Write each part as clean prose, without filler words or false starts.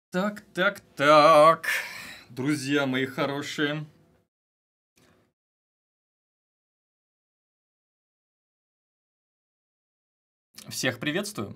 Так, так, так, друзья мои хорошие. Всех приветствую.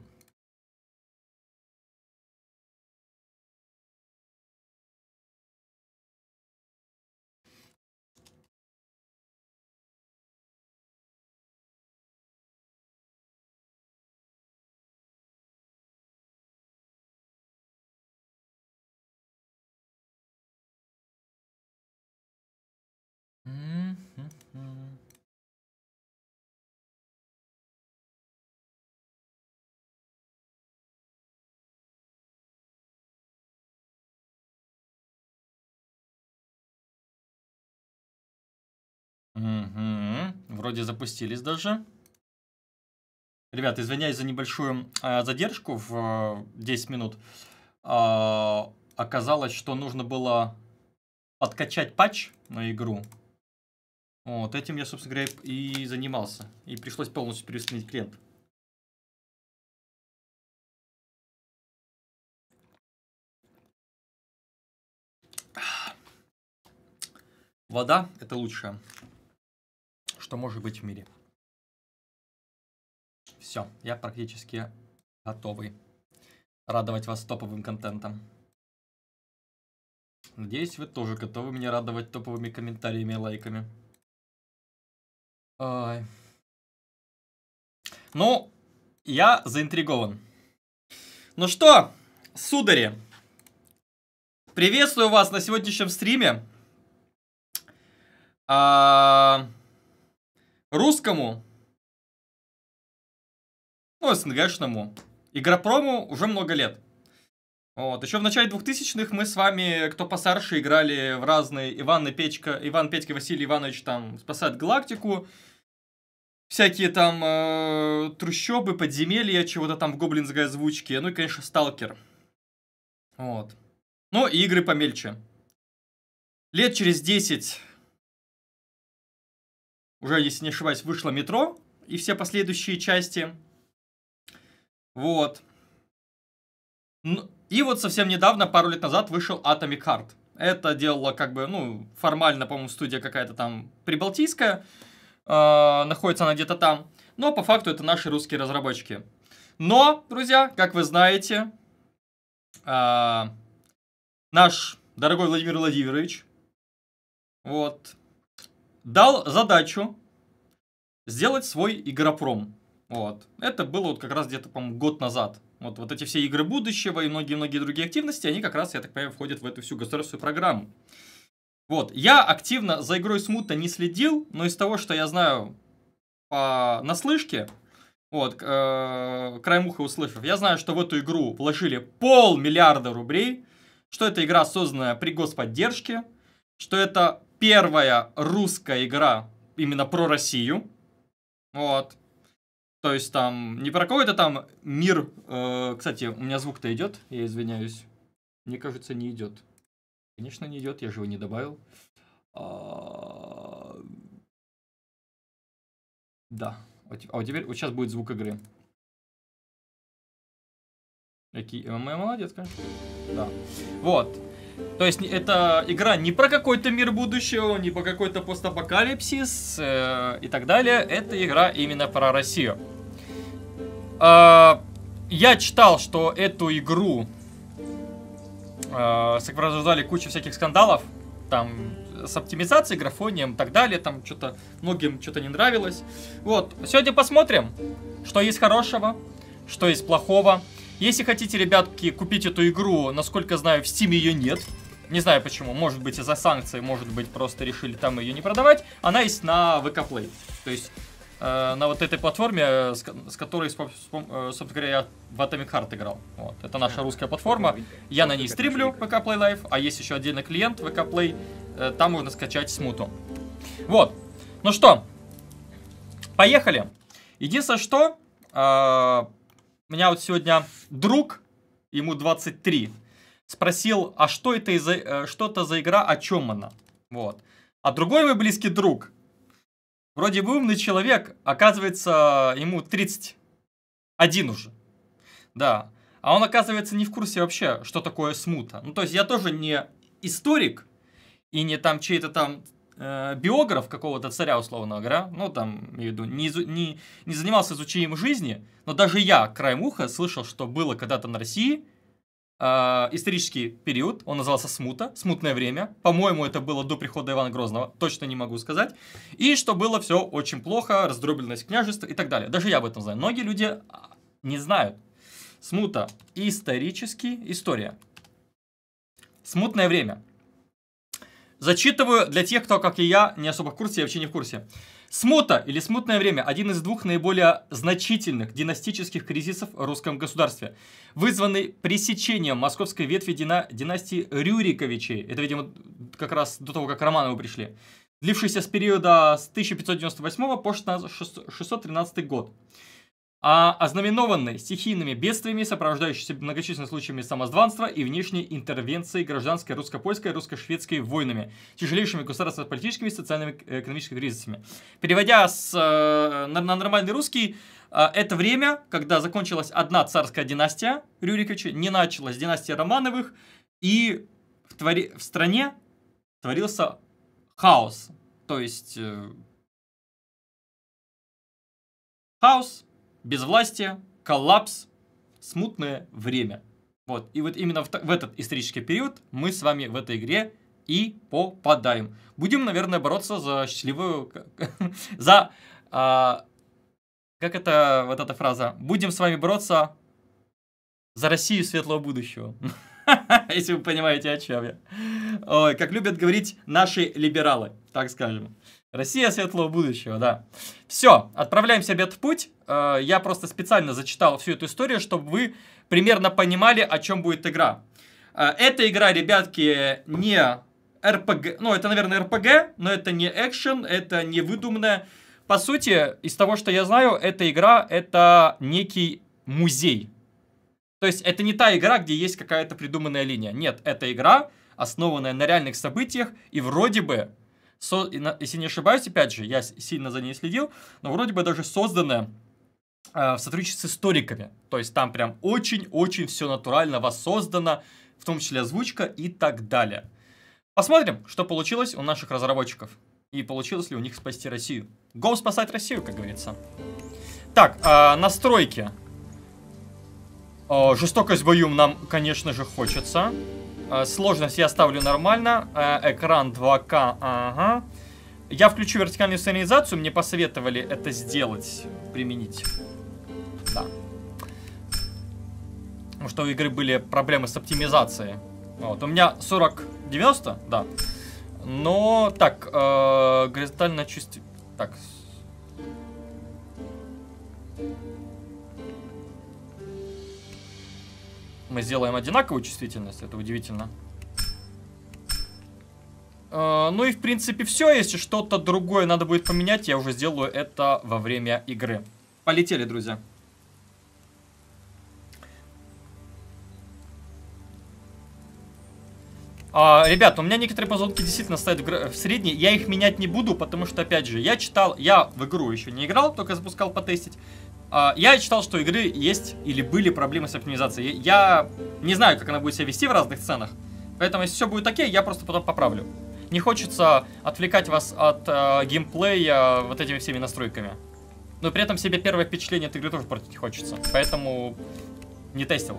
Вроде запустились даже. Ребята, извиняюсь за небольшую задержку в 10 минут. Оказалось, что нужно было подкачать патч на игру. Вот, этим я, собственно говоря, и занимался. И пришлось полностью переустановить клиент. Вода – это лучшее, что может быть в мире. Все, я практически готовый радовать вас топовым контентом. Надеюсь, вы тоже готовы меня радовать топовыми комментариями и лайками. Ой. Ну, я заинтригован. Ну что, судари, приветствую вас на сегодняшнем стриме. Русскому, ну, СНГшному, игропрому уже много лет. Вот. Еще в начале 2000-х мы с вами, кто постарше, играли в разные Иван, Петька, Василий Иванович там спасает галактику. Всякие там трущобы, подземелья, чего-то там в гоблинской озвучке. Ну и, конечно, Сталкер. Вот. Ну и игры помельче. Лет через 10, уже, если не ошибаюсь, вышло Метро и все последующие части. Вот. И вот совсем недавно, пару лет назад, вышел Atomic Heart. Это делала как бы, ну, формально, по-моему, студия какая-то там прибалтийская. Находится она где-то там. Но по факту это наши русские разработчики. Но, друзья, как вы знаете, наш дорогой Владимир Владимирович вот, дал задачу сделать свой игропром. Вот. Это было вот как раз где-то, по-моему, год назад. Вот эти все игры будущего и многие-многие другие активности, они как раз, я так понимаю, входят в эту всю государственную программу. Вот. Я активно за игрой смутно не следил, но из того, что я знаю наслышке, вот, краем уха услышав, я знаю, что в эту игру вложили 500 миллиарда рублей, что эта игра созданная при господдержке, что это первая русская игра именно про Россию. Вот. То есть там не про какой-то там мир. Кстати, у меня звук-то идет, я извиняюсь. Мне кажется, не идет. Конечно, не идет, я же его не добавил. Да. Вот теперь, вот сейчас будет звук игры. Молодец, конечно. Да. Вот. То есть это игра не про какой-то мир будущего, не про какой-то постапокалипсис и так далее. Это игра именно про Россию. Я читал, что эту игру сопровождали кучу всяких скандалов. Там с оптимизацией, графонием и так далее. Там что-то многим что-то не нравилось. Вот. Сегодня посмотрим, что есть хорошего, что есть плохого. Если хотите, ребятки, купить эту игру, насколько знаю, в Steam ее нет. Не знаю почему. Может быть из-за санкций, может быть просто решили там ее не продавать. Она есть на VK Play. То есть на вот этой платформе, с которой, собственно говоря, я в Atomic Heart играл. Вот. Это наша русская платформа. Я на ней стримлю VK Play Live, а есть еще отдельный клиент VK Play. Там можно скачать смуту. Вот. Ну что, поехали. Единственное, что у меня вот сегодня друг, ему 23, спросил, а что это что-то за игра, о чем она? Вот. А другой мой близкий друг, вроде бы умный человек, оказывается, ему 31 уже. Да. А он, оказывается, не в курсе вообще, что такое смута. Ну, то есть я тоже не историк и не там чей-то там биограф какого-то царя, условно говоря. Ну, там, имею в виду, не занимался изучением жизни, но даже я краем уха слышал, что было когда-то на России исторический период, он назывался смута, смутное время. По-моему, это было до прихода Ивана Грозного, точно не могу сказать. И что было все очень плохо, раздробленность княжеств и так далее. Даже я об этом знаю. Многие люди не знают. Смута. Исторический. История. Смутное время. Зачитываю для тех, кто, как и я, не особо в курсе, я вообще не в курсе. Смута или смутное время – один из двух наиболее значительных династических кризисов в русском государстве, вызванный пресечением московской ветви династии Рюриковичей. Это, видимо, как раз до того, как Романовы пришли. Длившийся с периода с 1598 по 613 год. Ознаменованный стихийными бедствиями, сопровождающимися многочисленными случаями самозванства и внешней интервенции гражданской русско-польской и русско-шведской войнами, тяжелейшими государственно-политическими и социально-экономическими кризисами. Переводя на нормальный русский, это время, когда закончилась одна царская династия Рюриковичей, не началась династия Романовых, и в стране творился хаос. То есть хаос, безвластие, коллапс, смутное время. Вот. И вот именно в этот исторический период мы с вами в этой игре и попадаем. Будем, наверное, бороться за счастливую... за... как это, вот эта фраза? Будем с вами бороться за Россию светлого будущего. Если вы понимаете, о чем я. Ой, как любят говорить наши либералы, так скажем. Россия светлого будущего, да. Все, отправляемся, ребят, в путь. Я просто специально зачитал всю эту историю, чтобы вы примерно понимали, о чем будет игра. Эта игра, ребятки, не РПГ. Ну, это, наверное, РПГ, но это не экшен, это не выдуманное. По сути, из того, что я знаю, эта игра — это некий музей. То есть, это не та игра, где есть какая-то придуманная линия. Нет, это игра, основанная на реальных событиях, и вроде бы... Если не ошибаюсь, опять же, я сильно за ней следил, но вроде бы даже созданная в сотрудничестве с историками. То есть там прям очень-очень все натурально воссоздано, в том числе озвучка и так далее. Посмотрим, что получилось у наших разработчиков. И получилось ли у них спасти Россию. Go спасать Россию, как говорится. Так, настройки. Жестокость в бою нам, конечно же, хочется. Сложность я ставлю нормально. Экран 2К. Ага. Я включу вертикальную сценаризацию. Мне посоветовали это сделать. Применить. Да. Потому что у игры были проблемы с оптимизацией. Вот. У меня 4090, да. Но так, горизонтально чувствую. Так. Мы сделаем одинаковую чувствительность, это удивительно. Ну и в принципе все. Если что-то другое надо будет поменять, я уже сделаю это во время игры. Полетели, друзья. Ребят, у меня некоторые позолотки действительно стоят в средней. Я их менять не буду, потому что, опять же, я в игру еще не играл, только запускал потестить. Я читал, что у игры есть или были проблемы с оптимизацией. Я не знаю, как она будет себя вести в разных сценах. Поэтому, если все будет окей, я просто потом поправлю. Не хочется отвлекать вас от геймплея вот этими всеми настройками. Но при этом себе первое впечатление от игры тоже портить не хочется. Поэтому не тестил.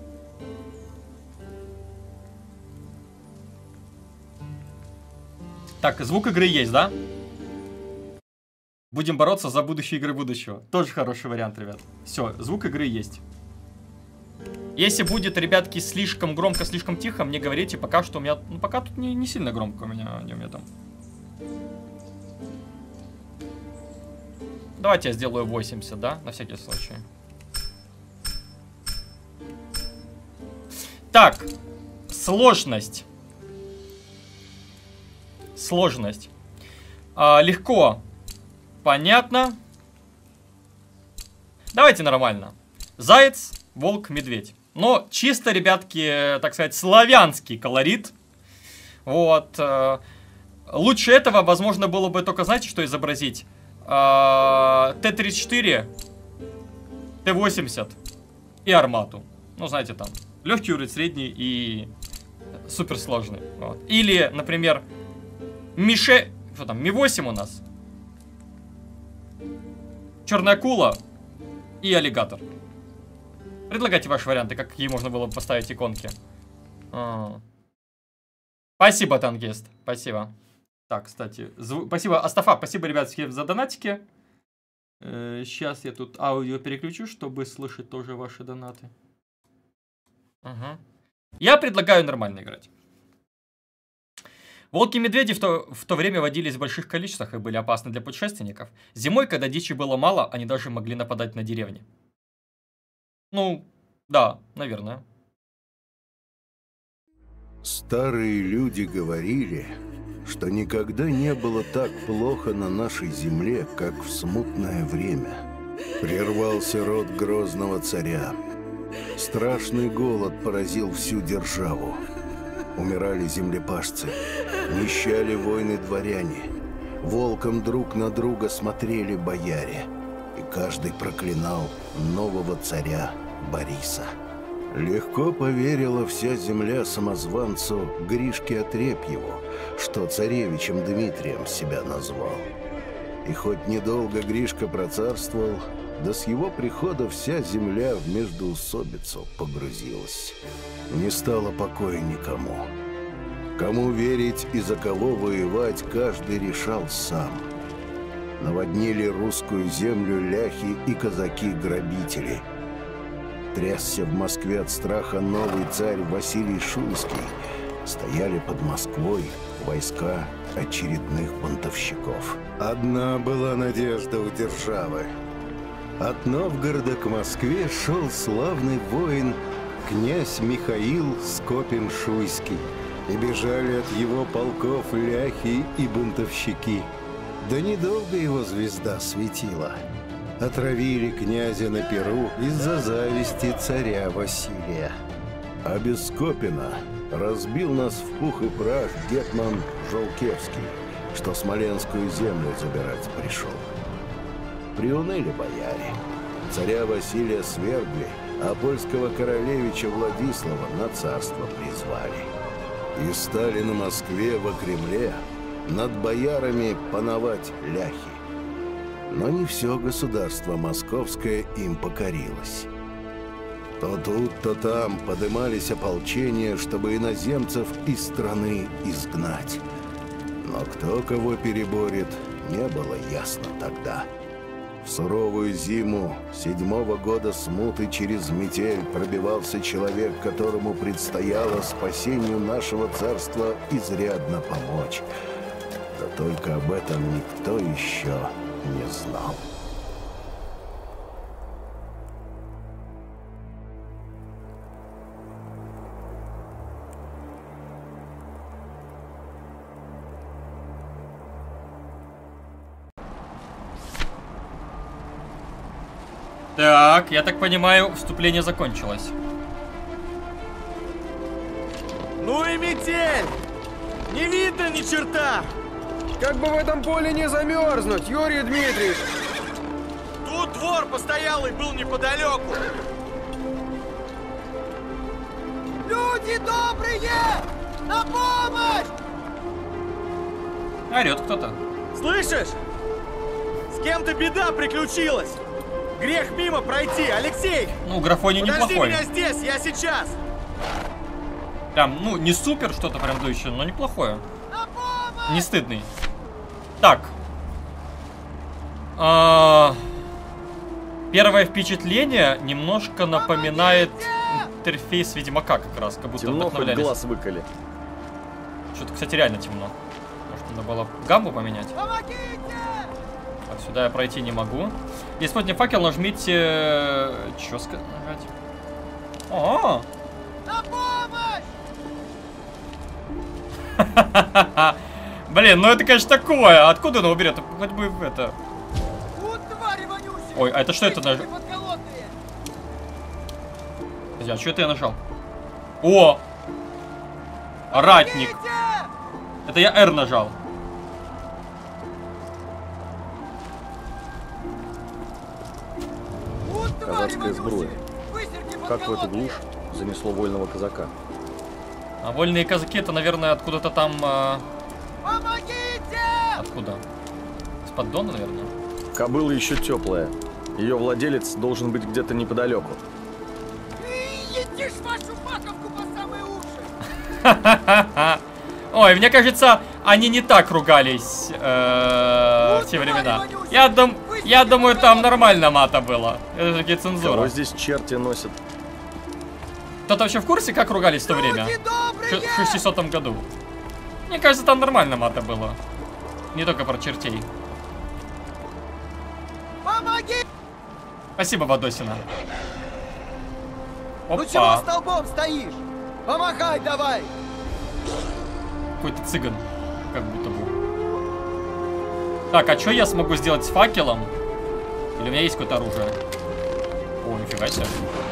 Так, звук игры есть, да? Будем бороться за будущее игры будущего. Тоже хороший вариант, ребят. Все, звук игры есть. Если будет, ребятки, слишком громко, слишком тихо, мне говорите, пока что у меня... Ну, пока тут не сильно громко у меня там. Давайте я сделаю 80, да? На всякий случай. Так, сложность. Сложность. Легко. Понятно. Давайте нормально. Заяц, волк, медведь. Но чисто, ребятки, так сказать, славянский колорит. Вот. Лучше этого, возможно, было бы только, знаете, что изобразить? Т-34, Т-80 и армату. Ну, знаете, там, легкий уровень, средний и суперсложный. Вот. Или, например, что там, Ми-8 у нас. Черная акула и аллигатор. Предлагайте ваши варианты, какие можно было бы поставить иконки. Спасибо, танкист. Спасибо. Так, кстати, спасибо, Астафа, спасибо, ребятки, за донатики. Сейчас я тут аудио переключу, чтобы слышать тоже ваши донаты. Ага. Я предлагаю нормально играть. Волки и медведи в то время водились в больших количествах и были опасны для путешественников. Зимой, когда дичи было мало, они даже могли нападать на деревни. Ну, да, наверное. Старые люди говорили, что никогда не было так плохо на нашей земле, как в смутное время. Прервался род грозного царя. Страшный голод поразил всю державу. Умирали землепашцы, нищали воины-дворяне. Волком друг на друга смотрели бояре. И каждый проклинал нового царя Бориса. Легко поверила вся земля самозванцу Гришке Отрепьеву, что царевичем Дмитрием себя назвал. И хоть недолго Гришка процарствовал, да с его прихода вся земля в междоусобицу погрузилась. Не стало покоя никому. Кому верить и за кого воевать, каждый решал сам. Наводнили русскую землю ляхи и казаки-грабители. Трясся в Москве от страха новый царь Василий Шуйский. Стояли под Москвой войска очередных бунтовщиков. Одна была надежда у державы. От Новгорода к Москве шел славный воин князь Михаил Скопин-Шуйский. И бежали от его полков ляхи и бунтовщики. Да недолго его звезда светила. Отравили князя на перу из-за зависти царя Василия. А без Скопина разбил нас в пух и прах гетман Жолкевский, что Смоленскую землю забирать пришел. Приуныли бояре. Царя Василия свергли, а польского королевича Владислава на царство призвали. И стали на Москве во Кремле над боярами пановать ляхи. Но не все государство московское им покорилось. То тут, то там подымались ополчения, чтобы иноземцев из страны изгнать. Но кто кого переборет, не было ясно тогда. В суровую зиму 7-го года смуты через метель пробивался человек, которому предстояло спасению нашего царства изрядно помочь. Да только об этом никто еще не знал. Так, я так понимаю, вступление закончилось. Ну и метель! Не видно ни черта! Как бы в этом поле не замерзнуть, Юрий Дмитриевич! Тут двор постоялый был неподалеку. Люди добрые! На помощь! Орет кто-то. Слышишь? С кем-то беда приключилась. Грех мимо пройти, Алексей! Ну, графоний Подожди неплохой. меня здесь, я сейчас! Прям, ну, не супер что-то прям дающее, но неплохое. Не стыдный. Так. Первое впечатление немножко напоминает интерфейс Ведьмака как раз, как будто Темно, хоть вдохновлялись. глаз выколи. Что-то, кстати, реально темно. Может, надо было гамму поменять? Так, сюда я пройти не могу. Используйте факел, нажмите... Чё сказать? О! На помощь! Блин, ну это, конечно, такое. Откуда оно уберет? Хоть бы это... Ой, а это что это нажал? Подожди, а что это я нажал? О! Ратник. Это я R нажал. Казацкая сбруя. Как в эту глушь занесло вольного казака? А вольные казаки это, наверное, откуда-то там... Помогите! Откуда? С поддона, наверное? Кобыла еще теплая. Ее владелец должен быть где-то неподалеку. Едишь вашу маковку по самые уши! Ой, мне кажется, они не так ругались в те времена. Я думаю, там нормально мата было. Это же цензура. Кого здесь черти носят? Кто-то вообще в курсе, как ругались в то время? В 600 году. Мне кажется, там нормально мата было. Не только про чертей. Помоги! Спасибо, Вадосина. Ну чего Опа. столбом стоишь? Помахай давай! Какой-то цыган. Как будто бы. Так, а что я смогу сделать с факелом? Или у меня есть какое-то оружие? О, нифига себе.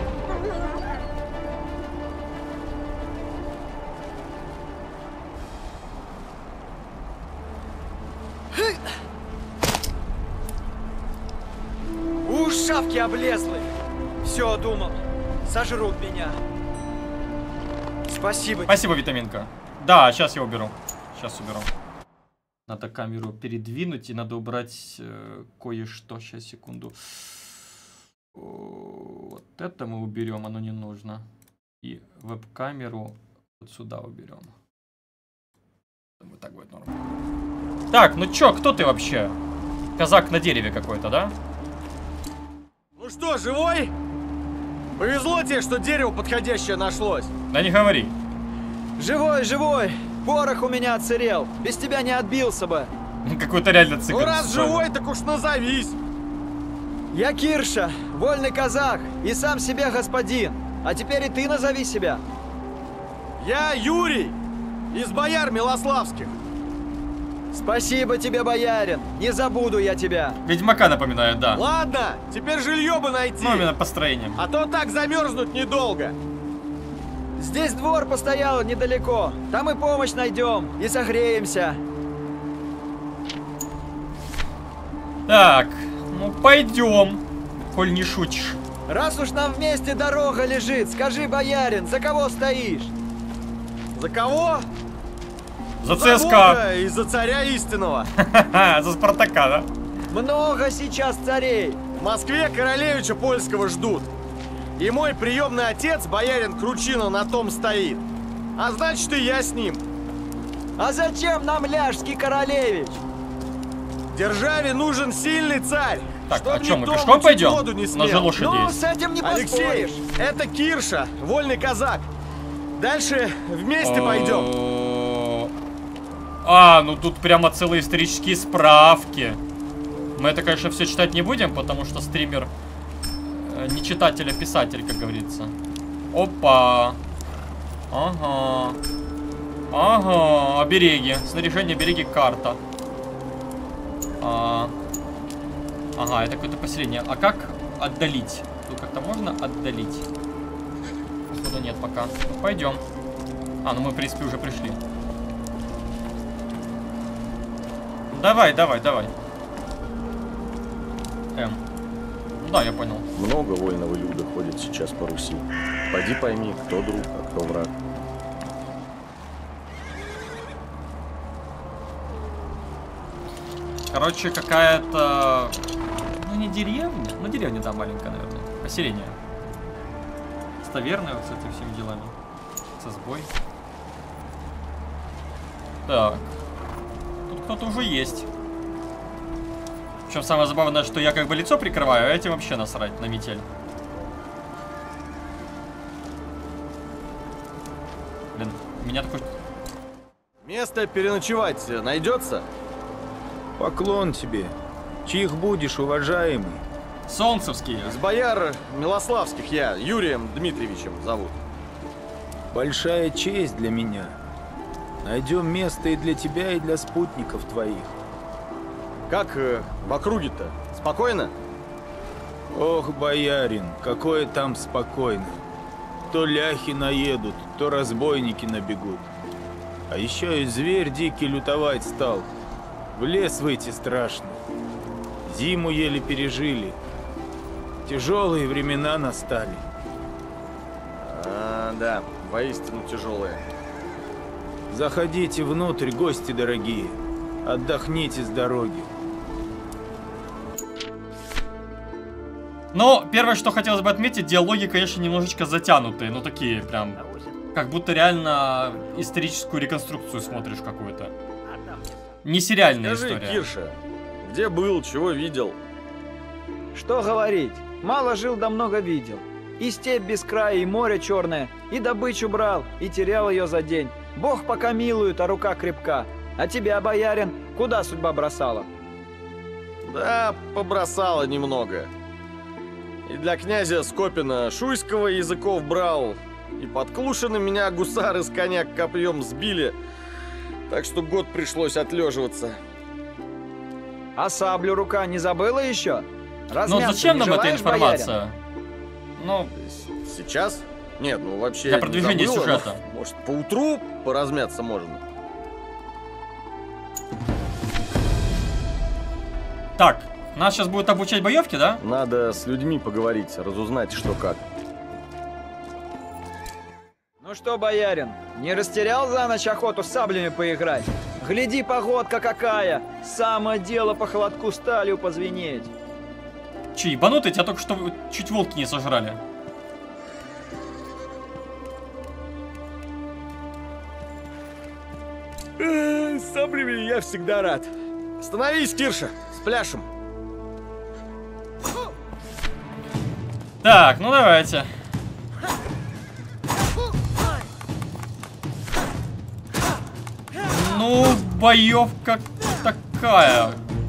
Шавки облезлы. Все, думал. Сожрут меня. Спасибо. Спасибо, витаминка. Да, сейчас я уберу. Сейчас уберу. Надо камеру передвинуть и надо убрать кое-что. Сейчас, секунду. Вот это мы уберем, оно не нужно. И веб-камеру вот сюда уберем. Вот так будет норм. Так, ну чё, кто ты вообще? Казак на дереве какой-то, да? Ну что, живой? Повезло тебе, что дерево подходящее нашлось. Да не говори. Живой, живой. Порох у меня отсырел. Без тебя не отбился бы. Какой-то реально цыган. Ну раз живой, так уж назовись. Я Кирша, вольный казах и сам себе господин. А теперь и ты назови себя. Я Юрий, из бояр Милославских. Спасибо тебе, боярин. Не забуду я тебя. Ведьмака напоминает, да. Ладно, теперь жилье бы найти. Ну, именно построением. А то так замерзнуть недолго. Здесь двор постоял недалеко. Там и помощь найдем, и согреемся. Так, ну пойдем, коль не шутишь. Раз уж нам вместе дорога лежит, скажи, боярин, за кого стоишь? За кого? За За ЦСКА. Бога и за царя истинного. За Спартака, да? Много сейчас царей. В Москве королевича польского ждут. И мой приемный отец, боярин Кручинов, на том стоит. А значит, и я с ним. А зачем нам ляжский королевич? Державе нужен сильный царь. Так, чтоб а что, мы никто пешком мучить пойдем? воду не На смел. же лошади Ну, есть. с этим не Алексей, поспоришь. это Кирша, вольный казак. Дальше вместе пойдем. А, ну тут прямо целые исторические справки. Мы это, конечно, все читать не будем, потому что стример не читатель, а писатель, как говорится. Опа. Ага. Ага, обереги. Снаряжение, обереги, карта. Ага, это какое-то поселение. А как отдалить? Тут как-то можно отдалить? Походу нет пока. Ну, пойдем. А, ну мы, в принципе, уже пришли. Давай. Ну да, я понял. Много вольного люда ходит сейчас по Руси. Пойди пойми, кто друг, а кто враг. Короче, какая-то... Ну, не деревня. Ну, деревня, да, маленькая, наверное. Поселение. С таверной, вот с этими всеми делами. Со сбой. Так. Тут кто-то уже есть. Причем самое забавное, что я как бы лицо прикрываю, а этим вообще насрать на метель. Блин, у меня такой... Место переночевать найдется? Поклон тебе. Чьих будешь, уважаемый? Солнцевские. С бояр Милославских я, Юрием Дмитриевичем зовут. Большая честь для меня. Найдем место и для тебя, и для спутников твоих. Как в округе-то? Спокойно? Ох, боярин, какое там спокойно. То ляхи наедут, то разбойники набегут. А еще и зверь дикий лютовать стал. В лес выйти страшно. Зиму еле пережили. Тяжелые времена настали. Да, воистину тяжелые. Заходите внутрь, гости дорогие. Отдохните с дороги. Но первое, что хотелось бы отметить, диалоги, конечно, немножечко затянутые. Ну, такие прям, как будто реально историческую реконструкцию смотришь какую-то. Не сериальная Скажи, история. Кирша, где был, чего видел? Что говорить? Мало жил, да много видел. И степь без края, и море черное, и добычу брал, и терял ее за день. Бог пока милует, а рука крепка. А тебя, боярин, куда судьба бросала? Да, побросало немного. И для князя Скопина Шуйского языков брал, и под Клушиным меня гусары с коня копьем сбили, так что год пришлось отлеживаться. А саблю рука не забыла еще? Но Размяться зачем не нам эта желаешь, информация? Ну, Сейчас? Нет, ну вообще для не продвижения забыла, сюжета. но, может, поутру поразмяться можно. так, нас сейчас будут обучать боевке, да? Надо с людьми поговорить, разузнать, что как. Ну что, боярин, не растерял за ночь охоту с саблями поиграть? Гляди, погодка какая! Самое дело по холодку сталью позвенеть. Че, ебанутый, тебя только что чуть волки не сожрали. С саблями я всегда рад. Становись, Кирша, спляшем. Так, ну давайте. Ну, боевка такая.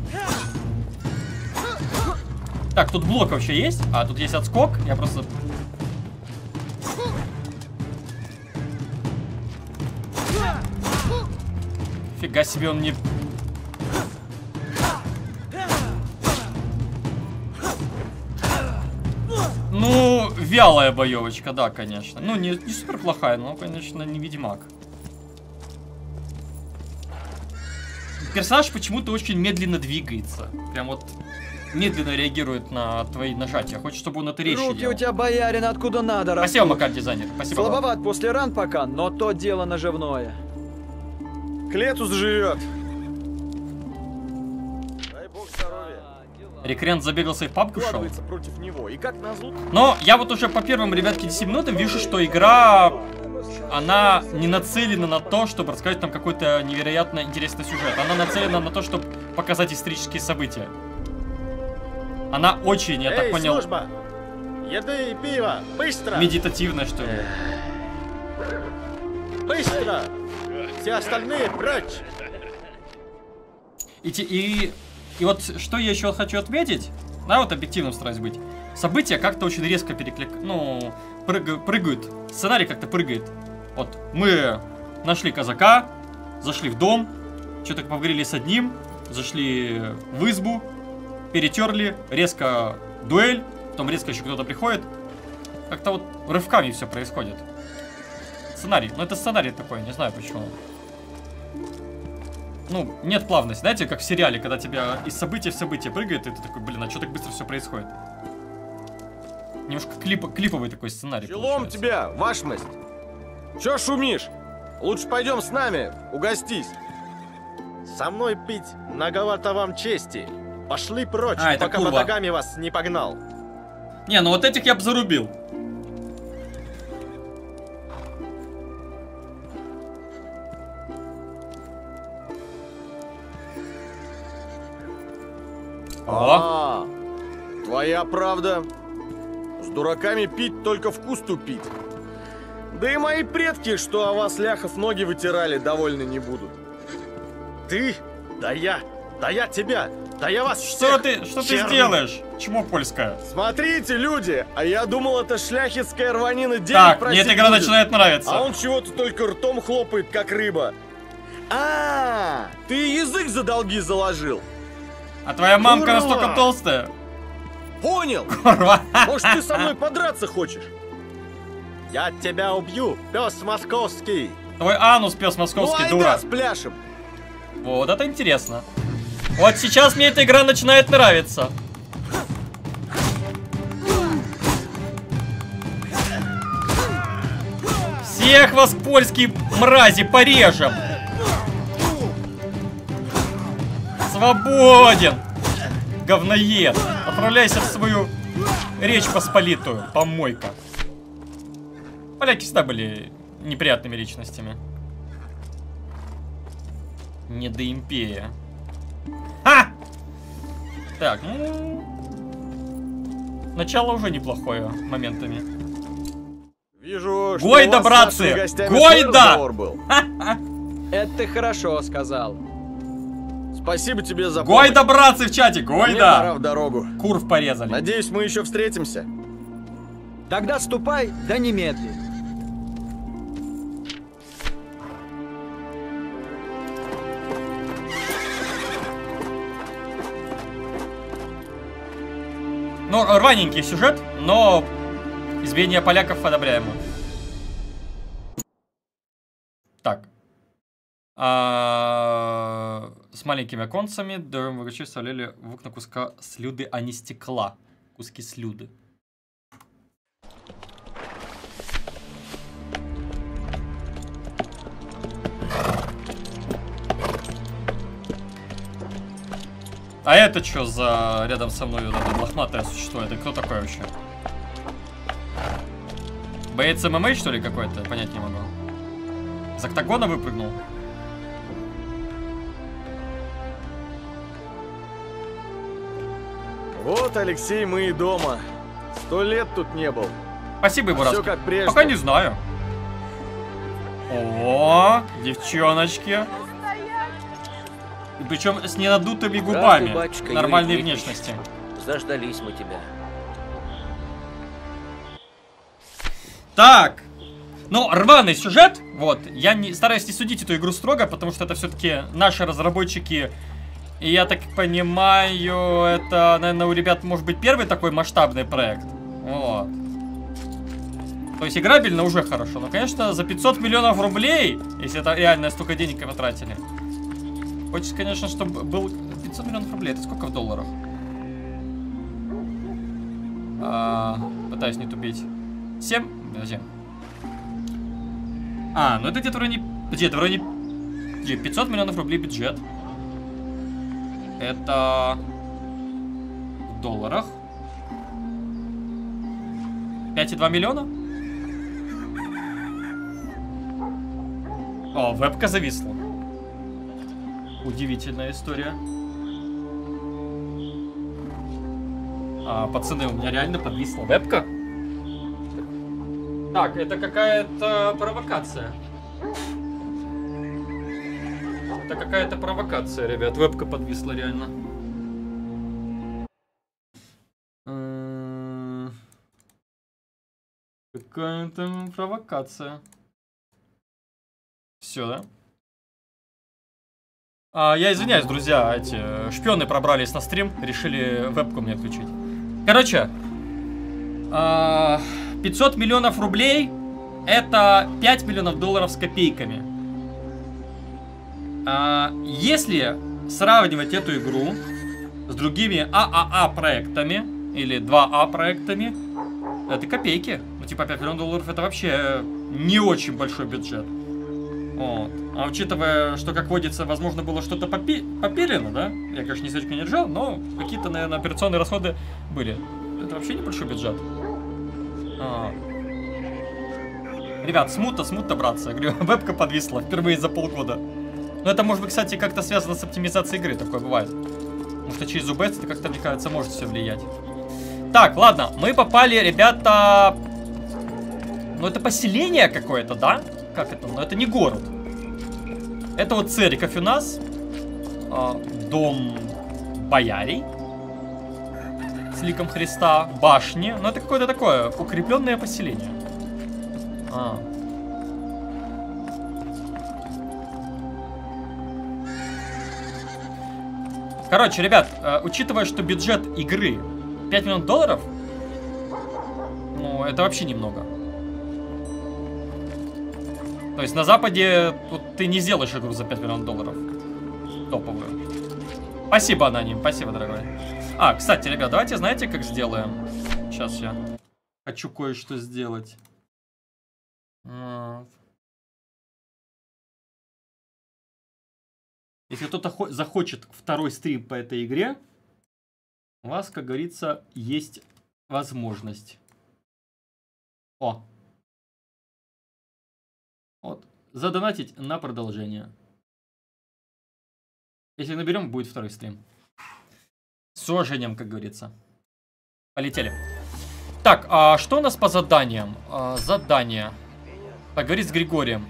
Так, тут блок вообще есть? А, тут есть отскок. Я просто... Фига себе, он не... Ну, вялая боевочка, да, конечно. Ну, не супер плохая, но, конечно, не ведьмак. Персонаж почему-то очень медленно двигается. Прям вот медленно реагирует на твои нажатия. Хочет, чтобы он это резче Руки делал. у тебя, боярин, откуда надо растут. Спасибо, Макар-дизайнер. Спасибо вам. Слабоват после ран пока, но то дело наживное. Клетус живет. Дай бог здоровья. Рекрент забегался и в папку шел. Вкладывается против него. И как назло... Но я вот уже по первым, ребятки, 10 минутам вижу, что игра... Она не нацелена на то, чтобы рассказать нам какой-то невероятно интересный сюжет. Она нацелена на то, чтобы показать исторические события. Она очень, я так понял, служба! Еды и пиво! Быстро! медитативная, что ли. Быстро! Все остальные прочь! И вот что я еще хочу отметить, да, вот объективно стараюсь быть. События как-то очень резко прыгают. Сценарий как-то прыгает. Вот, мы нашли казака, зашли в дом, что-то поговорили с одним, зашли в избу, перетерли, резко дуэль, потом резко еще кто-то приходит. Как-то вот рывками все происходит. Сценарий, ну это сценарий такой, не знаю почему. Ну, нет плавности, знаете, как в сериале, когда тебя из события в событие прыгает, и ты такой, блин, а что так быстро все происходит? Немножко клиповый такой сценарий. Челом тебя, вашмость! Чё шумишь? Лучше пойдем с нами, угостись. Со мной пить многовато вам чести. Пошли прочь, это пока курва. батагами вас не погнал. Не, ну вот этих я бы зарубил. О, Твоя правда. С дураками пить только вкус тупить. Да и мои предки, что о вас, ляхов, ноги вытирали, довольны не будут. Ты? Да я тебя! Да я вас что всех! ты черным! сделаешь? Чмо польское. Смотрите, люди, а я думал, это шляхетская рванина денег Так, просить мне эта игра будет. начинает нравиться. А он чего-то только ртом хлопает, как рыба. Ты язык за долги заложил. А твоя мамка Курва! настолько толстая. Понял? Курва. Может, ты со мной подраться хочешь? Я тебя убью, пес московский! Твой анус, пес московский, Ну, дура. айда, спляшем. Вот это интересно. Вот сейчас мне эта игра начинает нравиться. Всех вас, польские мрази, порежем! Свободен! Говноед! Отправляйся в свою Речь Посполитую, помойка. Поляки всегда были неприятными личностями. Недоимперия. Ха! Так, ну... Начало уже неплохое моментами. Вижу, что Гойда, у вас братцы! с нашими гостями Гойда! разговор был. Это ты хорошо сказал. Спасибо тебе за помощь. Гойда, братцы, в чате! Мне пора Гойда! в дорогу. Курв порезали. Надеюсь, мы еще встретимся. Тогда ступай, да немедли. Ну, рваненький сюжет, но избиение поляков одобряемо. Так. С маленькими оконцами врачи вставляли в окна куска слюды, а не стекла. Куски слюды. А это что за рядом со мной вот это лохматое существо? Это кто такой вообще? Боец ММА, что ли, какой-то? Понять не могу. Из октагона выпрыгнул? Вот, Алексей, мы и дома. 100 лет тут не был. Спасибо, Ибурас. Все как прежде. Пока не знаю. О, девчоночки. И причем с ненадутыми губами. батюшка, Нормальной Юрий внешности. Заждались мы тебя. Так. Ну, рваный сюжет. Вот. Я не стараюсь не судить эту игру строго, потому что это все-таки наши разработчики. И я так понимаю, это, наверное, у ребят может быть первый такой масштабный проект. Вот. То есть играбельно уже хорошо. Но, конечно, за 500 миллионов рублей, если это реально столько денег потратили. Хочется, конечно, чтобы был 500 миллионов рублей. Это сколько в долларах? Пытаюсь не тупить. 7? Подожди. Ну это где-то вроде... Подожди, это вроде... 500 миллионов рублей бюджет. Это... В долларах. 5,2 миллиона? О, вебка зависла. Удивительная история. Пацаны, у меня реально подвисла вебка. Так, это какая-то провокация. Это какая-то провокация, ребят. Вебка подвисла реально. Какая-то провокация. Все, да? Я извиняюсь, друзья, эти шпионы пробрались на стрим, решили вебку мне отключить. Короче, 500 миллионов рублей это 5 миллионов долларов с копейками. Если сравнивать эту игру с другими ААА проектами или 2А проектами, это копейки. Ну типа 5 миллионов долларов это вообще не очень большой бюджет. Вот. А учитывая, что, как водится, возможно, было что-то попилено, да? Я, конечно, не слишком не держал, но какие-то, наверное, операционные расходы были. Это вообще небольшой бюджет. Ребят, смута, братцы. Я говорю, вебка подвисла впервые за полгода. Но это, может быть, кстати, как-то связано с оптимизацией игры. Такое бывает. Потому что через OBS это как-то, мне кажется, может все влиять. Так, ладно. Мы попали, ребята... Ну, это поселение какое-то, да? Как это? Но это не город. Это вот церковь у нас. Дом боярей. С ликом Христа. Башни. Ну, это какое-то такое укрепленное поселение. Короче, ребят, учитывая, что бюджет игры 5 миллионов долларов, ну, это вообще немного. То есть на Западе тут ты не сделаешь игру за 5 миллионов долларов. Топовую. Спасибо, Аноним, спасибо, дорогой. Кстати, ребят, давайте, знаете, как сделаем? Сейчас я хочу кое-что сделать. Если кто-то захочет второй стрим по этой игре, у вас, как говорится, есть возможность. О! Вот. Задонатить на продолжение. Если наберем, будет второй стрим. С уважением, как говорится. Полетели. Так, а что у нас по заданиям? Задание. Поговорить с Григорием.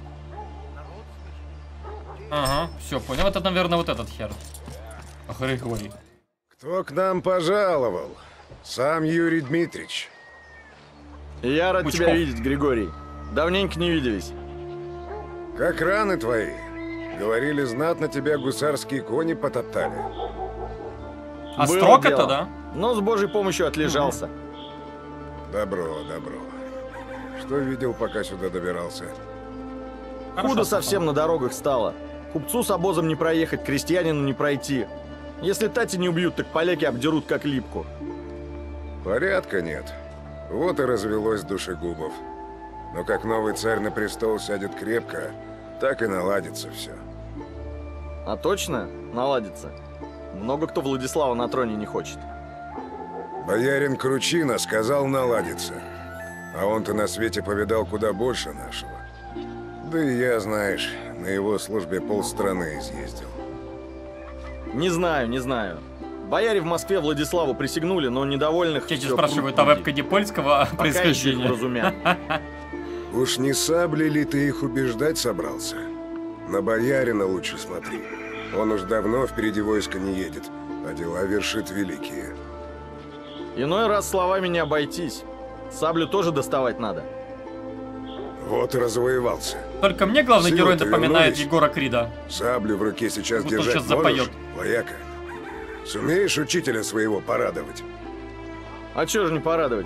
Ага, все, понял. Это, наверное, вот этот хер. Григорий. Кто к нам пожаловал? Сам Юрий Дмитриевич. Я рад Пучков. тебя видеть, Григорий. Давненько не виделись. Как раны твои? Говорили, знатно тебя гусарские кони потоптали. А Было строк дело. это, да? Но с божьей помощью отлежался. Добро, добро. Что видел, пока сюда добирался? Хорошо, Худо слышал. совсем на дорогах стало. Купцу с обозом не проехать, крестьянину не пройти. Если тати не убьют, так поляки обдерут как липку. Порядка нет. Вот и развелось душегубов. Но как новый царь на престол сядет крепко, так и наладится все. А точно наладится? Много кто Владислава на троне не хочет. Боярин Кручина сказал наладится. А он-то на свете повидал куда больше нашего. Да и я, знаешь, на его службе полстраны изъездил. Не знаю, не знаю. Бояре в Москве Владиславу присягнули, но недовольных... Тети всё спрашивают, пруд а пруди. вебка не польского Пока еще их происхождения? вразумят. Уж не саблей ли ты их убеждать собрался? На боярина лучше смотри. Он уж давно впереди войска не едет, а дела вершит великие. Иной раз словами не обойтись. Саблю тоже доставать надо. Вот и развоевался. Только мне главный герой Силы-то напоминает вернулись. Егора Крида. Саблю в руке сейчас Вот он держать сейчас запоет. можешь, вояка? Сумеешь учителя своего порадовать? А чё же не порадовать?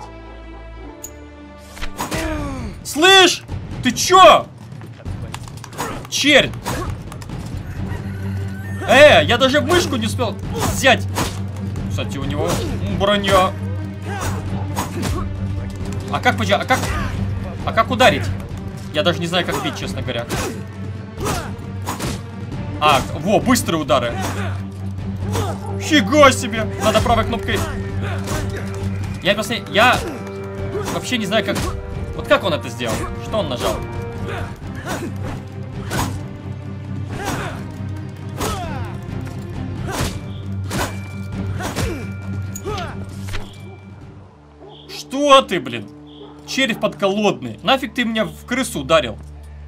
Слышь! Ты чё? Чернь! Я даже мышку не успел взять. Кстати, у него броня. А как ударить? Я даже не знаю, как бить, честно говоря. Во, быстрые удары. Фига себе! Надо правой кнопкой. Я вообще не знаю, как... Вот как он это сделал? Что он нажал? Что ты, блин? Червь подколодный. Нафиг ты меня в крысу ударил?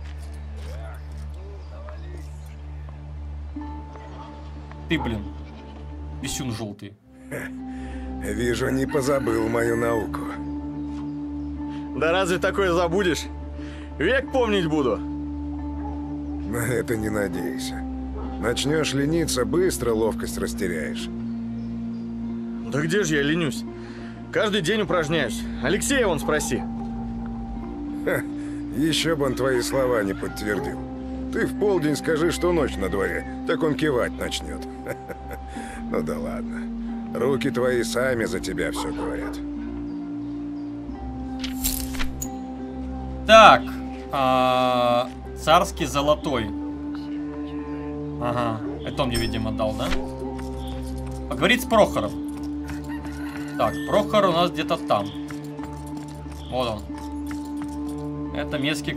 Ты, блин. Висюн желтый. Вижу, не позабыл мою науку. Да разве такое забудешь? Век помнить буду. На это не надейся. Начнешь лениться, быстро ловкость растеряешь. Да где же я ленюсь? Каждый день упражняюсь. Алексея вон спроси. Ха, еще бы он твои слова не подтвердил. Ты в полдень скажи, что ночь на дворе, так он кивать начнет. Ну да ладно. Руки твои сами за тебя все говорят. Так. Царский золотой. Ага. Это он мне, видимо, дал, да? Поговорить с Прохором. Так, Прохор у нас где-то там. Вот он. Это местный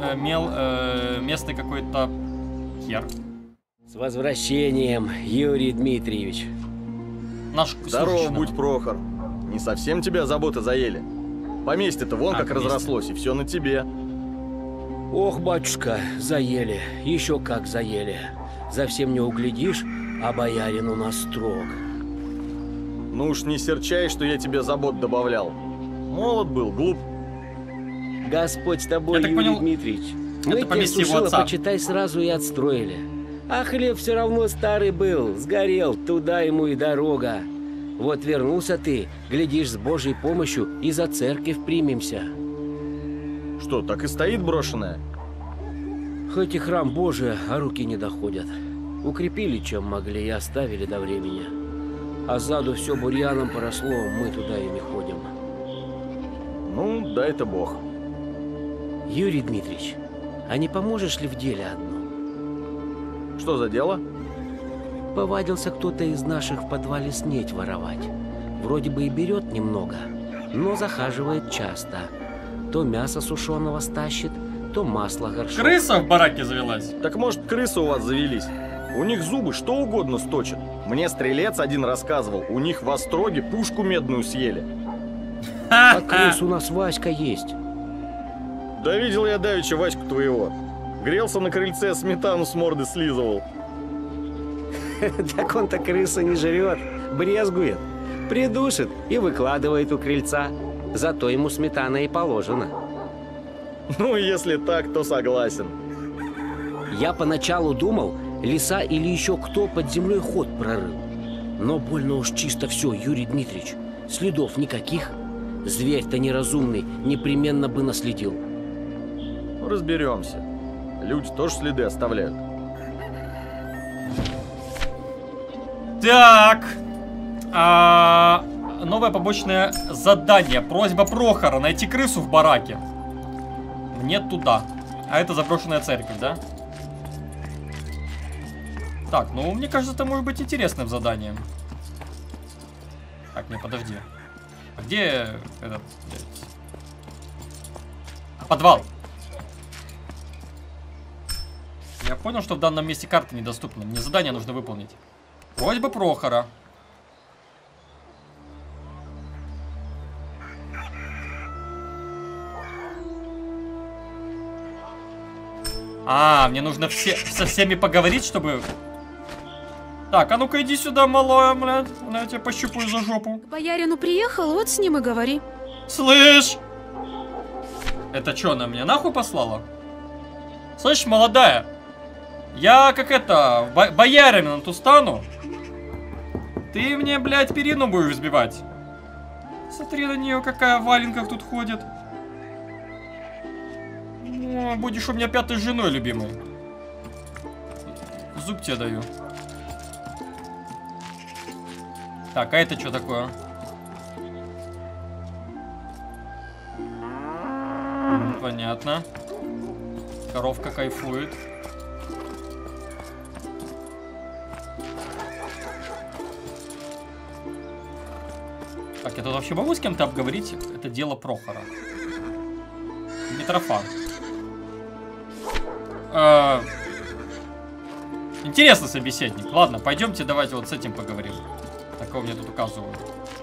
какой-то хер. С возвращением, Юрий Дмитриевич. Наш Здорово слушай, будь, Прохор. Не совсем тебя заботы заели. Поместье-то вон как поместье. разрослось, и все на тебе. Ох, батюшка, заели. Еще как заели. За всем не углядишь, а боярин у нас строг. Ну уж не серчай, что я тебе забот добавлял. Молод был, глуп. Господь с тобой, Я так Юрий понял, Дмитриевич. это Мы тебе поместье его служила, отца. почитай, сразу и отстроили. А хлеб все равно старый был, сгорел, туда ему и дорога. Вот вернулся ты, глядишь, с Божьей помощью и за церковь примемся. Что, так и стоит брошенная? Хоть и храм Божий, а руки не доходят. Укрепили, чем могли, и оставили до времени. А сзаду все бурьяном поросло, мы туда и не ходим. Ну, дай это Бог. Юрий Дмитриевич, а не поможешь ли в деле одно? Что за дело? Повадился кто-то из наших в подвале снеть воровать. Вроде бы и берет немного, но захаживает часто. То мясо сушеного стащит, то масло горшок. Крыса в бараке завелась. Так может, крысы у вас завелись? У них зубы что угодно сточат. Мне стрелец один рассказывал, у них в Остроге пушку медную съели. А крыс у нас Васька есть. Да видел я давеча Ваську твоего. Грелся на крыльце, сметану с морды слизывал. Так он-то крыса не жрет, брезгует. Придушит и выкладывает у крыльца. Зато ему сметана и положена. Ну, если так, то согласен. Я поначалу думал, лиса или еще кто под землей ход прорыл. Но больно уж чисто все, Юрий Дмитриевич. Следов никаких. Зверь-то неразумный непременно бы наследил. Ну, разберемся. Люди тоже следы оставляют. Так. Новое побочное задание. Просьба Прохора найти крысу в бараке. Мне туда. А это заброшенная церковь, да? Так, ну мне кажется, это может быть интересным заданием. Так, не, подожди. А где этот... Подвал. Я понял, что в данном месте карта недоступна. Мне задание нужно выполнить. Просьба Прохора. Мне нужно со всеми поговорить, чтобы... Так, а ну-ка иди сюда, малая, блядь. Я тебя пощупаю за жопу. К боярину приехал, вот с ним и говори. Слышь! Это что, она меня нахуй послала? Слышь, молодая, я как это, боярином тут стану. Ты мне, блядь, перину будешь взбивать. Смотри на нее, какая в валенках тут ходит. Будешь у меня пятой женой, любимой. Зуб тебе даю. Так, а это что такое? Понятно. Коровка кайфует. Так, я тут вообще могу с кем-то обговорить? Это дело Прохора. Митрофан. Интересный собеседник. Ладно, пойдемте, давайте вот с этим поговорим. Такого мне тут указывают.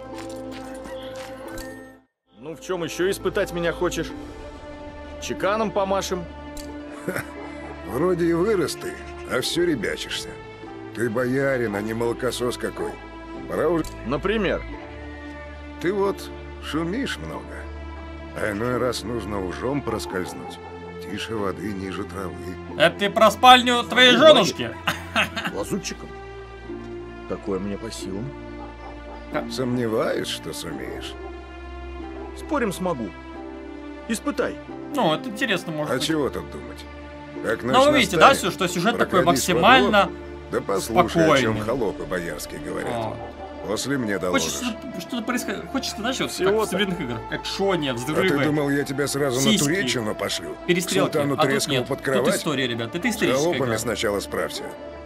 Ну, в чем еще испытать меня хочешь? Чеканом помашем? Вроде и вырос ты, а все ребячишься. Ты боярин, а не молокосос какой. Пора уже... Например? Ты вот шумишь много, а иной раз нужно ужом проскользнуть. Тише воды, ниже травы. Это ты про спальню твоей женушки? Лазутчиком? Такое мне по силам. Сомневаюсь, что сумеешь. Спорим, смогу. Испытай. Ну, это интересно, может быть. А чего тут думать? Как ну, вы видите, да, что сюжет такой максимально да послушай, о чем спокойный. холопы боярские говорят. После мне доложишь. Что-то происходит. Хочется, знаешь, вот как в современных играх. Экшоне, взрывы. А ты думал, я тебя сразу сиськи, на Туреччину пошлю? Перестрелки. Султану Турецкому под кровать? Тут история, ребят. Это С историческая холопами игра. сначала справься.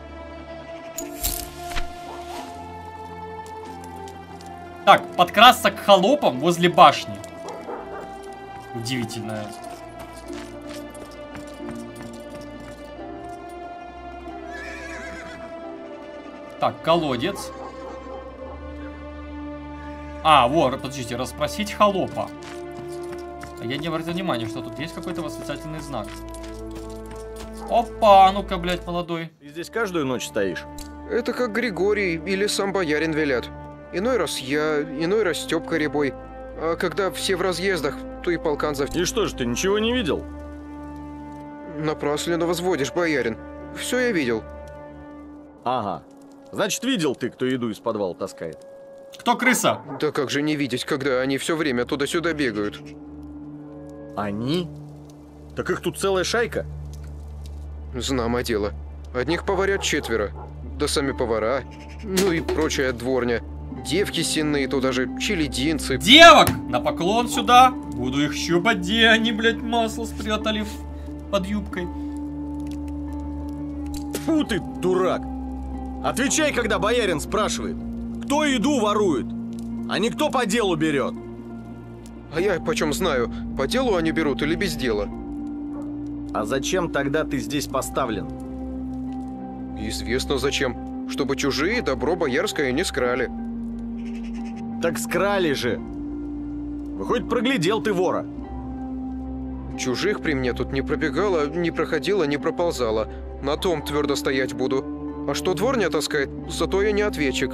Так, подкрасться к холопам возле башни. Удивительное. Так, колодец. Вот, подождите, расспросить холопа. Я не обратил внимания, что тут есть какой-то восклицательный знак. Опа, ну-ка, блядь, молодой. Ты здесь каждую ночь стоишь? Это как Григорий или сам боярин велят. Иной раз я, иной раз Степка Рябой. А когда все в разъездах, то и полкан зав... И что же, ты ничего не видел? Напрасленно возводишь, боярин. Все я видел. Ага. Значит, видел ты, кто еду из подвала таскает. Кто крыса? Да как же не видеть, когда они все время туда-сюда бегают? Они? Так их тут целая шайка. Знамо дело. Одних поварят 4, да сами повара, ну и прочая дворня. Девки сенные, туда же челядинцы. Девок! На поклон сюда! Буду их щупать, где они, блядь, масло спрятали под юбкой. Фу ты, дурак! Отвечай, когда боярин спрашивает, кто еду ворует, а не кто по делу берет. А я почем знаю, по делу они берут или без дела? А зачем тогда ты здесь поставлен? Известно зачем. Чтобы чужие добро боярское не скрали. Так скрали же. Выходит, проглядел ты вора. Чужих при мне тут не пробегало, не проходило, не проползало. На том твердо стоять буду. А что дворня таскает, зато я не ответчик.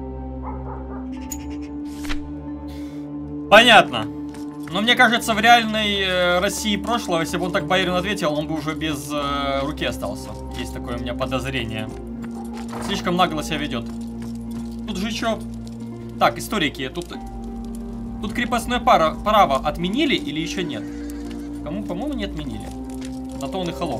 Понятно. Но мне кажется, в реальной России прошлого, если бы он так боярину ответил, он бы уже без руки остался. Есть такое у меня подозрение. Слишком нагло себя ведет. Тут же что? Так, историки, тут крепостное право отменили или еще нет? По-моему, не отменили. Зато он и холоп.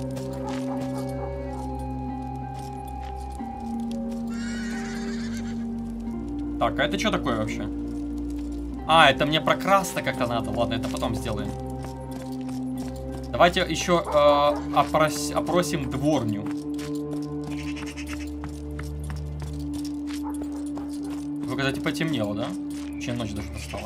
Так, а это что такое вообще? А, это мне прокрасться как-то надо. Ладно, это потом сделаем. Давайте еще опросим дворню. Вы, кстати, потемнело, да? Чем ночь даже настала.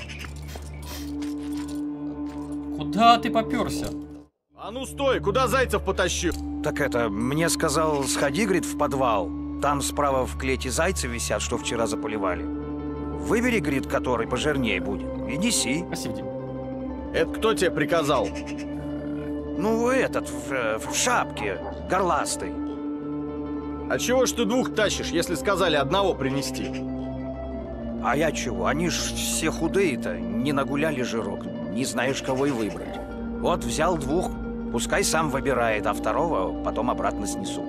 Куда ты попёрся? А ну стой, куда Зайцев потащил? Так это, мне сказал, сходи, говорит, в подвал. Там справа в клете зайцы висят, что вчера заполивали. Выбери, говорит, который пожирнее будет, и неси. Спасибо, Дим. Это кто тебе приказал? Ну, этот, в шапке, горластый. А чего ж ты двух тащишь, если сказали одного принести? А я чего? Они ж все худые-то, не нагуляли жирок, не знаешь, кого и выбрать. Вот взял двух, пускай сам выбирает, а второго потом обратно снесу.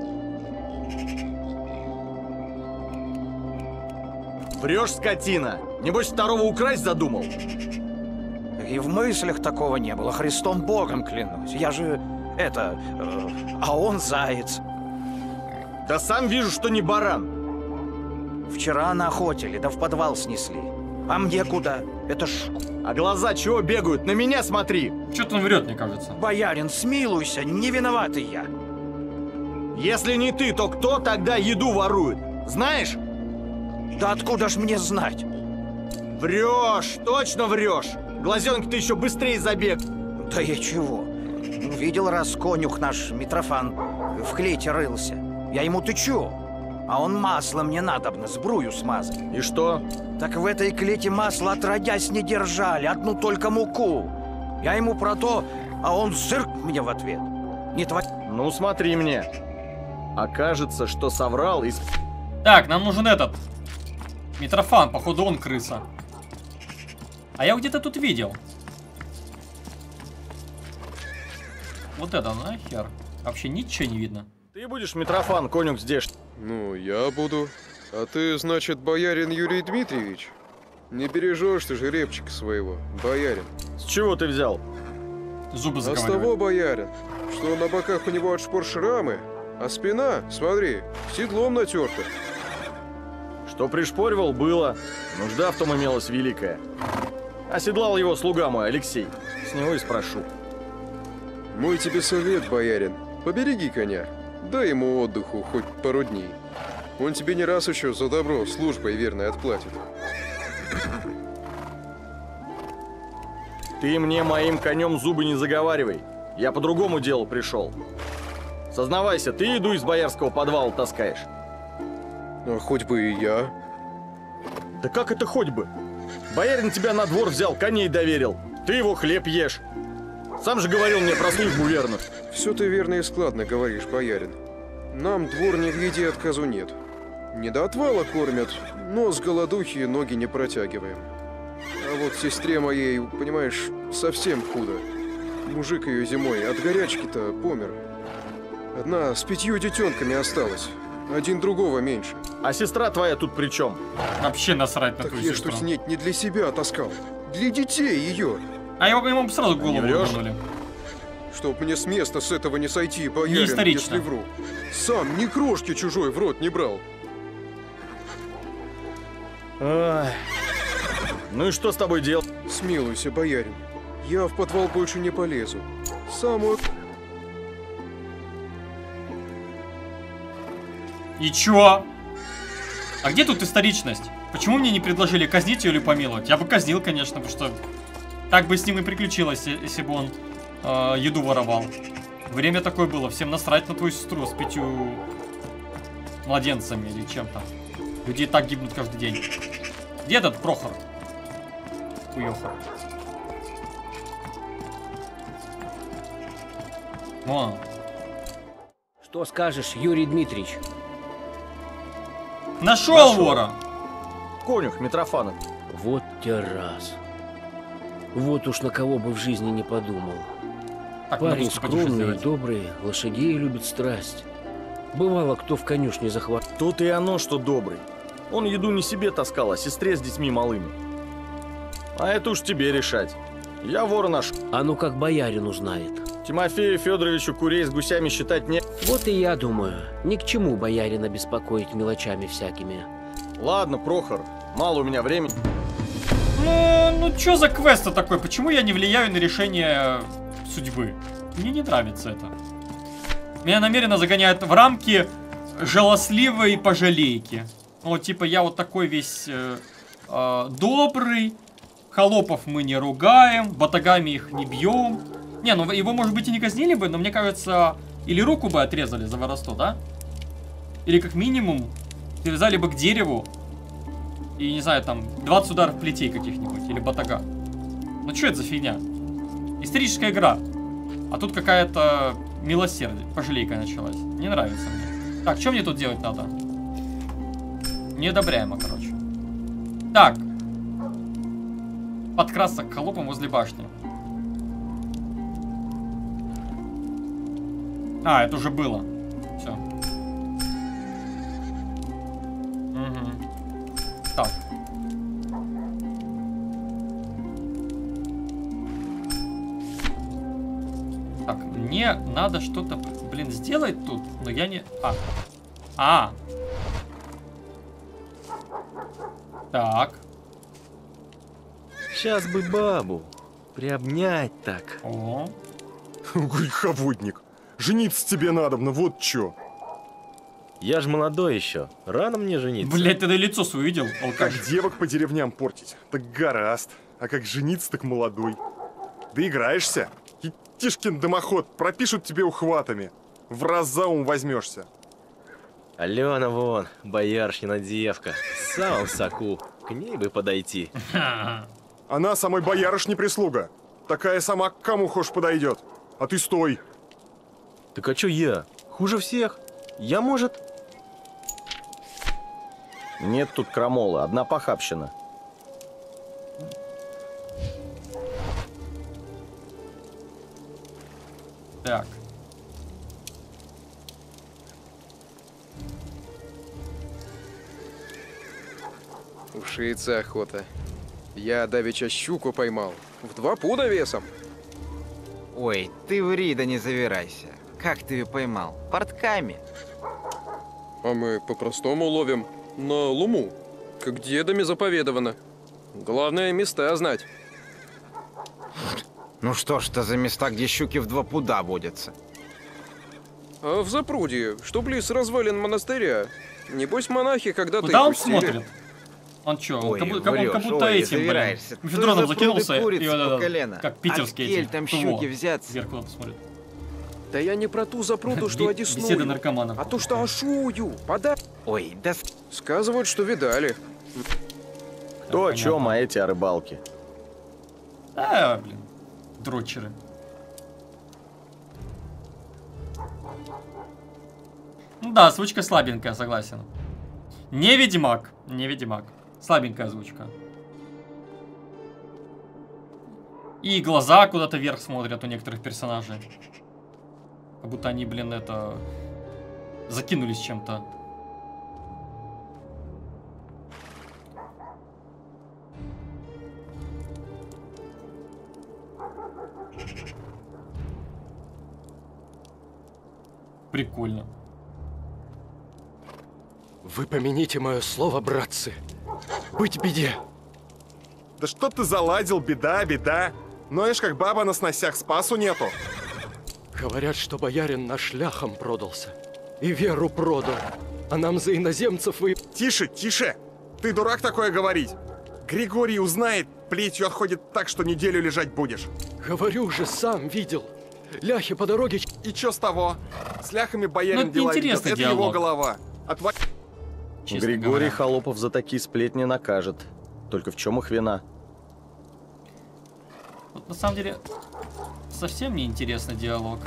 Врешь, скотина! Небось, второго украсть задумал? И в мыслях такого не было, Христом Богом клянусь. Я же, а он заяц. Да сам вижу, что не баран. Вчера наохотили, да в подвал снесли. А мне куда? Это ж... А глаза чего бегают? На меня смотри! Что-то он врет, мне кажется. Боярин, смилуйся, не виноватый я. Если не ты, то кто тогда еду ворует? Знаешь? Да откуда ж мне знать? Врешь, точно врешь. Глазенки ты еще быстрее забег. Да я чего? Видел раз конюх наш, Митрофан, в клете рылся. Я ему тычу. А он маслом не надобно, сбрую смазать. И что? Так в этой клете масло отродясь не держали, одну только муку. Я ему про то, а он зырк мне в ответ. Не твой... Ну смотри мне. Окажется, что соврал и... Так, нам нужен этот. Митрофан, походу он крыса. А я где-то тут видел. Вот это нахер. Вообще ничего не видно. Ты будешь Митрофан, конюх здесь? Ну, я буду. А ты, значит, боярин Юрий Дмитриевич? Не бережешь ты жеребчика своего, боярин. С чего ты взял? Зубы А с заговаривает. того, боярин, что на боках у него от шпор шрамы, а спина, смотри, седлом натерта. Что пришпоривал, было. Нужда в том имелась великая. Оседлал его слуга мой, Алексей. С него и спрошу. Мой тебе совет, боярин. Побереги коня. Дай ему отдыху хоть пару дней. Он тебе не раз еще за добро службой верной отплатит. Ты мне моим конем зубы не заговаривай. Я по другому делу пришел. Сознавайся, ты еду из боярского подвала таскаешь. А хоть бы и я. Да как это хоть бы? Боярин тебя на двор взял, коней доверил. Ты его хлеб ешь. Сам же говорил мне про службу верную. Все ты верно и складно говоришь, боярин. Нам дворни в еде отказу нет. Не до отвала кормят, но с голодухи ноги не протягиваем. А вот сестре моей, понимаешь, совсем худо. Мужик ее зимой от горячки-то помер. Одна с 5 детенками осталась. Один другого меньше. А сестра твоя тут при чем? Вообще насрать на так твою я сестру. что не для себя таскал. Для детей ее. А ему сразу голову врешь? вернули. Чтоб мне с места с этого не сойти, боярин, исторично. если вру. Сам ни крошки чужой в рот не брал. Ой. Ну и что с тобой делать? Смилуйся, боярин. Я в подвал больше не полезу. Самую... И чё? А где тут историчность? Почему мне не предложили казнить ее или помиловать? Я бы казнил, конечно, потому что так бы с ним и приключилось, если бы он еду воровал. Время такое было, всем насрать на твою сестру с 5 младенцами или чем-то. Люди и так гибнут каждый день. Где этот Прохор? Хуёхор. Вон. Что скажешь, Юрий Дмитриевич? Нашел вора! Конюх Митрофанов. Вот те раз. Вот уж на кого бы в жизни не подумал. Так, парень скромный и добрый, лошадей любит страсть. Бывало, кто в конюшне захват. Тут и оно, что добрый. Он еду не себе таскал, а сестре с детьми малыми. А это уж тебе решать. Я вора наш. А ну как боярин узнает. Тимофею Федоровичу курей с гусями считать не... Вот и я думаю, ни к чему боярина беспокоить мелочами всякими. Ладно, Прохор, мало у меня времени. Ну чё за квест такой? Почему я не влияю на решение судьбы? Мне не нравится это. Меня намеренно загоняют в рамки жалостливой пожалейки. Вот типа я вот такой весь добрый. Холопов мы не ругаем, батагами их не бьем. Не, ну его, может быть, и не казнили бы, но мне кажется, или руку бы отрезали за воровство, да? Или как минимум привязали бы к дереву и, не знаю, там 20 ударов плетей каких-нибудь, или батага. Ну что это за фигня? Историческая игра. А тут какая-то милосердие, пожалейка началась. Не нравится мне. Так, что мне тут делать надо? Неодобряемо, короче. Так. Подкрасться к холопам возле башни. А, это уже было. Все. Угу. Так. Так, мне надо что-то, блин, сделать тут, но я не... Так. Сейчас бы бабу приобнять так. О. Греховодник. Жениться тебе надобно, вот чё. Я ж молодой еще. Рано мне жениться. Блять, ты на лицо свое видел? Как девок по деревням портить, так гораст. А как жениться, так молодой. Да играешься. И Тишкин дымоход пропишут тебе ухватами. В раз за ум возьмешься. Алена вон, бояршнина девка. В самом соку. К ней бы подойти. Она самой боярышне прислуга. Такая сама к кому хошь подойдет. А ты стой. Так а чё я? Хуже всех? Я, может? Нет тут крамолы, одна похабщина. Так. Ушица охота. Я давеча щуку поймал. В 2 пуда весом. Ой, ты ври, да не завирайся. Как ты ее поймал? Портками? А мы по-простому ловим. На луму. Как дедами заповедовано. Главное, места знать. Ну что ж это за места, где щуки в 2 пуда водятся? А в запруде, что близ развалин монастыря. Небось, монахи когда-то куда он пустили. смотрит? Он чё? Ой, Он как будто ой, этим, блин, завираешься. мефедроном Ты закинулся и курица вот по это, колено. как питерские Откель эти. там Во, щуки взяться. вверх куда-то смотрит. Да я не про ту запруду, что Беседа одесную, наркоманов. а то, что ашую. Ой, да... Сказывают, что видали. Кто о чем, а эти о рыбалке. Блин, дрочеры. Ну да, озвучка слабенькая, согласен. Не Ведьмак, не Ведьмак. Слабенькая озвучка. И глаза куда-то вверх смотрят у некоторых персонажей. Как будто они, блин, это... закинулись чем-то. Прикольно. Вы помяните мое слово, братцы. Быть беде. Да что ты заладил, беда, беда. Ноешь, как баба на сносях, спасу нету. Говорят, что боярин наш ляхом продался. И веру продал. А нам за иноземцев вы... Тише, тише! Ты дурак такое говорить? Григорий узнает, плетью отходит так, что неделю лежать будешь. Говорю же, сам видел. Ляхи по дороге... И чё с того? С ляхами боярин дела ведет, это его голова. Григорий Холопов за такие сплетни накажет. Только в чем их вина? Вот, на самом деле, совсем не интересный диалог.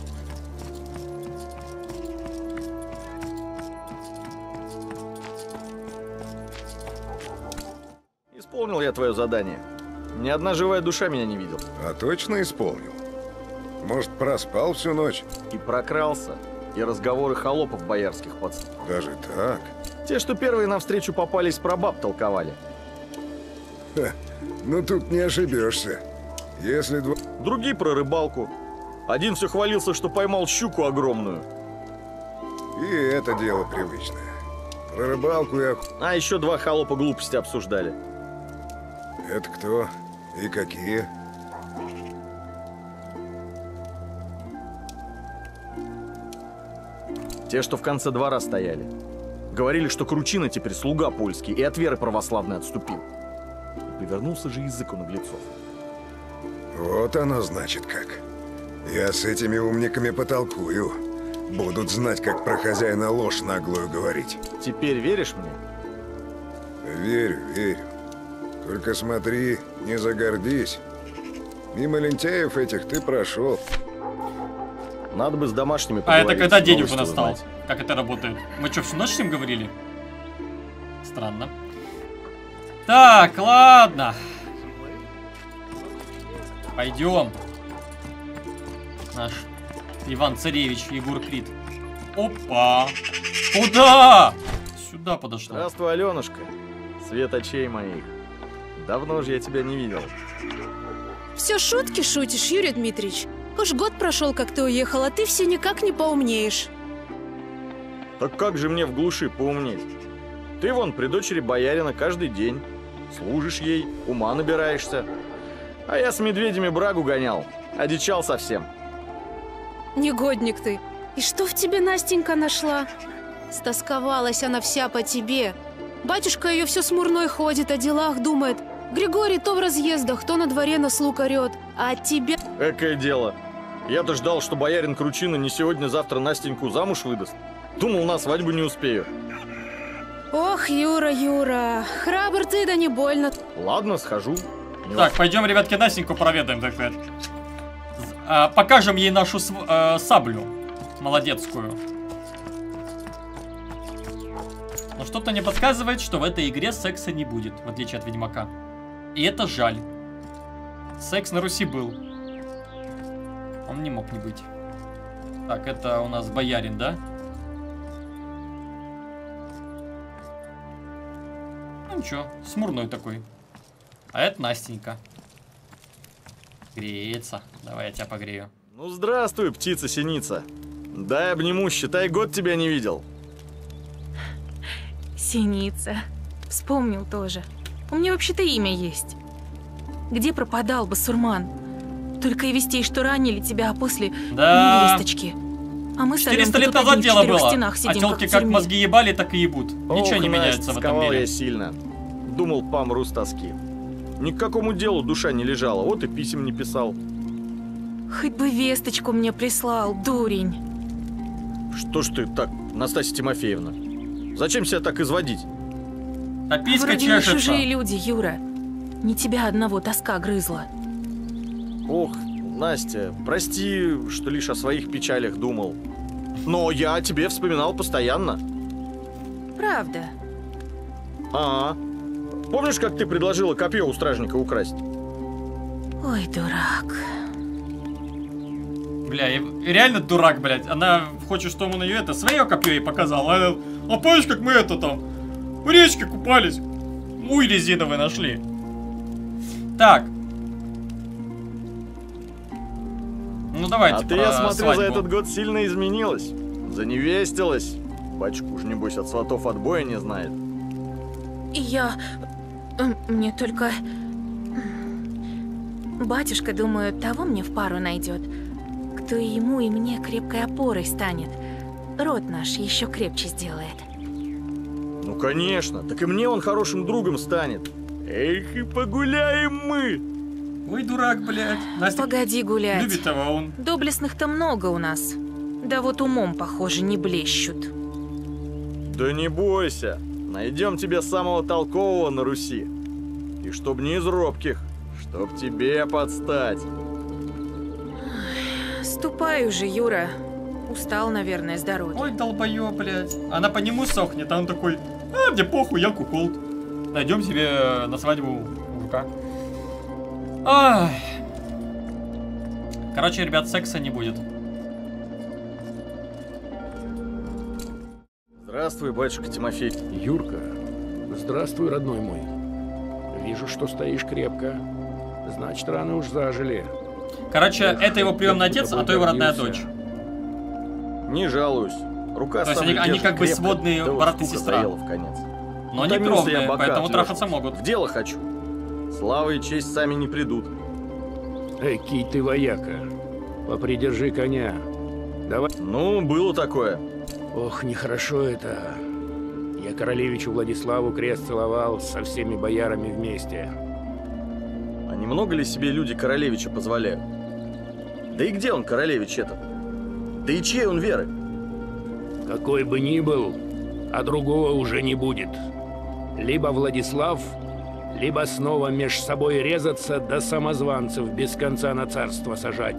Исполнил я твое задание. Ни одна живая душа меня не видел. А точно исполнил? Может, проспал всю ночь? И прокрался. И разговоры холопов боярских подслушал. Даже так? Те, что первые навстречу попались, про баб толковали. Ха, ну тут не ошибешься. Если два... Другие про рыбалку. Один все хвалился, что поймал щуку огромную. И это дело привычное. Про рыбалку я... А еще два холопа глупости обсуждали. Это кто? И какие? Те, что в конце двора стояли. Говорили, что Кручина теперь слуга польский и от веры православной отступил. И повернулся же язык у наглецов. Вот оно значит как. Я с этими умниками потолкую. Будут знать, как про хозяина ложь наглую говорить. Теперь веришь мне? Верю, верю. Только смотри, не загордись. Мимо лентяев этих ты прошел. Надо бы с домашними поговорить. А это когда день уже настал? Узнать. Как это работает? Мы что, всю ночь с ним говорили? Странно. Так, ладно. Пойдем. Наш Иван-Царевич Егор Крид. Опа! Куда? Сюда подошло. Здравствуй, Аленушка. Свет очей моих. Давно же я тебя не видел. Все шутки шутишь, Юрий Дмитриевич. Уж год прошел, как ты уехал, а ты все никак не поумнеешь. Так как же мне в глуши поумнеть? Ты вон при дочери боярина каждый день. Служишь ей, ума набираешься. А я с медведями брагу гонял. Одичал совсем. Негодник ты. И что в тебе Настенька нашла? Стосковалась она вся по тебе. Батюшка ее все смурной ходит, о делах думает. Григорий то в разъездах, то на дворе на слуг орет. А от тебя... Экое дело. Я-то ждал, что боярин Кручина не сегодня-завтра Настеньку замуж выдаст. Думал, на свадьбу не успею. Ох, Юра, Юра, храбр ты, да не больно. Ладно, схожу. Так, пойдем, ребятки, Настеньку проведаем, так сказать. Покажем ей нашу саблю молодецкую. Но что-то мне подсказывает, что в этой игре секса не будет, в отличие от Ведьмака. И это жаль. Секс на Руси был. Он не мог не быть. Так, это у нас боярин, да? Ну ничего, смурной такой. А это Настенька. Греется. Давай я тебя погрею. Ну здравствуй, птица-синица. Дай обниму, считай, год тебя не видел. Синица. Вспомнил тоже. У меня вообще-то имя есть. Где пропадал, басурман? Только и вестей, что ранили тебя, а после невесточки. А мы 400 лет назад дело было. А телки как мозги ебали, так и ебут. Ничего не меняется в этом мире. Я сильно. Думал, помру с тоски. Ни к какому делу душа не лежала, вот и писем не писал. Хоть бы весточку мне прислал, дурень. Что ж ты так, Настасья Тимофеевна? Зачем себя так изводить? А писька вроде чешется. не чужие люди, Юра. Не тебя одного тоска грызла. Ох, Настя, прости, что лишь о своих печалях думал. Но я о тебе вспоминал постоянно. Правда. Ага. Помнишь, как ты предложила копье у стражника украсть? Ой, дурак. Бля, реально дурак, блядь. Она хочет, чтобы он ее это, свое копье ей показал. А помнишь, как мы это там в речке купались? Муй резиновый нашли. Так. Ну давайте. А ты, я смотрю, свадьбу. За этот год сильно изменилась. Заневестилась. Батюшка уж, небось, от сватов отбоя не знает. И я... Мне только... Батюшка, думаю, того мне в пару найдет, кто и ему, и мне крепкой опорой станет. Род наш еще крепче сделает. Ну, конечно. Так и мне он хорошим другом станет. Эх, и погуляем мы. Ой, дурак, блядь. Настя Погоди гулять. любит его, а он... Доблестных-то много у нас. Да вот умом, похоже, не блещут. Да не бойся. Найдем тебе самого толкового на Руси. И чтоб не из робких, чтоб тебе подстать. Ступай уже, Юра. Устал, наверное, с дороги. Ой, долбоёб, блядь. Она по нему сохнет, а он такой, а, мне похуй, я куколд. Найдем себе на свадьбу мужика. Ай. Короче, ребят, секса не будет. Здравствуй, батюшка Тимофей. Юрка, здравствуй, родной мой. Вижу, что стоишь крепко. Значит, раны уж зажили. Короче, это его приемный отец, а то его родная дочь. Не жалуюсь. Рука то есть сам они как бы крепко, сводные да брат и скука сестра. заела в конец. Но они Утомился я кровные, бока поэтому от трахаться лёжки. могут. В дело хочу. Слава и честь сами не придут. Экий ты вояка. Попридержи коня. Давай. Ну, было такое. Ох, нехорошо это. Я королевичу Владиславу крест целовал со всеми боярами вместе. А немного ли себе люди королевича позволяют? Да и где он, королевич этот? Да и чьей он веры? Какой бы ни был, а другого уже не будет. Либо Владислав, либо снова меж собой резаться, да самозванцев без конца на царство сажать.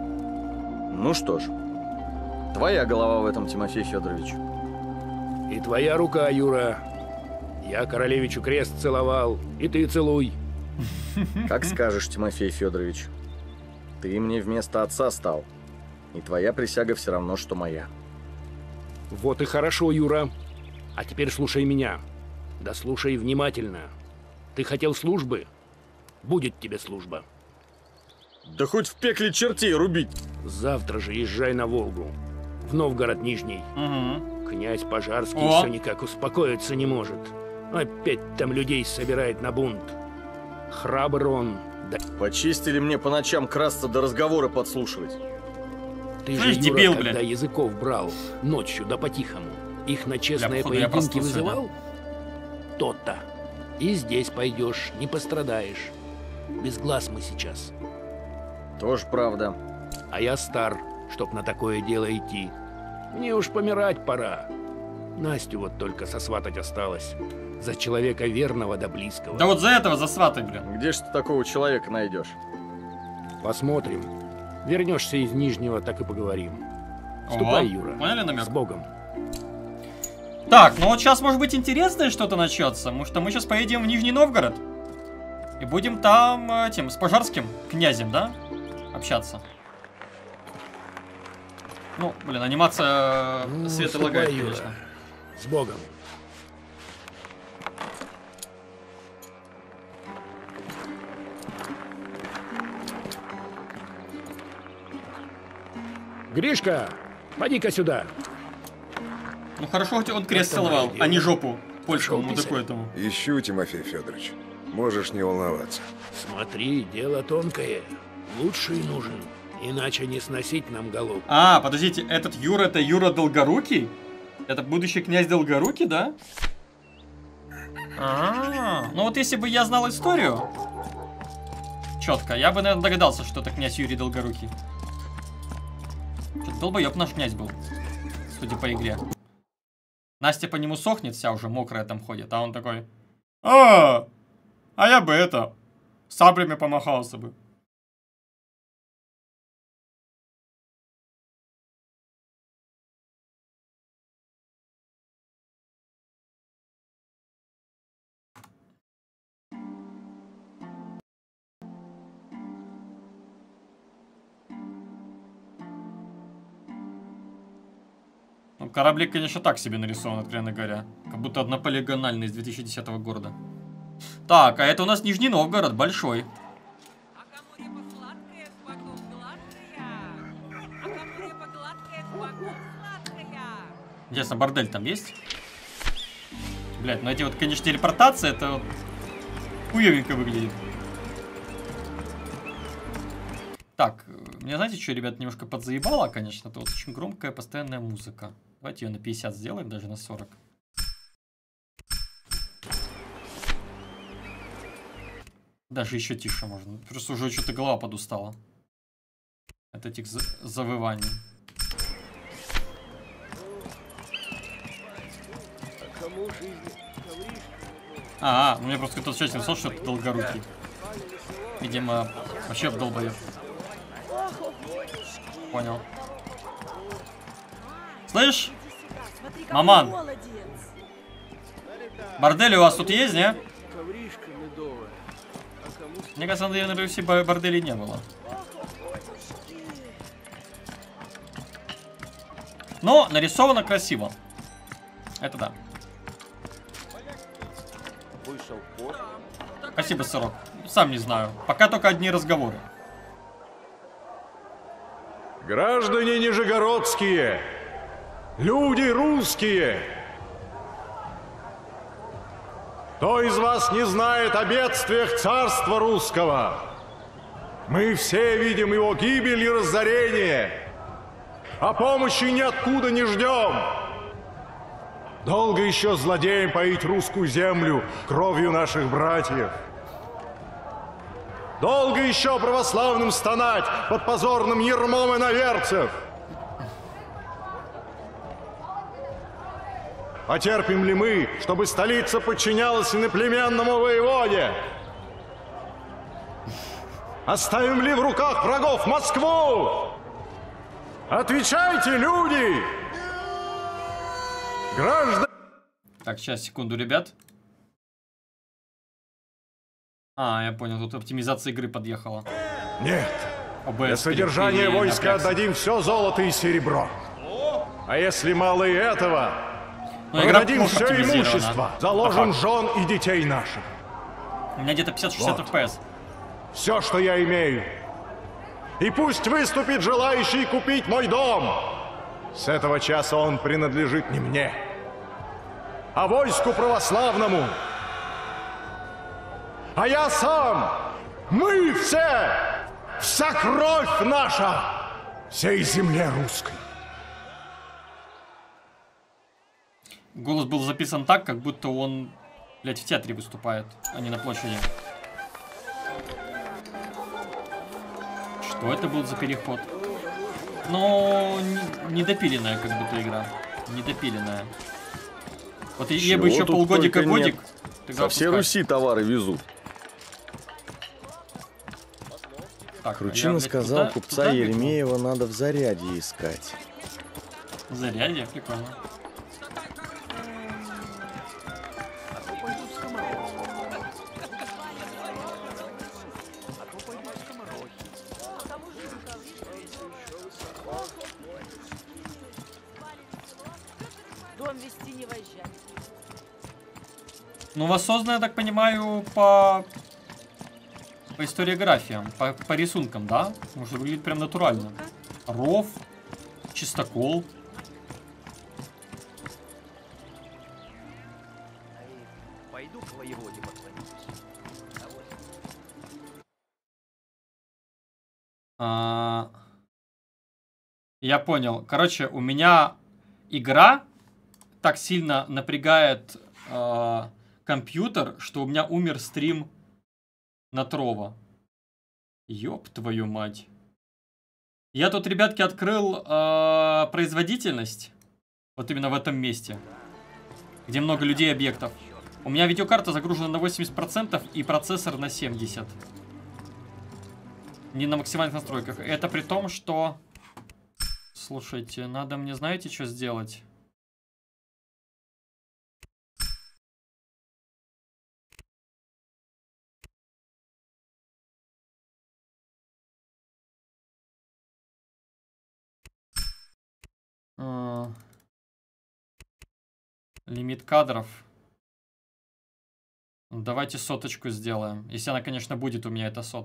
Ну что ж, твоя голова в этом, Тимофей Федорович. И твоя рука, Юра. Я королевичу крест целовал, и ты целуй. Как скажешь, Тимофей Федорович. Ты мне вместо отца стал. И твоя присяга все равно, что моя. Вот и хорошо, Юра. А теперь слушай меня. Да слушай внимательно. Ты хотел службы? Будет тебе служба. Да хоть в пекле чертей рубить. Завтра же езжай на Волгу. В Новгород Нижний. Угу. Князь Пожарский О! все никак успокоиться не может. Опять там людей собирает на бунт. Храбр он. Да. Почистили мне по ночам красться да разговоры подслушивать. Ты же, Юра, дебил, когда блядь. языков брал ночью да по-тихому, их на честные походу, я поединки проснулся, вызывал? То-то. И здесь пойдешь, не пострадаешь. Без глаз мы сейчас. Тоже правда. А я стар, чтоб на такое дело идти. Мне уж помирать пора. Настю вот только сосватать осталось. За человека верного да близкого. Да вот за этого засватай, блин. Где ж ты такого человека найдешь? Посмотрим. Вернешься из Нижнего, так и поговорим. Ступай, Юра. Поняли намек? С Богом. Так, ну вот сейчас может быть интересное что-то начнется, потому что мы сейчас поедем в Нижний Новгород. И будем там этим, с Пожарским князем, да? Общаться. Ну, блин, анимация света ступай, лагает, Юра. конечно. С Богом. Гришка, поди-ка сюда. Ну хорошо, хоть он крест целовал, а не жопу польскому мудаку этому. Ищу, Тимофей Федорович. Можешь не волноваться. Смотри, дело тонкое. Лучший нужен, иначе не сносить нам голов. А, подождите, этот Юра, это Юра Долгорукий? Это будущий князь Долгорукий, да? Ну вот если бы я знал историю четко, я бы, наверное, догадался, что это князь Юрий Долгорукий. Что-то долбоёб наш князь был, судя по игре. Настя по нему сохнет, вся уже мокрая там ходит, а он такой: а я бы это, саблями помахался бы. Ну, кораблик, конечно, так себе нарисован, откровенно говоря. Как будто однополигональный из 2010 года. Так, а это у нас Нижний Новгород, большой. Интересно, бордель там есть? Блять, ну эти вот, конечно, телепортации, это вот хуевенько выглядит. Мне, знаете, что, ребят, немножко подзаебало, конечно. Это вот очень громкая постоянная музыка. Давайте ее на 50 сделаем, даже на 40. Даже еще тише можно. Просто уже что-то голова подустала от этих завываний. У меня просто кто-то сейчас написал, что это долгорукий. Видимо, вообще долбоёб. Понял. Слышь, маман, бордель у вас тут есть, не? Мне кажется, на Руси борделей не было. Но нарисовано красиво. Это да. Спасибо, сырок. Сам не знаю. Пока только одни разговоры. Граждане нижегородские, люди русские, кто из вас не знает о бедствиях царства русского? Мы все видим его гибель и разорение, а помощи ниоткуда не ждем. Долго еще злодеям поить русскую землю кровью наших братьев? Долго еще православным стонать под позорным ярмом иноверцев? Потерпим ли мы, чтобы столица подчинялась иноплеменному воеводе? Оставим ли в руках врагов Москву? Отвечайте, люди! Граждане... Так, сейчас, секунду, ребят. Я понял, тут оптимизация игры подъехала. Нет. Для содержания войска отдадим все золото и серебро. А если мало и этого, продадим все имущество, заложим жен и детей наших. У меня где-то 50-60 FPS. Все, что я имею. И пусть выступит желающий купить мой дом. С этого часа он принадлежит не мне, а войску православному. А я сам, мы все, вся кровь наша, всей земле русской. Голос был записан так, как будто он, блядь, в театре выступает, а не на площади. Что это был за переход? Но недопиленная как будто игра. Недопиленная. Вот я бы еще полгодика-годик. Со всей Руси товары везут. Кручина сказал, купца Еремеева надо в Зарядье искать. В Зарядье? Прикольно. Ну, воссоздано, я так понимаю, по историографиям, по рисункам, да? Может, выглядит прям натурально. Ров, чистокол. Пойду к воеводе поклонюсь. Я понял. Короче, у меня игра так сильно напрягает компьютер, что у меня умер стрим на Трова. Ёб твою мать. Я тут, ребятки, открыл производительность. Вот именно в этом месте. Где много людей и объектов. У меня видеокарта загружена на 80% и процессор на 70%. Не на максимальных настройках. Это при том, что... Слушайте, надо мне, знаете, что сделать? Лимит кадров. Давайте 100 сделаем. Если она, конечно, будет у меня, эта 100.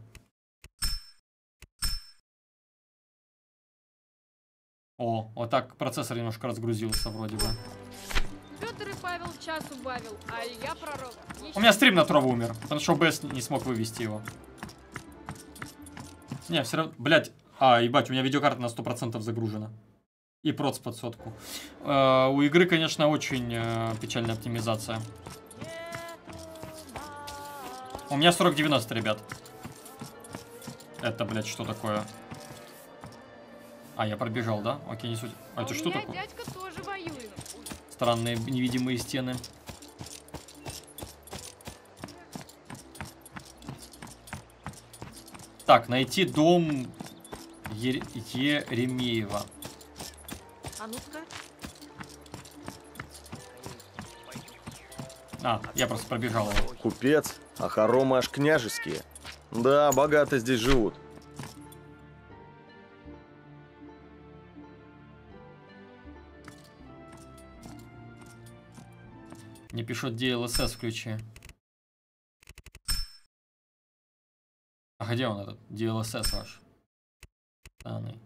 О, вот так процессор немножко разгрузился вроде бы. Петр и Павел час убавил, а я пророк. У меня стрим на Трову умер, потому что OBS не смог вывести его. Не, все равно, блядь, А, ебать, у меня видеокарта на 100% загружена. И проц под сотку. У игры, конечно, очень печальная оптимизация. У меня 4090, ребят. Это, блядь, что такое? А, я пробежал, да? Окей, не суть. А это что такое? Дядька тоже воюет. Странные невидимые стены. Так, найти дом Еремеева. А ну-ка. А, я просто пробежал его. Купец, а хоромы аж княжеские. Да, богато здесь живут. Мне пишут DLSS включи. А где он этот? DLSS ваш? Данный.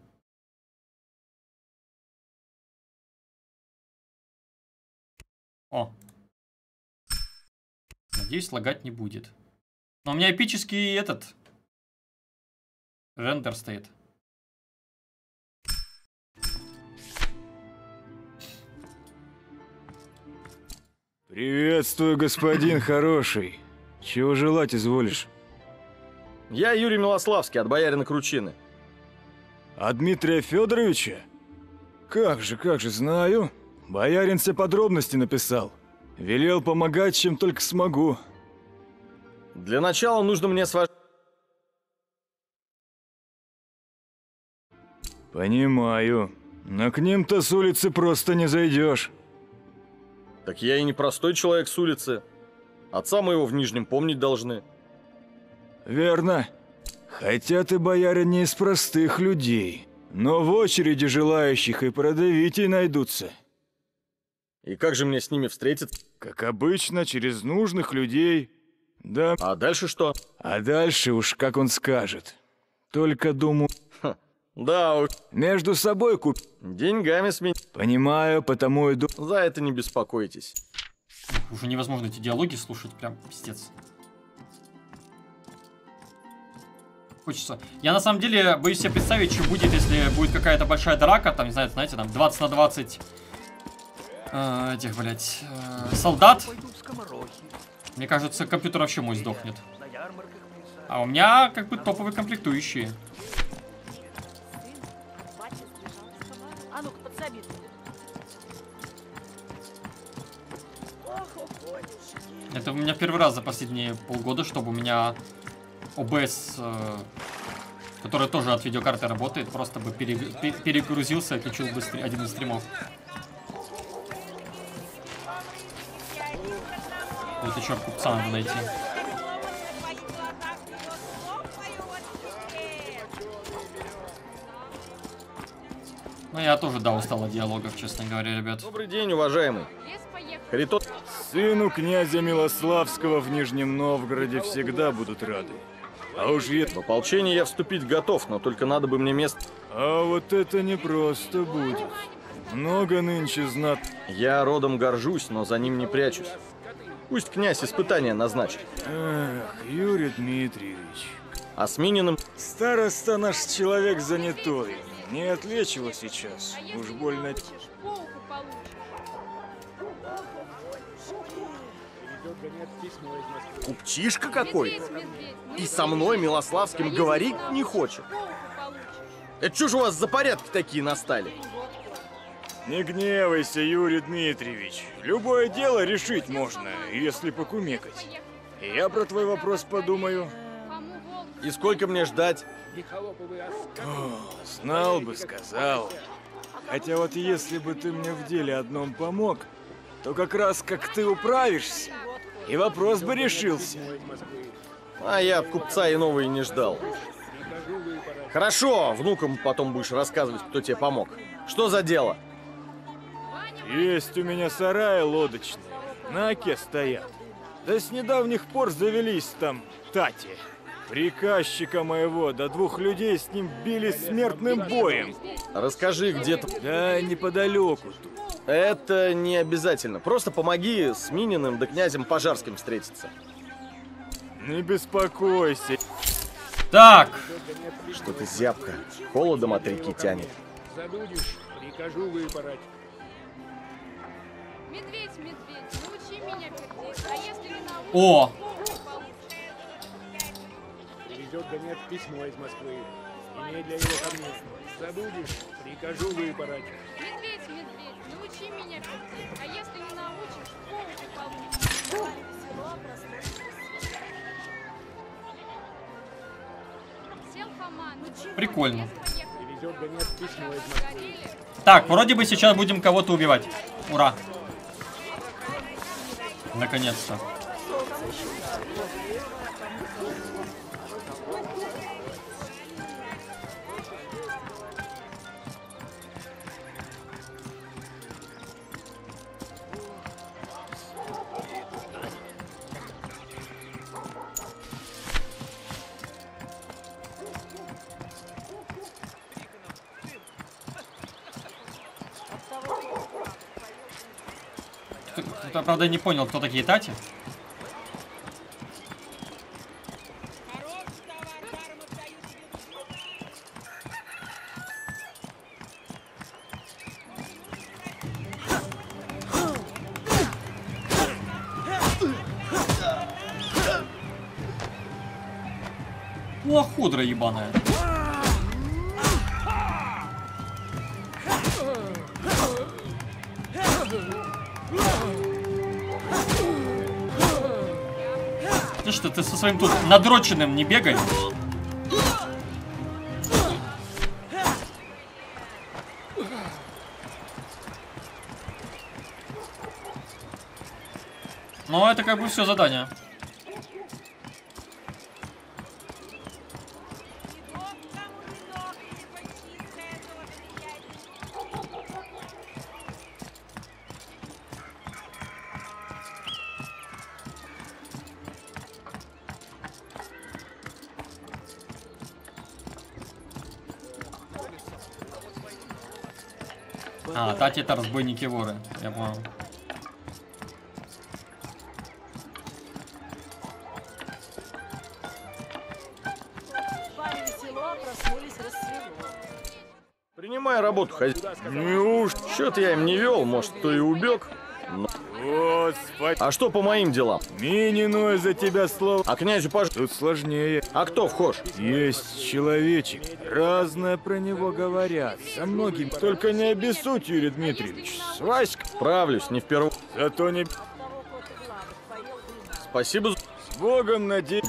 О. Надеюсь, лагать не будет. Но у меня эпический этот рендер стоит. Приветствую, господин хороший. Чего желать изволишь? Я Юрий Милославский, от боярина Кручины. А Дмитрия Федоровича? Как же, знаю. Боярин все подробности написал. Велел помогать, чем только смогу. Для начала нужно мне с вашей... Понимаю. Но к ним-то с улицы просто не зайдешь. Так я и не простой человек с улицы. Отца моего в Нижнем помнить должны. Верно. Хотя ты, боярин, не из простых людей. Но в очереди желающих и продавить и найдутся. И как же мне с ними встретиться? Как обычно, через нужных людей. Да. А дальше что? А дальше уж как он скажет. Только думаю... Да уж. Между собой куп... Деньгами сменить. Понимаю, потому иду... За это не беспокойтесь. Уже невозможно эти диалоги слушать, прям пиздец. Хочется. Я на самом деле боюсь себе представить, что будет, если будет какая-то большая драка, там, не знаю, знаете, там 20 на 20 этих, блядь, солдат. Мне кажется, компьютер вообще мой сдохнет. А у меня как бы топовые комплектующие. А ну-ка, подсоби. Это у меня первый раз за последние полгода, чтобы у меня OBS, который тоже от видеокарты работает, просто бы перегрузился и включил быстрее один из стримов. Вот еще купца надо найти. Ну, я тоже, да, устал от диалогов, честно говоря, ребят. Добрый день, уважаемый. Харитон... Сыну князя Милославского в Нижнем Новгороде всегда будут рады. А уж в ополчение я вступить готов, но только надо бы мне место... А вот это непросто будет. Много нынче знат... Я родом горжусь, но за ним не прячусь. Пусть князь испытания назначит. Эх, Юрий Дмитриевич. А с Мининым... Староста наш человек занятой. Не отвлечь его сейчас. Уж больно... Купчишка какой? И со мной, Милославским, говорить не хочет. Это что же у вас за порядки такие настали? Не гневайся, Юрий Дмитриевич. Любое дело решить можно, если покумекать. Я про твой вопрос подумаю. И сколько мне ждать? О, знал бы, сказал. Хотя вот если бы ты мне в деле одном помог, то как раз как ты управишься, и вопрос бы решился. А я от купца иного и не ждал. Хорошо, внукам потом будешь рассказывать, кто тебе помог. Что за дело? Есть у меня сараи лодочные, на оке стоят. Да с недавних пор завелись там тати. Приказчика моего, да 2 людей с ним били смертным боем. Расскажи, где-то... Да неподалеку тут. Это не обязательно. Просто помоги с Мининым да князем Пожарским встретиться. Не беспокойся. Так. Что-то зябко. Холодом от реки тянет. Забудешь, прикажу выпороть. Медведь, медведь, научи меня пердеть, а если не научишь... О! Привезет гонец письмо из Москвы. Немедля его ко мне. Забудешь, прикажу выпороть. Медведь, медведь, научи меня пердеть, а если не научишь, по уху получишь. Прикольно. Привезет гонец письмо из Москвы. Так, вроде бы сейчас будем кого-то убивать. Ура! Наконец-то. Кто-то, правда, не понял, кто такие Тати. О, худра ебаная. Ты что, ты со своим тут надроченным не бегай? Ну, это как бы все задание. А, Тати это разбойники-воры, я понял. Принимай работу, хозяин. Неужто? Счет я им не вел, может, кто и убег. Но... Господи. А что по моим делам? Мининую за тебя слово. А князю пож... Тут сложнее. А кто вхож? Есть человечек. Разное про него говорят. Со многим. Только не обессудь, Юрий Дмитриевич. С Васькой справлюсь, не впервые. Зато не... Спасибо. С Богом, надеюсь.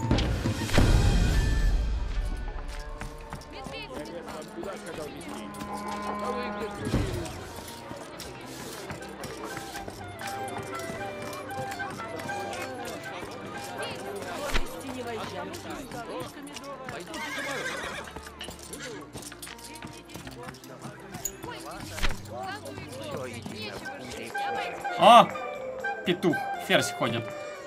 А, петух, ферзь ходит.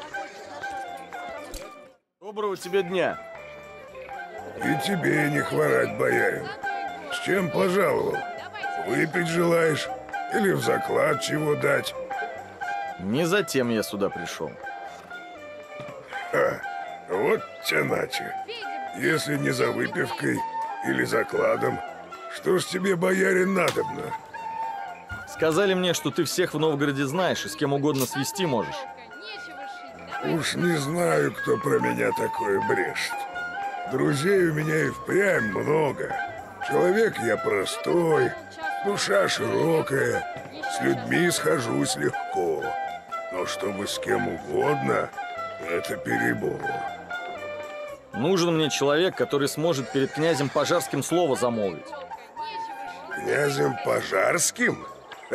Доброго тебе дня. И тебе не хворать, боярин. С чем пожаловал? Выпить желаешь? Или в заклад чего дать? Не затем я сюда пришел. Ха, вот тяначе. Если не за выпивкой или закладом, что ж тебе, боярин, надобно? Сказали мне, что ты всех в Новгороде знаешь и с кем угодно свести можешь. Уж не знаю, кто про меня такое брешет. Друзей у меня и впрямь много. Человек я простой, душа широкая, с людьми схожусь легко. Но чтобы с кем угодно, это перебор. Нужен мне человек, который сможет перед князем Пожарским слово замолвить. Князем Пожарским?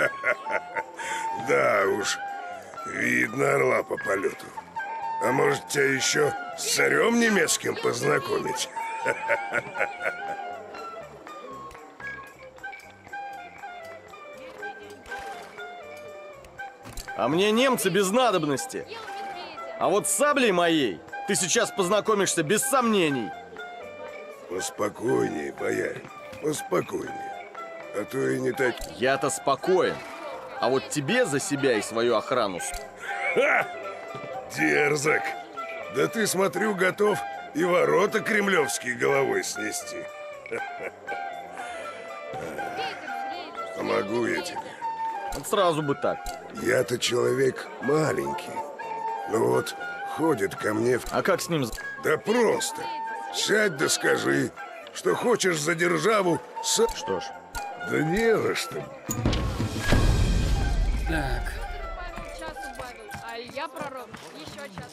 Да уж, видно орла по полету. А может, тебя еще с царем немецким познакомить? А мне немцы без надобности. А вот с саблей моей ты сейчас познакомишься без сомнений. Поспокойнее, боярин, поспокойнее. А то и не так... Я-то спокоен. А вот тебе за себя и свою охрану... Ха! Дерзок! Да ты, смотрю, готов и ворота кремлевские головой снести. Помогу я тебе. Вот сразу бы так. Я-то человек маленький. Ну вот, ходит ко мне... А как с ним? Да просто. Сядь да скажи, что хочешь за державу с... Что ж. Да не за что. Так. Час убавил, а я пророк. Еще час.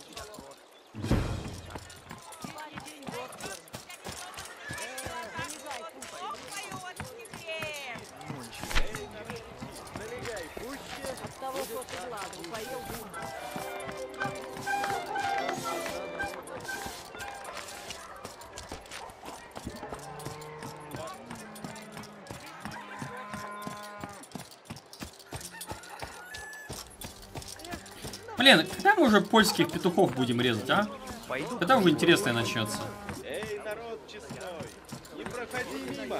Блин, когда мы уже польских петухов будем резать, а? Когда уже интересное начнется. Эй, народ честной, не проходи мимо.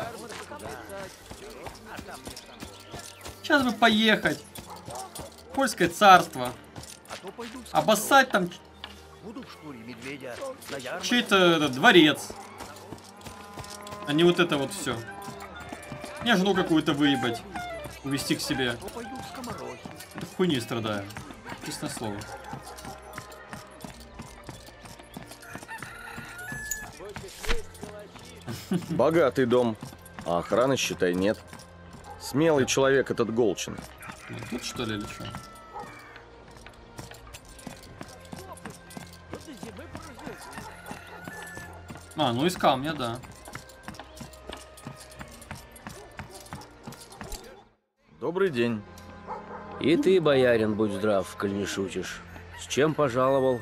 Сейчас бы поехать. Польское царство. Обоссать там чей-то дворец. А не вот это вот все. Не жену какую-то выебать. Увести к себе. Это хуйней страдаю. Честное слово. Богатый дом, а охраны, считай, нет. Смелый человек этот Голчин. Тут что ли или что? А, ну из камня, да. Добрый день. И ты, боярин, будь здрав, коль не шутишь. С чем пожаловал?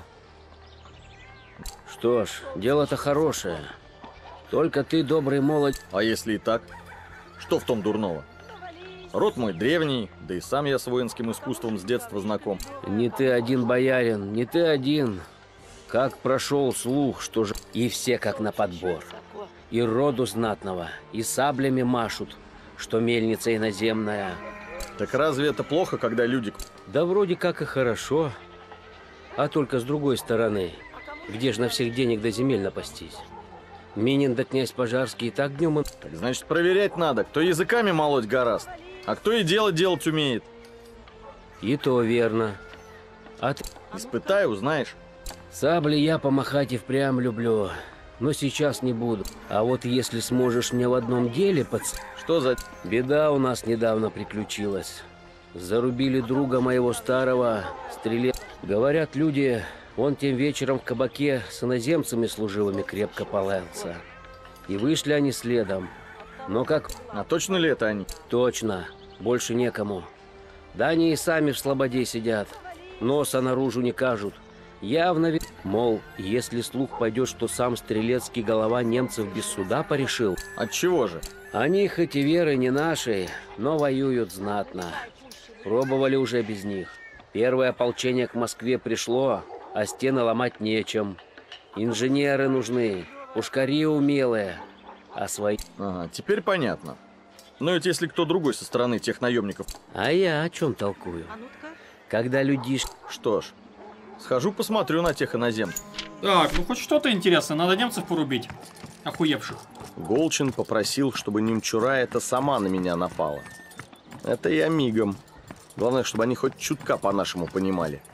Что ж, дело-то хорошее. Только ты, добрый молодь... А если и так? Что в том дурного? Род мой древний, да и сам я с воинским искусством с детства знаком. Не ты один, боярин, не ты один. Как прошел слух, что же... И все как на подбор. И роду знатного, и саблями машут, что мельница иноземная. Так разве это плохо, когда люди... Да вроде как и хорошо. А только с другой стороны, где ж на всех денег до земель напастись? Минин да князь Пожарский и так днем и... Так значит, проверять надо, кто языками молоть гораст, а кто и дело делать умеет. И то верно. А ты... Испытай, узнаешь. Сабли я помахать и впрямь люблю, но сейчас не буду. А вот если сможешь мне в одном деле Что за... Беда у нас недавно приключилась. Зарубили друга моего старого, стреле... Говорят люди, он тем вечером в кабаке с иноземцами служивыми крепко полэлся. И вышли они следом. Но как... А точно ли это они? Точно. Больше некому. Да они и сами в слободе сидят. Носа наружу не кажут. Явно, мол, если слух пойдет, что сам Стрелецкий голова немцев без суда порешил. Отчего же? Они хоть и веры не наши, но воюют знатно. Пробовали уже без них. Первое ополчение к Москве пришло, а стены ломать нечем. Инженеры нужны, пушкари умелые, а свои... Ага, теперь понятно. Но ведь если кто другой со стороны тех наемников... А я о чем толкую? Когда людишки... Что ж, схожу посмотрю на тех иноземцев. Так, ну хоть что-то интересное, надо немцев порубить. Охуевших. Голчин попросил, чтобы немчура это сама на меня напала. Это я мигом. Главное, чтобы они хоть чутка по-нашему понимали.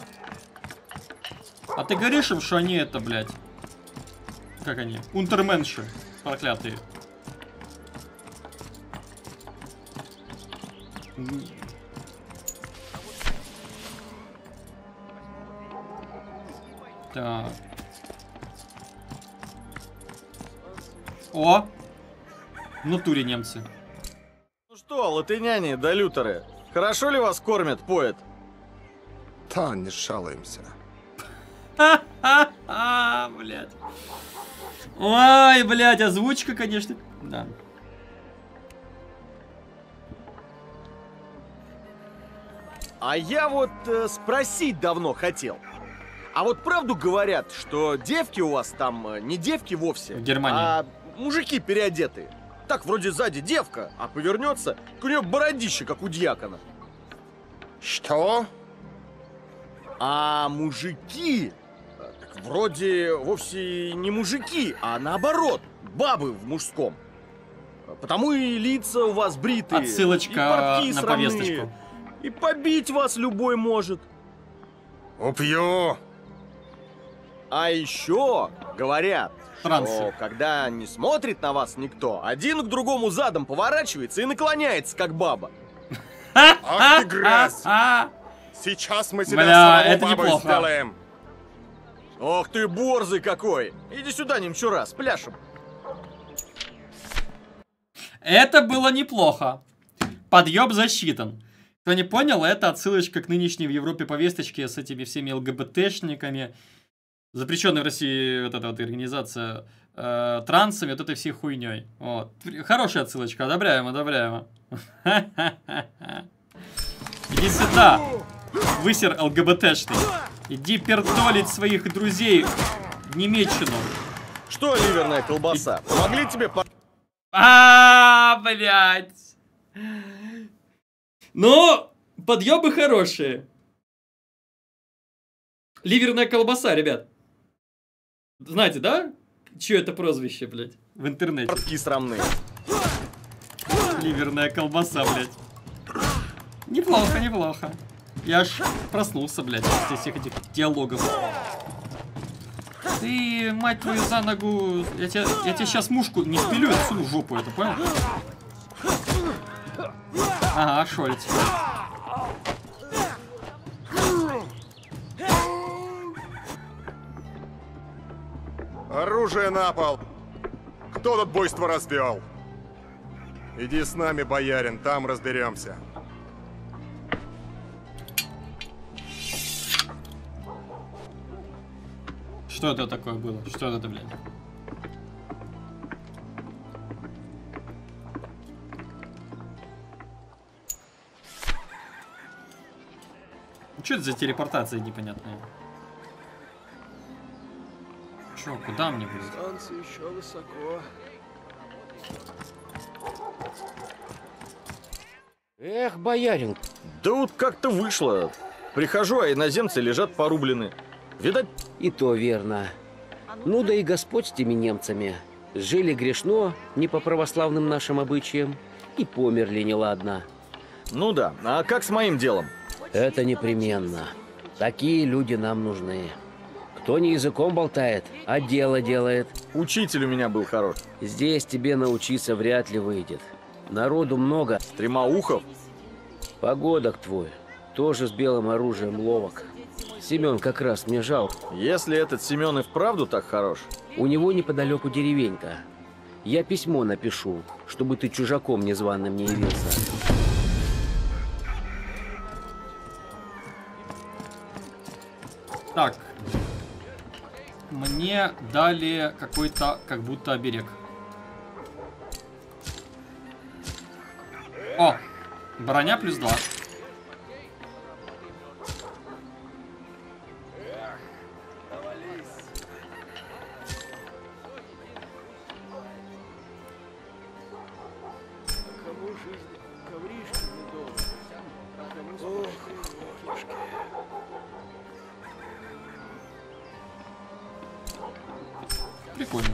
А ты говоришь им, что они это, блядь... Как они? Унтерменши. Проклятые. Так. О! В натуре немцы. Ну что, латыняне да лютеры, хорошо ли вас кормят, поэт? Да, не жалуемся. Ха-ха-ха, блядь. Ой, блядь, озвучка, конечно. Да. А я вот спросить давно хотел. А вот правду говорят, что девки у вас там не девки вовсе, в Германии, а мужики переодетые. Так, вроде сзади девка, а повернется, у нее бородище, как у дьякона. Что? А мужики так вроде вовсе не мужики, а наоборот, бабы в мужском. Потому и лица у вас бритые. Отсылочка на повесточку. И побить вас любой может. Убью! А еще говорят, Франция. что когда не смотрит на вас никто, один к другому задом поворачивается и наклоняется, как баба. Ах ты грязь! Сейчас мы тебя Бля, самого это бабой неплохо. сделаем. Ох ты борзый какой! Иди сюда, немчура, с пляшем. Это было неплохо. Подъеб засчитан. Кто не понял, это отсылочка к нынешней в Европе повесточке с этими всеми ЛГБТшниками, запрещенной в России вот эта вот организация, трансами, вот этой всей хуйней. Вот. Хорошая отсылочка, одобряем, одобряем. Иди сюда, высер ЛГБТшный. Иди пердолить своих друзей в Немеччину. Что, ливерная колбаса, помогли тебе по... Блядь. Ну, подъебы хорошие. Ливерная колбаса, ребят. Знаете, да? Чье это прозвище, блядь? В интернете. Портки срамные. Ливерная колбаса, блядь. Неплохо, неплохо. Я аж проснулся, блядь, после всех этих диалогов. Ты, мать твою, за ногу... Я тебе сейчас мушку не спилю, отсюда в жопу, это понял? Ага, Шольц. Оружие на пол! Кто тут буйство развел? Иди с нами, боярин, там разберемся. Что это такое было? Что это, блядь? Что это за телепортация непонятная? Чё, куда мне будет? Солнце еще высоко. Эх, боярин. Да вот как-то вышло. Прихожу, а иноземцы лежат порублены. Видать... И то верно. Ну да и Господь с теми немцами. Жили грешно, не по православным нашим обычаям, и померли неладно. Ну да, а как с моим делом? Это непременно. Такие люди нам нужны. Кто не языком болтает, а дело делает. Учитель у меня был хорош. Здесь тебе научиться вряд ли выйдет. Народу много. Стремоухов? Погодок твой. Тоже с белым оружием ловок. Семен как раз мне жалко. Если этот Семен и вправду так хорош. У него неподалеку деревенька. Я письмо напишу, чтобы ты чужаком незваным не явился. Так. Мне дали какой-то, как будто оберег. О! Броня +2. Прикольно.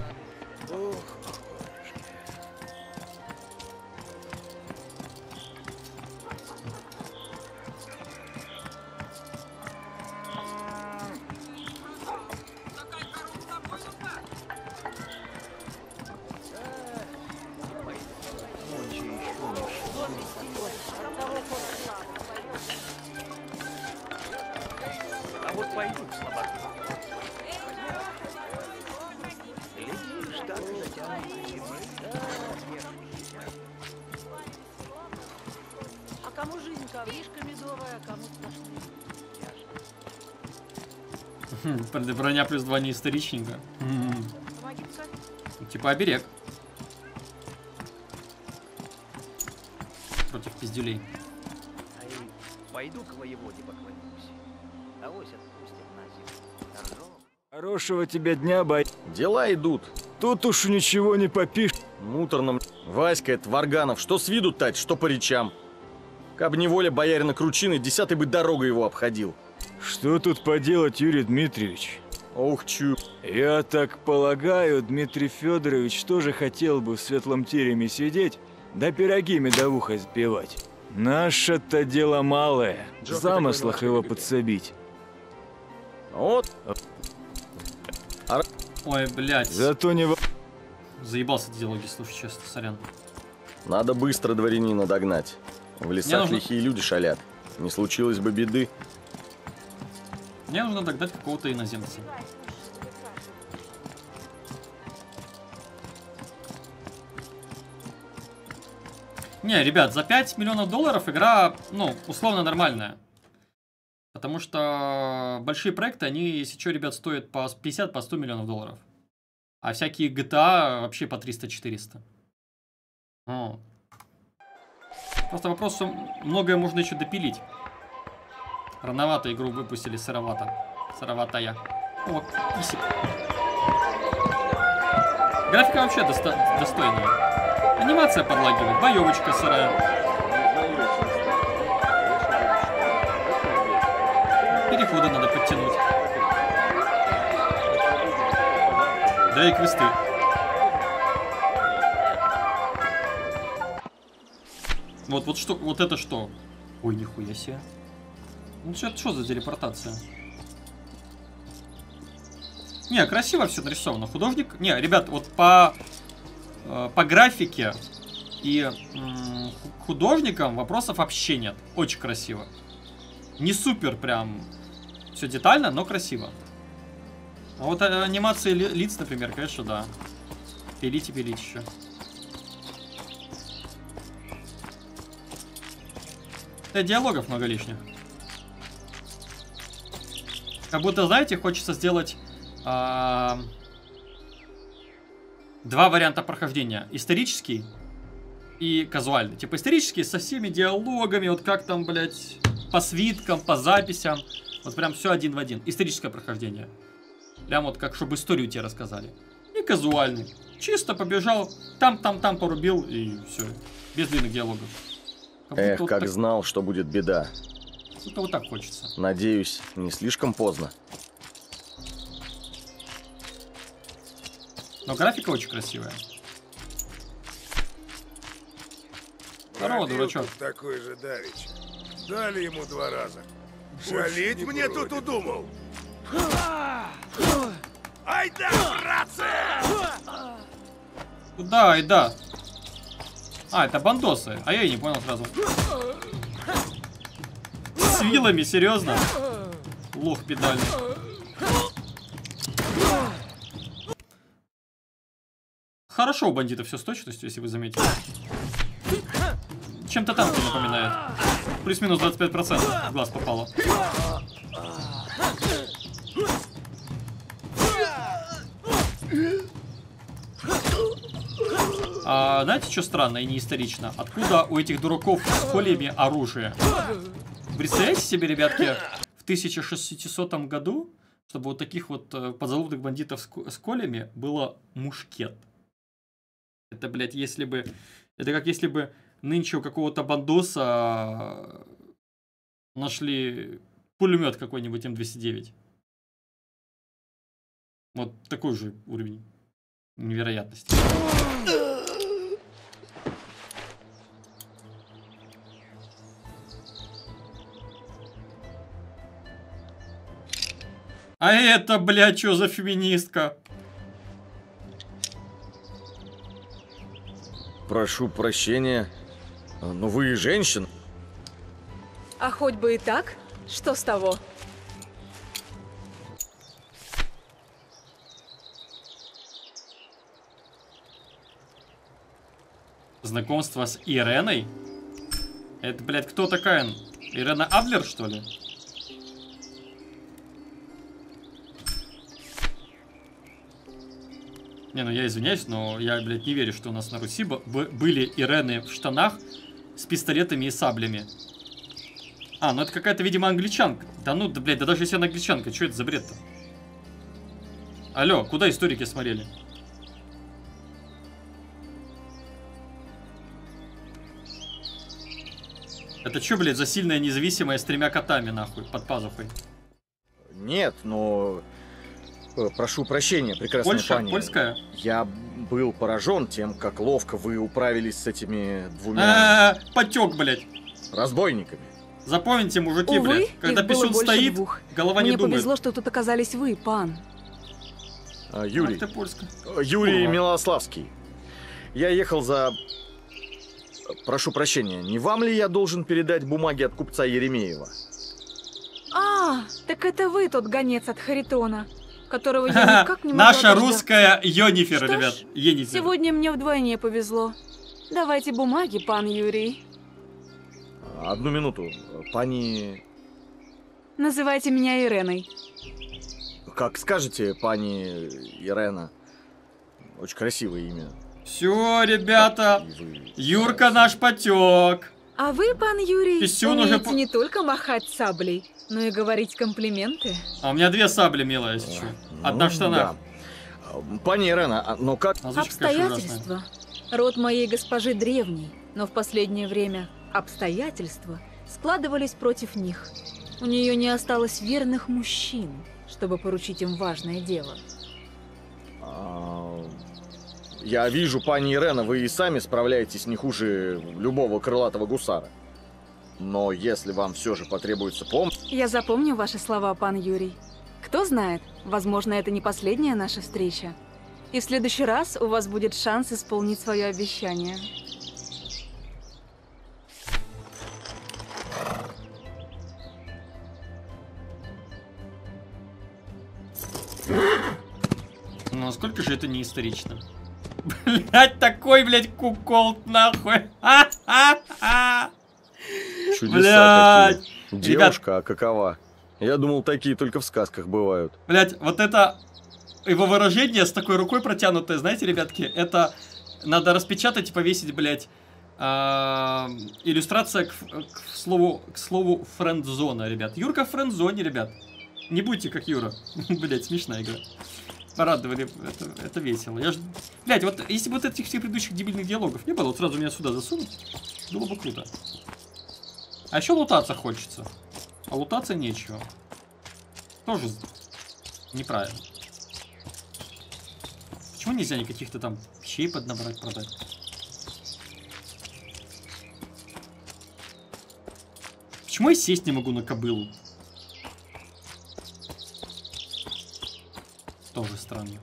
А вот пойду в слабаки. А кому жизнь ковришка медовая, а кому страшнее. Броня +2 не историчненько. Помоги писать. Типа оберег. Против пиздюлей. Пойду к воеводе поклонюсь. Авось отпустят на зиму. Хорошего тебе дня, бай. Дела идут. Тут уж ничего не попишь. Муторно. Васька, это Варганов. Что с виду тать, что по речам. Кабы не воля боярина Кручины, 10-й бы дорогой его обходил. Что тут поделать, Юрий Дмитриевич? Ох, чу. Я так полагаю, Дмитрий Федорович тоже хотел бы в светлом тереме сидеть, да пироги медовухой запивать. Наше-то дело малое. В замыслах его подсобить. Вот. Ой, блядь. Зато не... Заебался эти диалоги, слушай, честно, сорян. Надо быстро дворянина догнать. В лесах нужно... лихие люди шалят. Не случилось бы беды. Мне нужно догнать какого-то иноземца. Не, ребят, за 5 миллионов долларов игра, ну, условно нормальная. Потому что большие проекты, они, если что, ребят, стоят по 50, по 100 миллионов долларов. А всякие GTA вообще по 300-400. Просто вопрос, что многое можно еще допилить. Рановато игру выпустили, сыровато. Сыроватая. О, писик. Графика вообще достойная. Анимация подлагивает, боевочка сырая. Переходы надо подтянуть. Да и квесты. Вот что, вот это что? Ой, нихуя себе. Ну что за телепортация? Не, красиво все нарисовано. Художник... Не, ребят, вот по графике и художникам вопросов вообще нет. Очень красиво. Не супер прям все детально, но красиво. А вот анимации лиц, например, конечно, да. Пилить и пилить еще. Диалогов много лишних. Как будто, знаете, хочется сделать два варианта прохождения. Исторический и казуальный. Типа исторический со всеми диалогами, вот как там, блядь, по свиткам, по записям. Вот прям все один в один. Историческое прохождение. Прям вот как, чтобы историю тебе рассказали. И казуальный. Чисто побежал, там порубил и все. Без длинных диалогов. Эх, вот как так... знал, что будет беда. Это вот так хочется. Надеюсь, не слишком поздно. Но графика очень красивая. Здорово, дурачок. Такой же давич. Дали ему 2 раза. Шалить мне тут удумал. Ай да, братцы! Куда, ай да? А, это бандосы. А я и не понял сразу. С вилами, серьезно? Лох педальный. Хорошо у бандитов все с точностью, если вы заметили. Чем-то танки напоминает. Плюс-минус 25% в глаз попало. А знаете, что странно и не исторично? Откуда у этих дураков с кольями оружие? Представляете себе, ребятки, в 1600 году, чтобы вот таких вот подзалудных бандитов с колями было мушкет. Это, блядь, если бы... Это как если бы нынче у какого-то бандоса нашли пулемет какой-нибудь М209. Вот такой же уровень невероятности. А это, блядь, что за феминистка? Прошу прощения, но вы женщина. А хоть бы и так, что с того? Знакомство с Иреной? Это, блядь, кто такая? Ирена Адлер, что ли? Не, ну я извиняюсь, но я, блядь, не верю, что у нас на Руси были Ирены в штанах с пистолетами и саблями. А, ну это какая-то, видимо, англичанка. Да ну, да, блядь, да даже если она англичанка, что это за бред-то? Алло, куда историки смотрели? Это что, блядь, за сильная независимая с 3 котами, нахуй, под пазухой? Нет, но... Прошу прощения, прекрасная Польша? пани. Польская? Я был поражен тем, как ловко вы управились с этими двумя... Потек, блядь. Разбойниками. Запомните, мужики, Увы, блядь. Когда их было писюн больше стоит, двух. голова Мне не думает. повезло, что тут оказались вы, пан. Юрий. Ах ты польская. Юрий Курва. Милославский. Я ехал за... Прошу прощения, не вам ли я должен передать бумаги от купца Еремеева? А, так это вы тот гонец от Харитона, которого я никак не могла Наша дождаться. русская Йеннифер, Что ж, ребят. Йеннифер. Сегодня мне вдвойне повезло. Давайте бумаги, пан Юрий. Одну минуту. Пани... Называйте меня Иреной. Как скажете, пани Ирена. Очень красивое имя. Все, ребята. Юрка наш потек. А вы, пан Юрий, Писюн уже умеете не только махать саблей, но и говорить комплименты. А у меня 2 сабли, милая, если что. Одна в штанах. Да. Пани Ирена, но как... Обстоятельства. Род моей госпожи древний, но в последнее время обстоятельства складывались против них. У нее не осталось верных мужчин, чтобы поручить им важное дело. Я вижу, пани Ирена, вы и сами справляетесь не хуже любого крылатого гусара. Но если вам все же потребуется помощь... Я запомню ваши слова, пан Юрий. Кто знает, возможно, это не последняя наша встреча. И в следующий раз у вас будет шанс исполнить свое обещание. Ну, насколько же это не исторично? Блять, такой, блять, куколд, нахуй. Чудеса какие. Девушка, а какова? Я думал, такие только в сказках бывают. Блять, вот это его выражение с такой рукой протянутой, знаете, ребятки, это надо распечатать и повесить, блять, иллюстрация к слову френдзона, ребят. Юрка в френдзоне, ребят. Не будьте как Юра. Блять, смешная игра. Порадовали, это весело. Я ж... Блять, вот если бы вот этих всех предыдущих дебильных диалогов не было, вот сразу меня сюда засунуть, было бы круто. А еще лутаться хочется. А лутаться нечего. Тоже неправильно. Почему нельзя никаких-то там вещей поднабрать, продать? Почему я сесть не могу на кобылу? Тоже странно.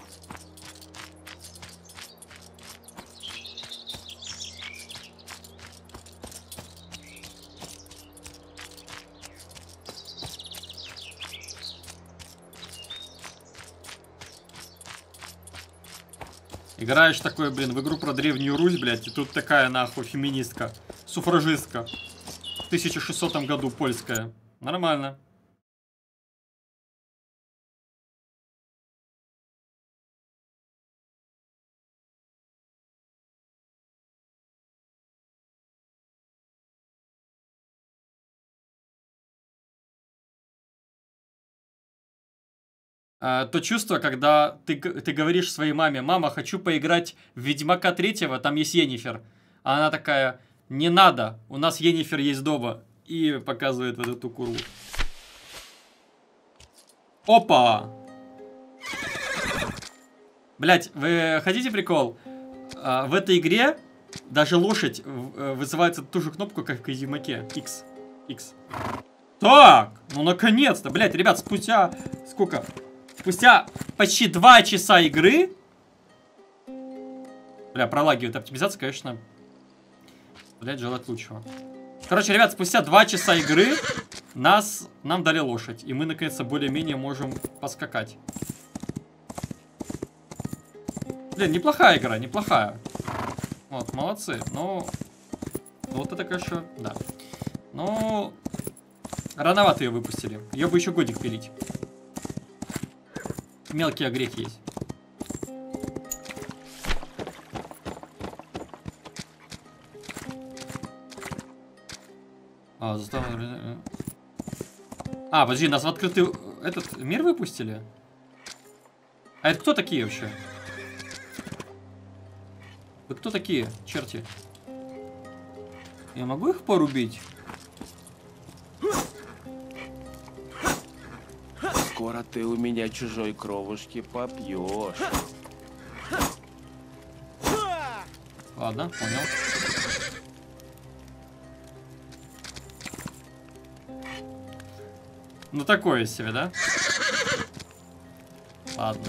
Играешь такой, блин, в игру про Древнюю Русь, блядь, и тут такая, нахуй, феминистка, суфражистка. В 1600 году польская. Нормально. То чувство, когда ты говоришь своей маме: мама, хочу поиграть в Ведьмака 3-го, там есть Йеннифер. А она такая: не надо, у нас Йеннифер есть дома. И показывает вот эту курву. Опа! Блять, вы хотите прикол? В этой игре даже лошадь вызывается ту же кнопку, как в Ведьмаке. X. X. Так, ну наконец-то, блять, ребят, спустя сколько? Спустя почти 2 часа игры. Бля, пролагивает оптимизация, конечно. Блять, желать лучшего. Короче, ребят, спустя 2 часа игры нам дали лошадь. И мы, наконец-то, более-менее можем поскакать. Блин, неплохая игра, неплохая. Вот, молодцы. Но вот это, конечно, да. Но рановато ее выпустили. Ее бы еще годик пилить. Мелкий огрех есть. Подожди, нас в открытый этот мир выпустили? А это кто такие вообще? Вы кто такие, черти? Я могу их порубить? скоро ты у меня чужой кровушки попьешь. Ладно, понял. Ну такое себе, да? Ладно.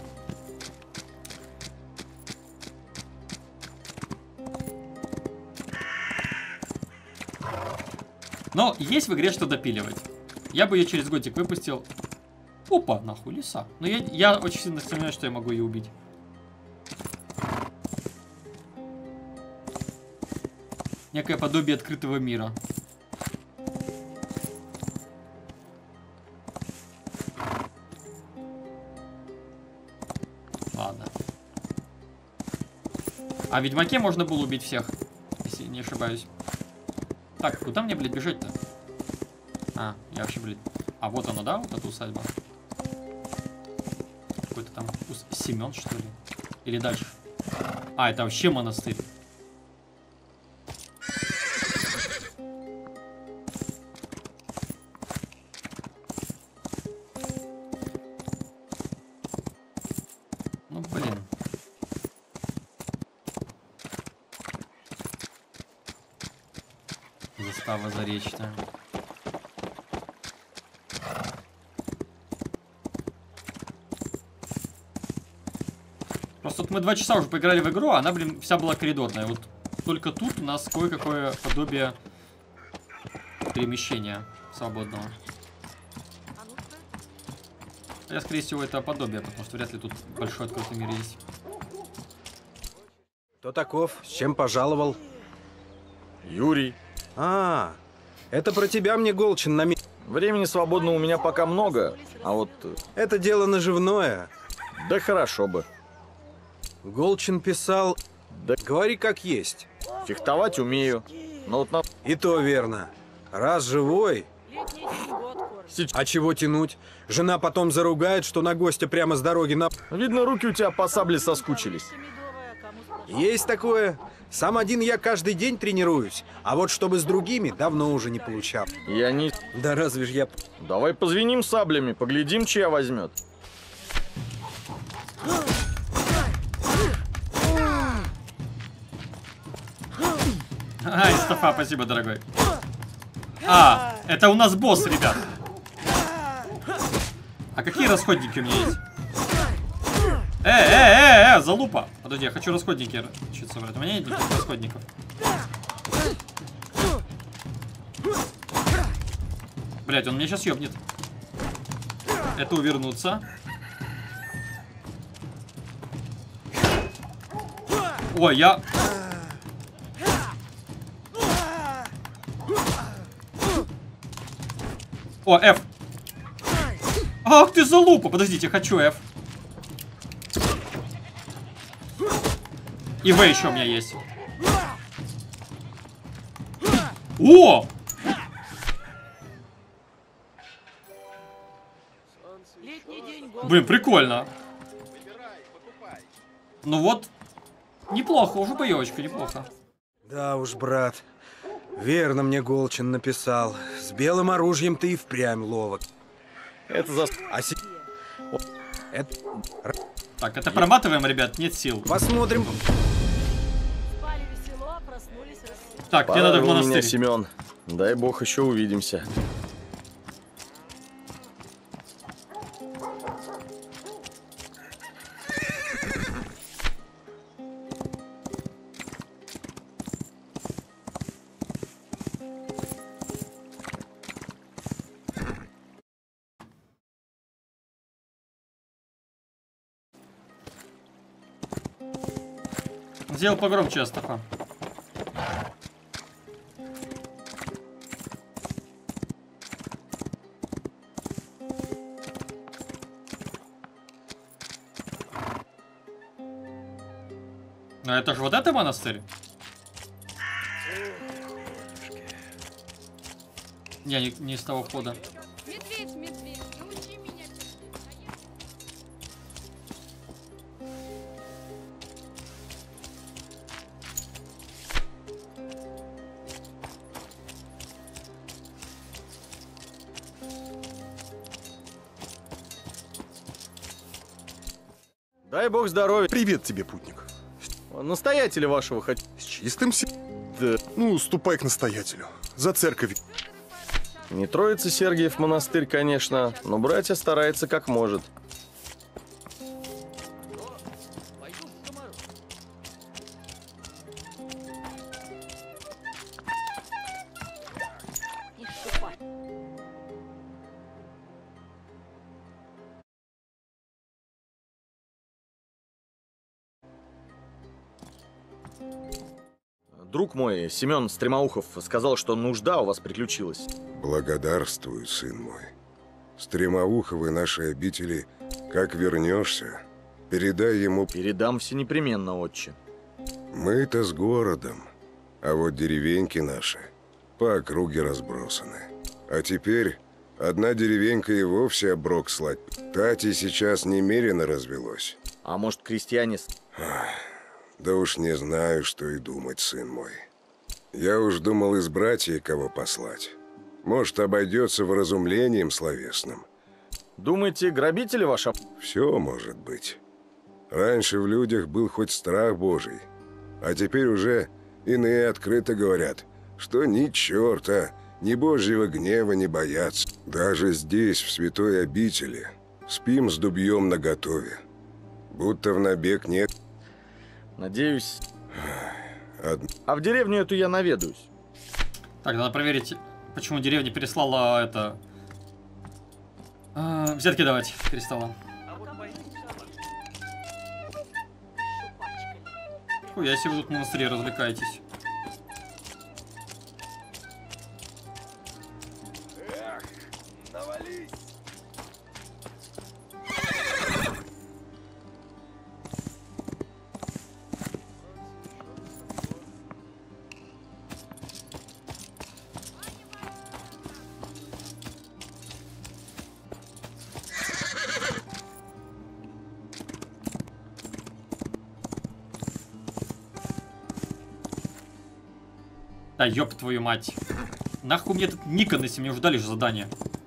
Но есть в игре что допиливать. Я бы ее через годик выпустил. Опа, нахуй, лиса. Но я очень сильно сомневаюсь, что я могу ее убить. Некое подобие открытого мира. Ладно. А в Ведьмаке можно было убить всех, если не ошибаюсь. Так, куда мне, блядь, бежать-то? А, я вообще, блядь... А, вот она, да, вот эта усадьба? Какой-то там Семен, что ли? Или дальше? А, это вообще монастырь. Ну, блин. Застава Заречная. Просто вот мы 2 часа уже поиграли в игру, а она, блин, вся была коридорная. Вот только тут у нас кое-какое подобие перемещения свободного. Я, скорее всего, это подобие, потому что вряд ли тут большой открытый мир есть. Кто таков? С чем пожаловал? Юрий. А, это про тебя мне Голчин на... Времени свободного у меня пока много, а вот... Это дело наживное. Да хорошо бы. Голчин писал... Да говори как есть. Фехтовать умею. Но вот на... И то верно. Раз живой... А чего тянуть? Жена потом заругает, что на гостя прямо с дороги на... Видно, руки у тебя по сабле соскучились. Есть такое. Сам один я каждый день тренируюсь. А вот чтобы с другими, давно уже не получал. Я не... Да разве ж я... Давай позвеним саблями, поглядим, чья возьмет. Ай, Стафа, спасибо, дорогой. А, это у нас босс, ребят. А какие расходники у меня есть? Залупа. Подожди, я хочу расходники учиться брать. У меня нет никаких расходников. Блять, он меня сейчас ёбнет. Это увернуться. Ой, я... О, F. Ах ты залупа! Подождите, хочу F. И В еще у меня есть. О! Блин, прикольно. Ну вот, неплохо, уже боевочка, неплохо. Да уж, брат. Верно мне Голчин написал. С белым оружием ты и впрямь ловок. Это за... Так, это проматываем, ребят, нет сил. Посмотрим. Так, мне надо в монастырь. Меня, Семен. Дай бог еще увидимся. Сделал погромче, Астафа. А это же вот это монастырь? Не с того входа. Медведь, медведь, научи меня. Дай бог здоровья. Привет тебе, путник. Настоятеля вашего хоть. С чистым да. Ну, ступай к настоятелю. За церковь. Не Троица Сергиев монастырь, конечно, но братья старается как может. Друг мой, Семен Стремоухов, сказал, что нужда у вас приключилась. Благодарствую, сын мой. Стремоуховы наши обители, как вернешься, передай ему... Передам все непременно, отче. Мы-то с городом, а вот деревеньки наши по округе разбросаны. А теперь одна деревенька и вовсе оброк слать. Тати сейчас немерено развелось. А может, крестьяне... Да уж не знаю, что и думать, сын мой. Я уж думал из братьев кого послать. Может, обойдется вразумлением словесным. Думаете, грабители ваши? Все может быть. Раньше в людях был хоть страх Божий, а теперь уже иные открыто говорят, что ни черта, ни Божьего гнева не боятся. Даже здесь, в святой обители, спим с дубьем наготове. Будто в набег нет. Надеюсь. А в деревню эту я наведаюсь. Так, надо проверить, почему деревня переслала это... взятки давать перестала. Хуя себе вы тут в монастыре развлекаетесь. Да ёб твою мать. Нахуй мне этот Никон, если мне уже дали же задание.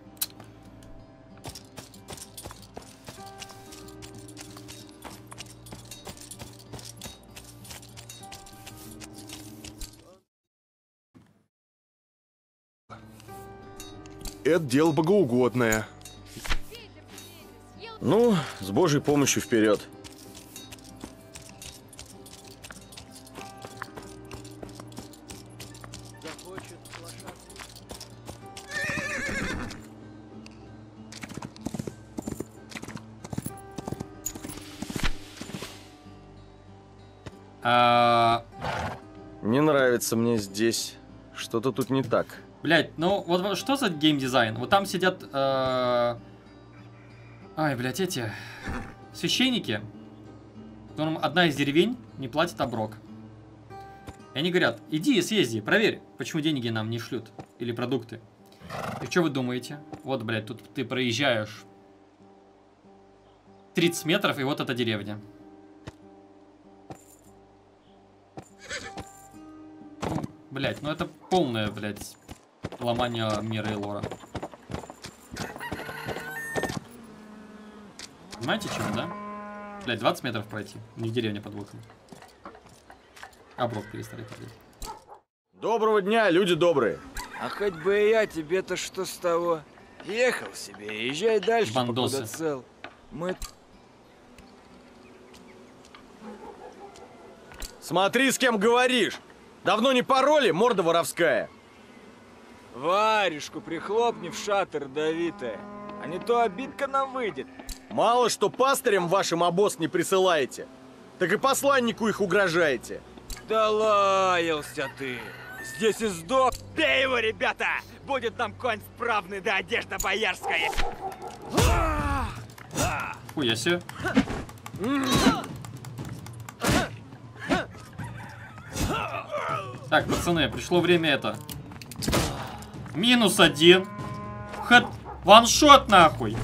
Это дело богоугодное. Ну, с Божьей помощью вперед. Не нравится мне здесь. Что-то тут не так. Блять, ну вот что за геймдизайн? Вот там сидят... Ай, блять, эти... священники, которым одна из деревень не платит оброк. И они говорят, иди съезди, проверь, почему деньги нам не шлют. Или продукты. И что вы думаете? Вот, блядь, тут ты проезжаешь 30 метров, и вот эта деревня. Ну, блядь, ну это полное, блядь, ломание мира и лора. Понимаете, чего, да? Блядь, 20 метров пройти. Не деревня под боком. Оброк перестали падать. Доброго дня, люди добрые. А хоть бы и я, тебе-то что с того? Ехал себе, езжай дальше, покуда цел. Мы... Смотри, с кем говоришь. Давно не пароли, морда воровская. Варежку прихлопни в шатер давитая, а не то обидка нам выйдет. Мало что пастырям вашим обоз не присылаете, так и посланнику их угрожаете. Да лаялся ты. Здесь и сдох. Бей его, ребята! Будет нам конь справный да одежда боярская. Хуя себе. Так, пацаны, пришло время это. -1. Ваншот нахуй.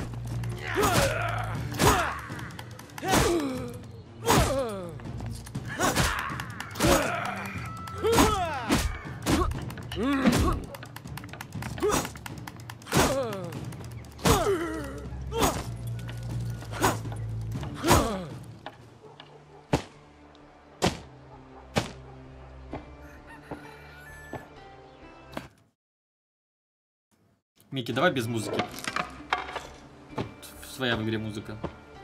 Микки, давай без музыки. Тут своя в игре музыка.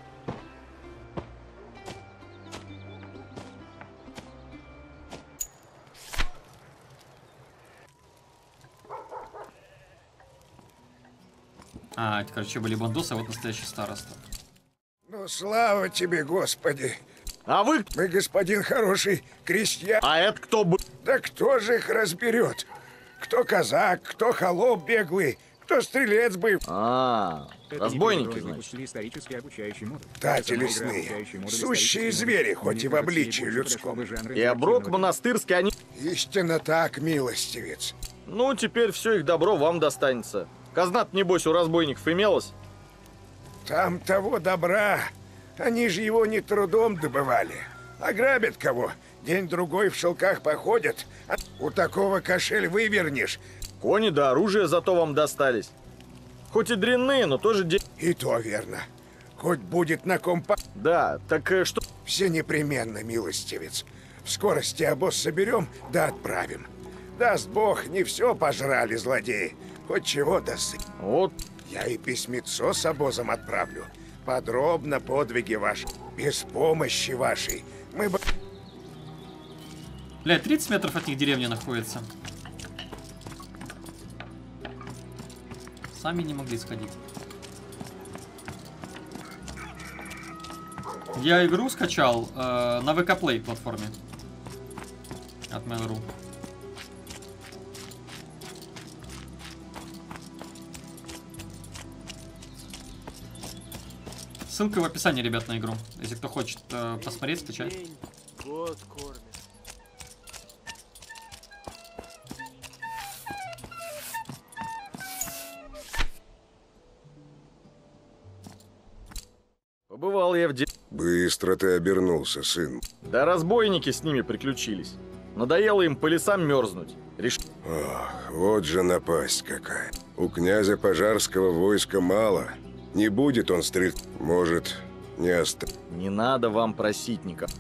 А, это, короче, были бандосы, а вот настоящий староста. Ну, слава тебе, Господи. А вы? Мы, господин хороший, крестьян. А это кто был? Да кто же их разберет? Кто казак, кто холоп беглый, кто стрелец был. Разбойники, значит. Тати лесные, сущие звери, хоть и в обличии людском. И оброк монастырский они... Истинно так, милостивец. Ну, теперь все их добро вам достанется. Казна-то, небось, у разбойников имелась? Там того добра. Они же его не трудом добывали. Ограбят кого, день-другой в шелках походят. А у такого кошель вывернешь. Кони да оружие зато вам достались. Хоть и дрянные, но тоже день. И то верно. Хоть будет на ком по... Да, так что... Все непременно, милостивец. В скорости обоз соберем, да отправим. Даст Бог, не все пожрали злодеи. Хоть чего досыть. Вот. Я и письмецо с обозом отправлю. Подробно подвиги ваши. Без помощи вашей. Мы бы... Бля, 30 метров от них деревня находится. Сами не могли сходить. Я игру скачал на VK Play платформе. От Mail.ru. Ссылка в описании, ребят, на игру. Если кто хочет посмотреть, скачать. Год кормит. Побывал я в Быстро ты обернулся, сын. Да разбойники с ними приключились. Надоело им по лесам мерзнуть. Ох, вот же напасть какая. У князя Пожарского войска мало. Не будет он стрелять. Может, не оставить. Не надо вам просить никого.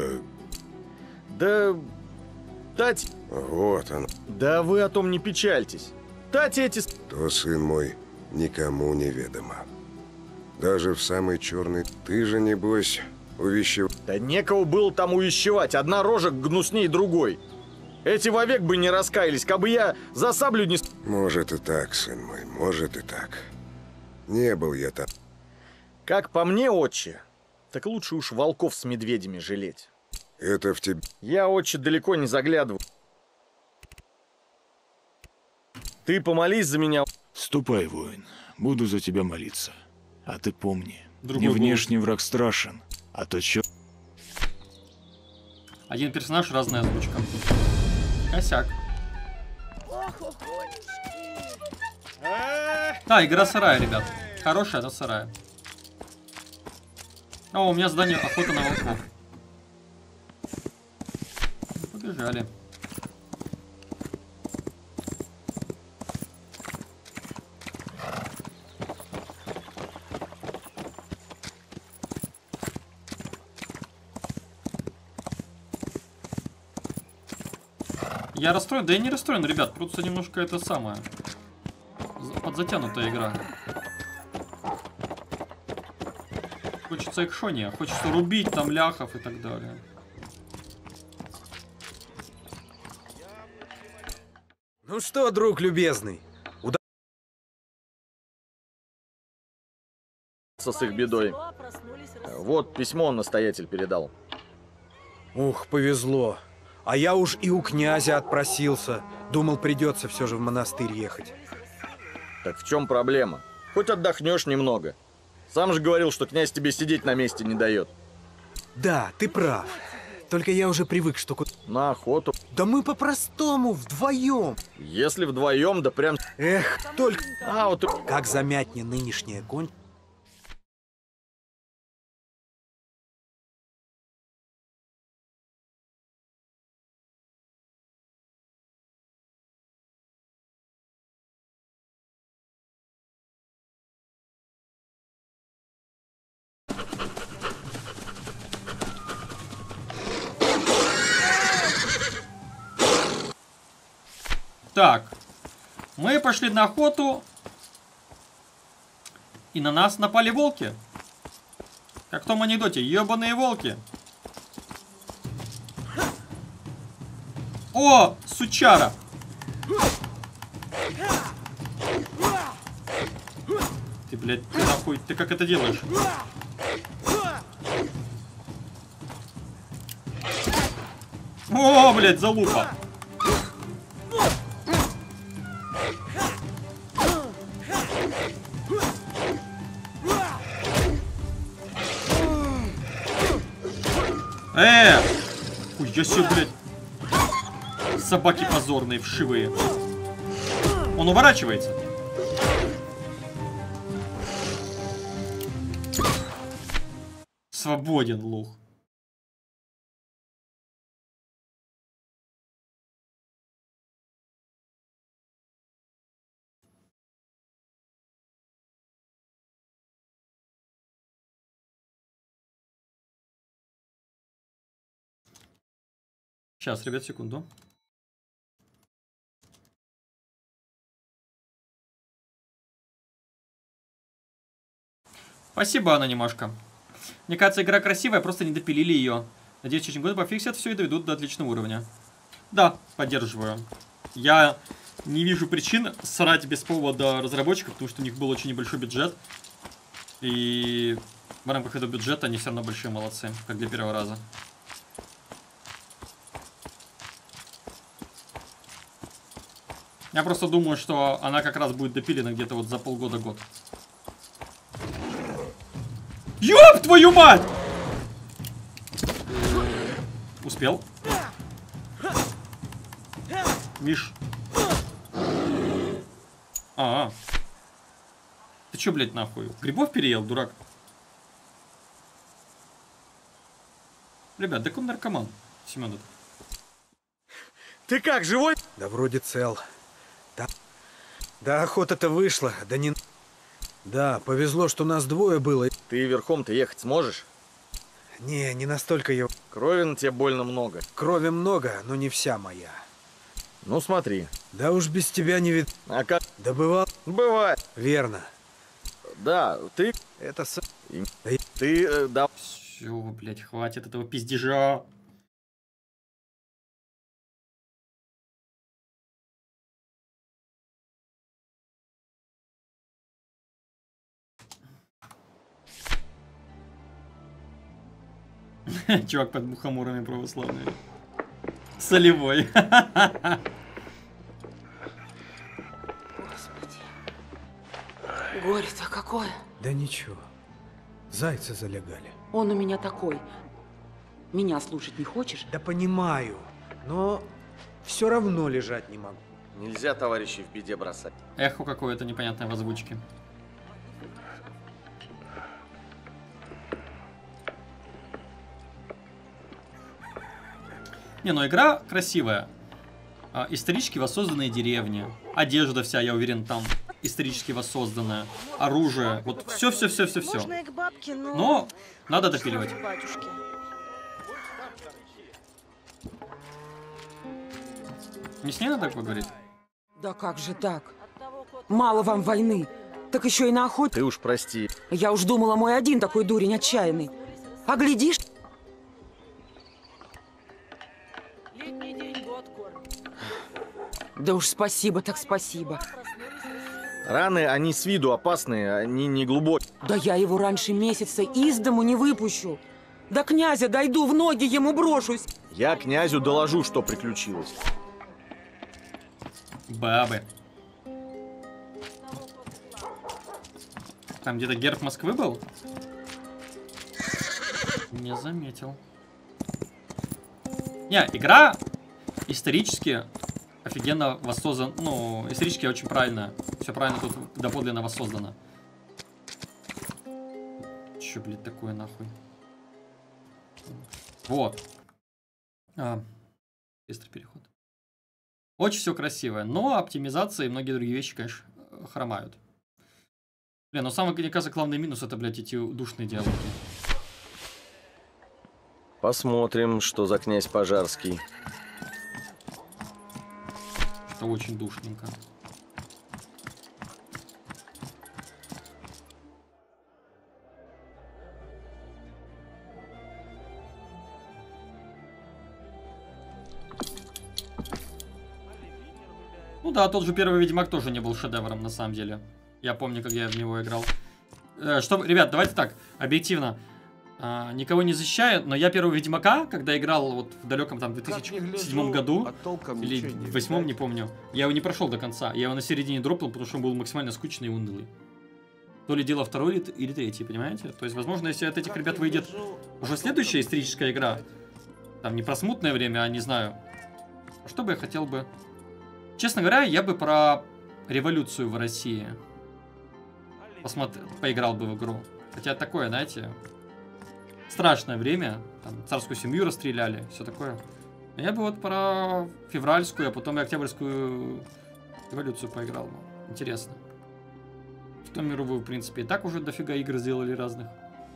Да... Тати... Вот он. Да вы о том не печальтесь. Тати эти... То, сын мой, никому не ведомо. Даже в самый черный... Ты же, небось, увещевал... Да некого было там увещевать. Одна рожа гнусней другой. Эти вовек бы не раскаялись, кабы я за саблю не... Может и так, сын мой, может и так. Не был я там. Как по мне, отче, так лучше уж волков с медведями жалеть. Это в тебе... Я, отче, далеко не заглядываю. Ты помолись за меня. Ступай, воин, буду за тебя молиться. А ты помни, Другой не внешний враг страшен, а то чё... Один персонаж, разная озвучка. Косяк. Да, игра сарая, ребят. Хорошая, но сарая. О, у меня задание охота на волков. Побежали. Я расстроен? Да я не расстроен, ребят. Просто немножко это самое. Подзатянутая игра. Хочется экшония, хочется рубить там ляхов и так далее. Ну что, друг любезный? С их бедой. Вот письмо настоятель передал. Ух, повезло. А я уж и у князя отпросился. Думал, придется все же в монастырь ехать. Так в чем проблема? Хоть отдохнешь немного. Сам же говорил, что князь тебе сидеть на месте не дает. Да, ты прав. Только я уже привык, что... На охоту. Да мы по-простому, вдвоем. Если вдвоем, да прям... Эх, только... А, вот... Как замять мне нынешняя конь... Так, мы пошли на охоту. И на нас напали волки. Как в том анекдоте. Ёбаные волки. О, сучара. Ты, блядь, ты нахуй, ты как это делаешь? О, блядь, залупа. Хуй, я себе, блядь. Собаки позорные, вшивые. Он уворачивается. Свободен, лох. Сейчас, ребят, секунду. Спасибо, анонимашка. Мне кажется, игра красивая, просто не допилили ее. Надеюсь, через год пофиксят все и доведут до отличного уровня. Да, поддерживаю. Я не вижу причин срать без повода разработчиков, потому что у них был очень небольшой бюджет. И в рамках этого бюджета они все равно большие молодцы, как для первого раза. Я просто думаю, что она как раз будет допилена где-то вот за полгода-год. Ёб твою мать! Успел. Миш. Ты чё, блядь, нахуй? Грибов переел, дурак? Ребят, так он наркоман. Семён. Ты как, живой? Да вроде цел. Да, охота-то вышла, да не... Да, повезло, что нас двое было. Ты верхом-то ехать сможешь? Не настолько я... Крови на тебе больно много. Крови много, но не вся моя. Ну смотри. Да уж без тебя не вид... А как? Да бывало. Бывает. Верно. Да, ты... Это... Ты, да... Всё, блядь, хватит этого пиздежа. Чувак под мухоморами православный. Солевой. Господи. Горе-то какое. Да ничего. Зайцы залегали. Он у меня такой. Меня слушать не хочешь? Да понимаю, но все равно лежать не могу. Нельзя товарищей в беде бросать. Эхо какое-то непонятное в озвучке. Не, ну игра красивая. Исторически воссозданные деревни. Одежда вся, я уверен, там исторически воссозданная. Оружие. Вот все. Но надо допиливать. Не с ней надо поговорить? Да как же так? Мало вам войны. Так еще и на охоте. Ты уж прости. Я уж думала, мой один такой дурень отчаянный. А глядишь... Да уж спасибо, так спасибо. Раны, они с виду опасные, они не глубокие. Да я его раньше месяца из дому не выпущу. До князя дойду, в ноги ему брошусь. Я князю доложу, что приключилось. Бабы. Там где-то герб Москвы был? Не заметил. Не, игра исторически офигенно воссоздана. Ну, исторически очень правильно. Все правильно тут доподлинно воссоздано. Че, блядь, такое нахуй? Вот. Быстрый переход. Очень все красивое, но оптимизация и многие другие вещи, конечно, хромают. Блин, но самый, мне кажется, главный минус — это, блядь, эти душные диалоги. Посмотрим, что за князь Пожарский. Это очень душненько. да, тот же первый Ведьмак тоже не был шедевром, на самом деле. Я помню, как я в него играл. Ребят, давайте так, объективно. Никого не защищаю, но я первого Ведьмака, когда играл вот в далеком там 2007 году, или 2008, не помню, я его не прошел до конца. Я его на середине дропнул, потому что он был максимально скучный и унылый. То ли дело второй или третий, понимаете? То есть, возможно, если от этих ребят выйдет уже следующая историческая игра, там не про смутное время, а не знаю, что бы я хотел бы... Честно говоря, я бы про революцию в России поиграл бы в игру. Хотя такое, знаете, страшное время, там царскую семью расстреляли, все такое. Но я бы вот про февральскую, а потом и октябрьскую революцию поиграл. Интересно. Вторую мировую, в принципе, и так уже дофига игр сделали разных.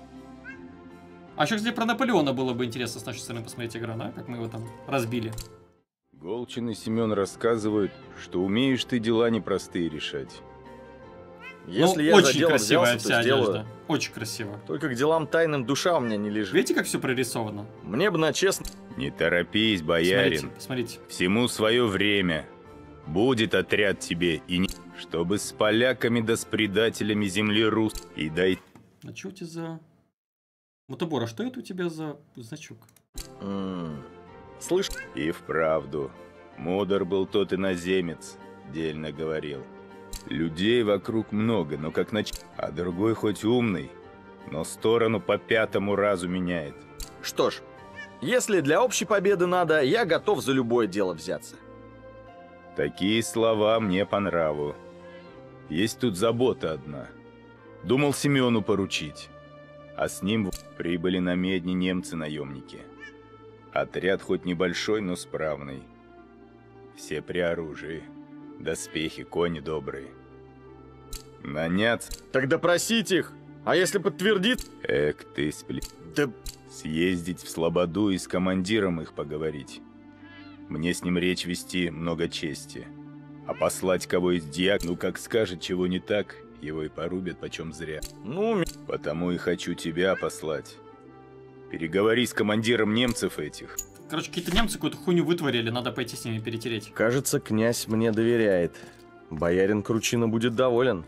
А еще, кстати, про Наполеона было бы интересно с нашей стороны посмотреть игра, да? Как мы его там разбили. Голчин и Семен рассказывают, что умеешь ты дела непростые решать. Если я за дело взялся, то сделаю. Одежда. Очень красиво. Только к делам тайным душа у меня не лежит. Видите, как все прорисовано? Мне бы на честно... Не торопись, боярин. Смотрите. Всему свое время. Будет отряд тебе, и не... Чтобы с поляками да с предателями земли рус... И дай... А что у тебя за... Мотобор, а что это у тебя за значок? Слышь? И вправду. Мудар был тот иноземец, дельно говорил. Людей вокруг много, но как а другой хоть умный, но сторону по пятому разу меняет. Что ж, если для общей победы надо, я готов за любое дело взяться. Такие слова мне по нраву. Есть тут забота одна. Думал Семену поручить, а с ним прибыли на Медне немцы-наемники. Отряд хоть небольшой, но справный. Все при оружии. Доспехи, кони добрые. Наняться. Тогда просить их. А если подтвердит? Эк, ты Да... Съездить в Слободу и с командиром их поговорить. Мне с ним речь вести много чести. А послать кого из дьяк, ну как скажет, чего не так, его и порубят почем зря. Ну... Потому и хочу тебя послать. Переговори с командиром немцев этих. Короче, какие-то немцы какую-то хуйню вытворили, надо пойти с ними перетереть. Кажется, князь мне доверяет. Боярин Кручина будет доволен.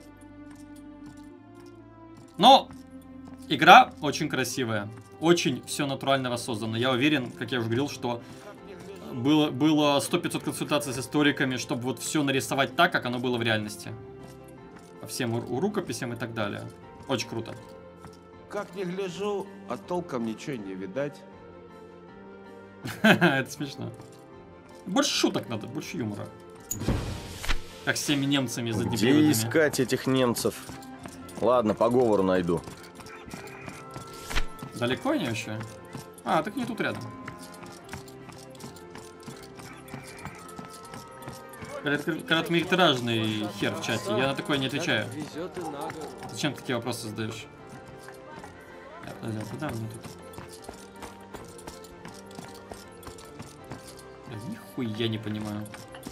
Но игра очень красивая. Очень все натурально воссоздано. Я уверен, как я уже говорил, что было 100-500 консультаций с историками, чтобы вот все нарисовать так, как оно было в реальности. По всем рукописям и так далее. Очень круто. Как не гляжу, а толком ничего не видать. Это смешно. Больше шуток надо, больше юмора. Как с теми немцами за Где искать этих немцев? Ладно, по говору найду. Далеко они вообще? А, так не тут рядом. Короткометражный хер в чате, я на такое не отвечаю. Зачем такие вопросы задаешь? Куда мне тут? Нихуя не понимаю.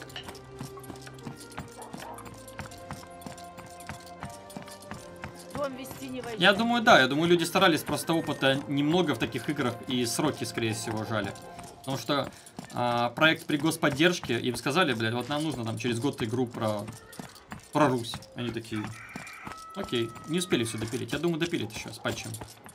Я думаю, да, я думаю, люди старались, просто опыта немного в таких играх и сроки, скорее всего, жали. Потому что проект при господдержке, им сказали, блядь, вот нам нужно там через год игру про Русь. Они такие, окей, не успели все допилить. Я думаю, допилит еще с патчем.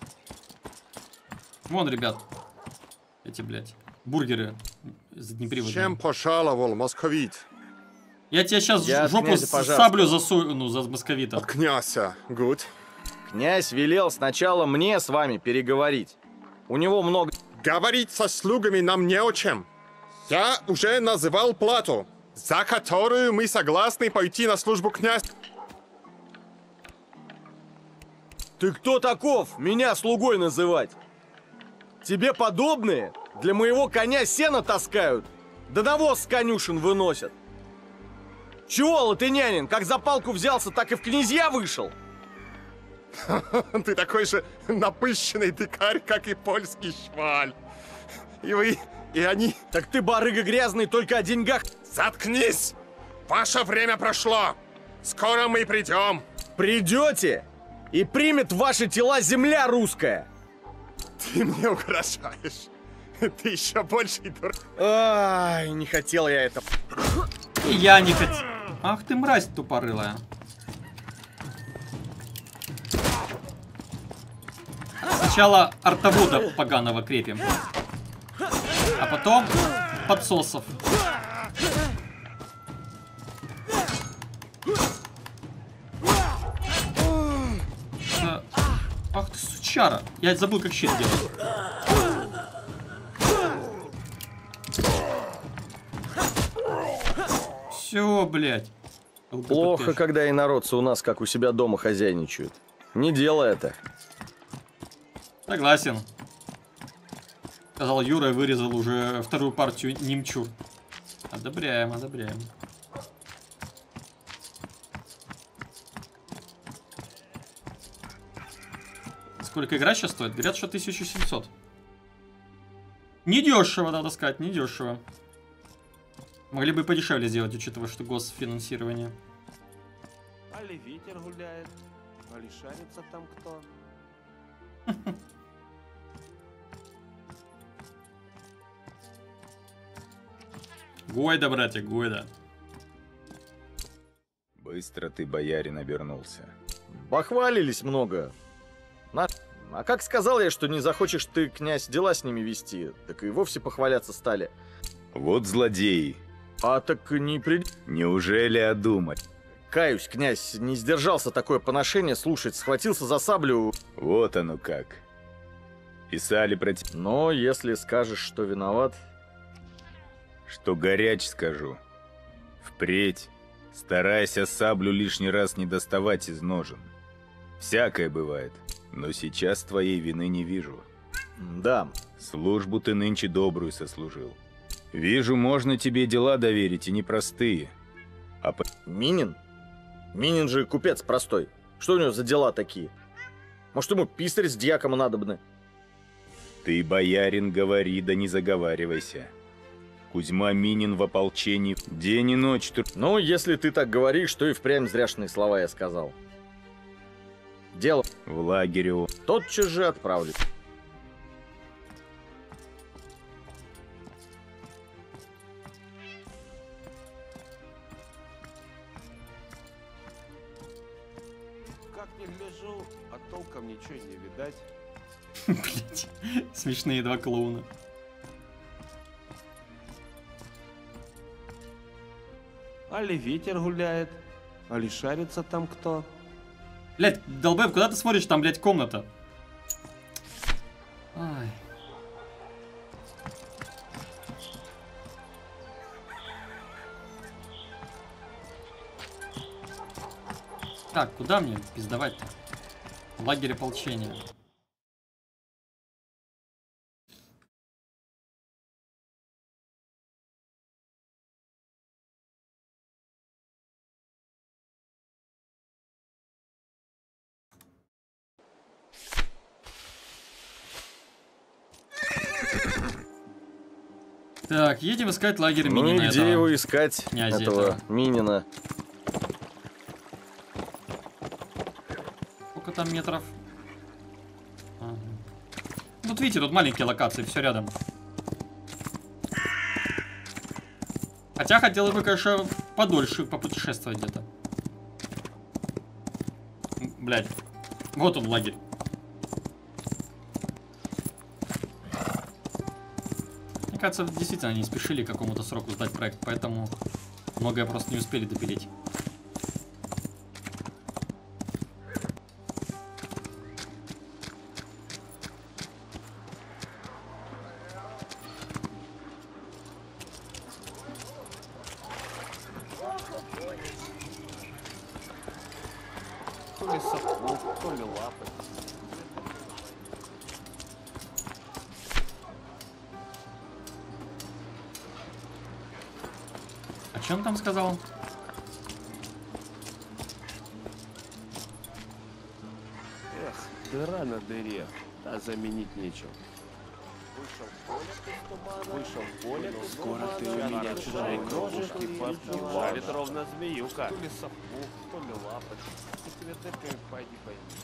Вон, ребят, эти, блядь, бургеры заднеприводные. Чем пожаловал, московит? Я тебе сейчас жопу саблю засуну за московита. Князя, гуд. Князь велел сначала мне с вами переговорить. У него много... Говорить со слугами нам не о чем. Я уже называл плату, за которую мы согласны пойти на службу князь. Ты кто таков меня слугой называть? Тебе подобные для моего коня сено таскают, да навоз с конюшен выносят. Чего, латынянин, как за палку взялся, так и в князья вышел? Ты такой же напыщенный дикарь, как и польский шваль. И они... Так ты, барыга грязный, только о деньгах. Заткнись! Ваше время прошло. Скоро мы придем. Придете? И примет ваши тела земля русская. Ты мне угрожаешь. Ты еще больше дурак. Ай, не хотел я этого. И я не хотел. Ах ты мразь тупорылая. Сначала артовода поганого крепим, а потом подсосов. Ах ты сучара. Я забыл, как щит делать. Все, блядь. Плохо, когда инородцы у нас, как у себя дома, хозяйничают. Не делай это. Согласен. Сказал Юра и вырезал уже вторую партию немчур. Одобряем, одобряем. Сколько игра сейчас стоит? Говорят, что 1700. Недешево, надо сказать, недешево. Могли бы подешевле сделать, учитывая, что госфинансирование. Али ветер гуляет, али шарится там кто. Гойда, братья, гойда. Быстро ты, боярин, обернулся. Похвалились много. А как сказал я, что не захочешь ты, князь, дела с ними вести, так и вовсе похваляться стали. Вот злодеи. А так не при... Неужели одумать? Каюсь, князь, не сдержался такое поношение слушать, схватился за саблю. Вот оно как. Писали про тебя. Но если скажешь, что виноват... Что горяч скажу. Впредь старайся саблю лишний раз не доставать из ножен. Всякое бывает, но сейчас твоей вины не вижу. Да. Службу ты нынче добрую сослужил. Вижу, можно тебе дела доверить, и непростые. Минин? Минин же купец простой. Что у него за дела такие? Может, ему писарь с дьяком надобны? Ты, боярин, говори, да не заговаривайся. Кузьма Минин в ополчении день и ночь. Ну, если ты так говоришь, то и впрямь зряшные слова я сказал. Дело в лагере. Тотчас же отправлюсь. Как не гляжу, а толком ничего не видать. Блять, смешные два клоуна. Али ветер гуляет, али шарится там кто. Блять, долбэб, куда ты смотришь? Там, блять, комната. Ай. Так, куда мне пиздовать-то? Лагерь ополчения. Так, едем искать лагерь Минина. Ну и где его искать, этого Минина? Сколько там метров? Ага. Тут видите, тут маленькие локации, все рядом. Хотя хотелось бы, конечно, подольше попутешествовать где-то. Блять, вот он лагерь. Мне кажется, действительно они спешили к какому-то сроку сдать проект, поэтому многое просто не успели допилить. То ли сапог, то ли лапы. О чем там сказал? Эх, дыра на дыре, а заменить нечего. Вышел в поле, скоро ты у меня чужие кровушки попьешь. Жарит ровно змеюка. То ли сапог, то ли лапы. Ты тебе тыкаешь, пойди.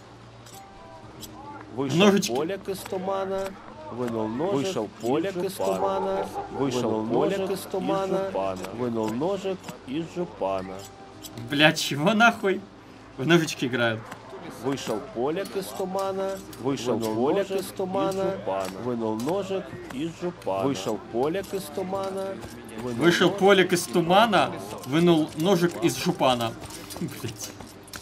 Вышел Полек из тумана, вынул ножик, вышел Полек из тумана, вышел Полек из тумана, вынул ножик из жупана. Блядь, чего нахуй? В ножички играют. Вышел Поляк из тумана, вышел Поляк из тумана, вынул ножик из жупана. Вышел Поляк из тумана, Вышел Поляк из тумана, вынул ножик из жупана. Блядь.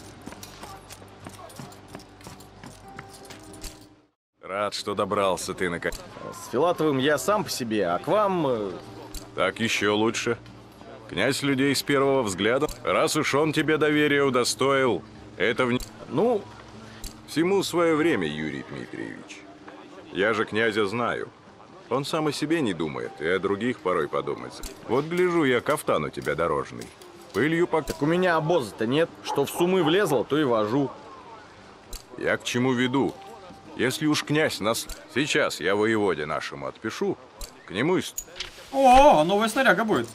Рад, что добрался ты наконец. С Филатовым я сам по себе, а к вам... Так еще лучше. Князь людей с первого взгляда. Раз уж он тебе доверия удостоил, это в... Ну, всему свое время, Юрий Дмитриевич. Я же князя знаю. Он сам о себе не думает, и о других порой подумает. Вот гляжу я, кафтан у тебя дорожный. Пылью пока... Так у меня обоза-то нет. Что в суммы влезло, то и вожу. Я к чему веду? Если уж князь нас... Сейчас я воеводе нашему отпишу, к нему и... О, новая снаряга будет.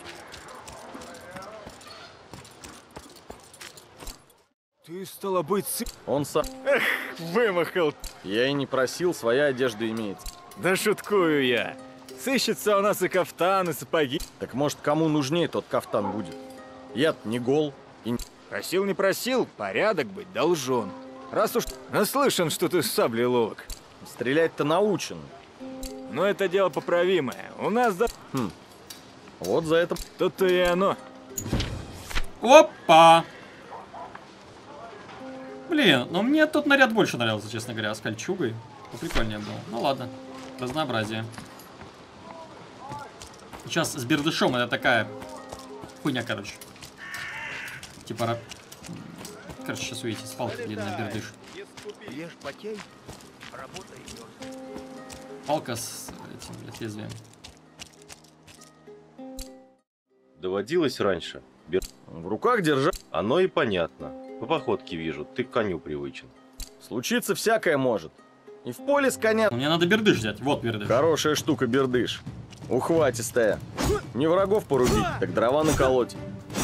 Ты, стало быть, Он сам... Эх, вымахал. Я и не просил, своя одежда имеется. Да шуткую я. Сыщется у нас и кафтан, и сапоги. Так может, кому нужнее тот кафтан будет? Я-то не гол. И... Просил, не просил, порядок быть должен. Раз уж наслышан, что ты с саблей ловок. Стрелять-то научен. Но это дело поправимое. У нас за... Вот за это... Тут-то и оно. Опа! Блин, ну мне тот наряд больше нравился, честно говоря, с кольчугой. Прикольнее был. Ну ладно, разнообразие. Сейчас с бердышом это такая хуйня, короче. Типа, короче, сейчас увидите, с палкой длинная бердыш. Палка с этим, блядь, лезвием. Доводилось раньше. В руках держа. Оно и понятно. По походке вижу, ты к коню привычен. Случится всякое может. И в поле с коня... Мне надо бердыш взять. Вот бердыш. Хорошая штука бердыш. Ухватистая. Не врагов порубить, так дрова наколоть.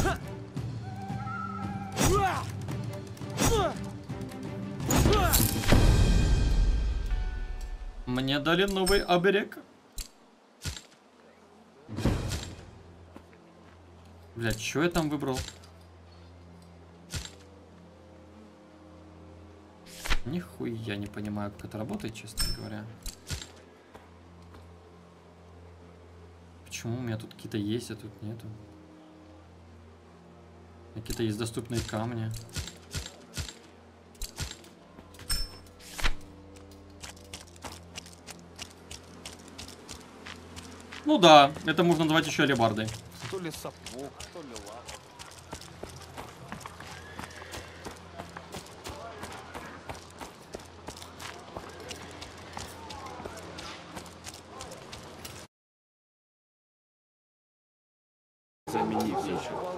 Мне дали новый оберег. Блядь, что я там выбрал? Нихуя не понимаю, как это работает, честно говоря. Почему у меня тут какие-то есть, а тут нету? Какие-то есть доступные камни. Ну да, это можно назвать еще алебардой. То ли сапог, то ли лапа. Замени фичу.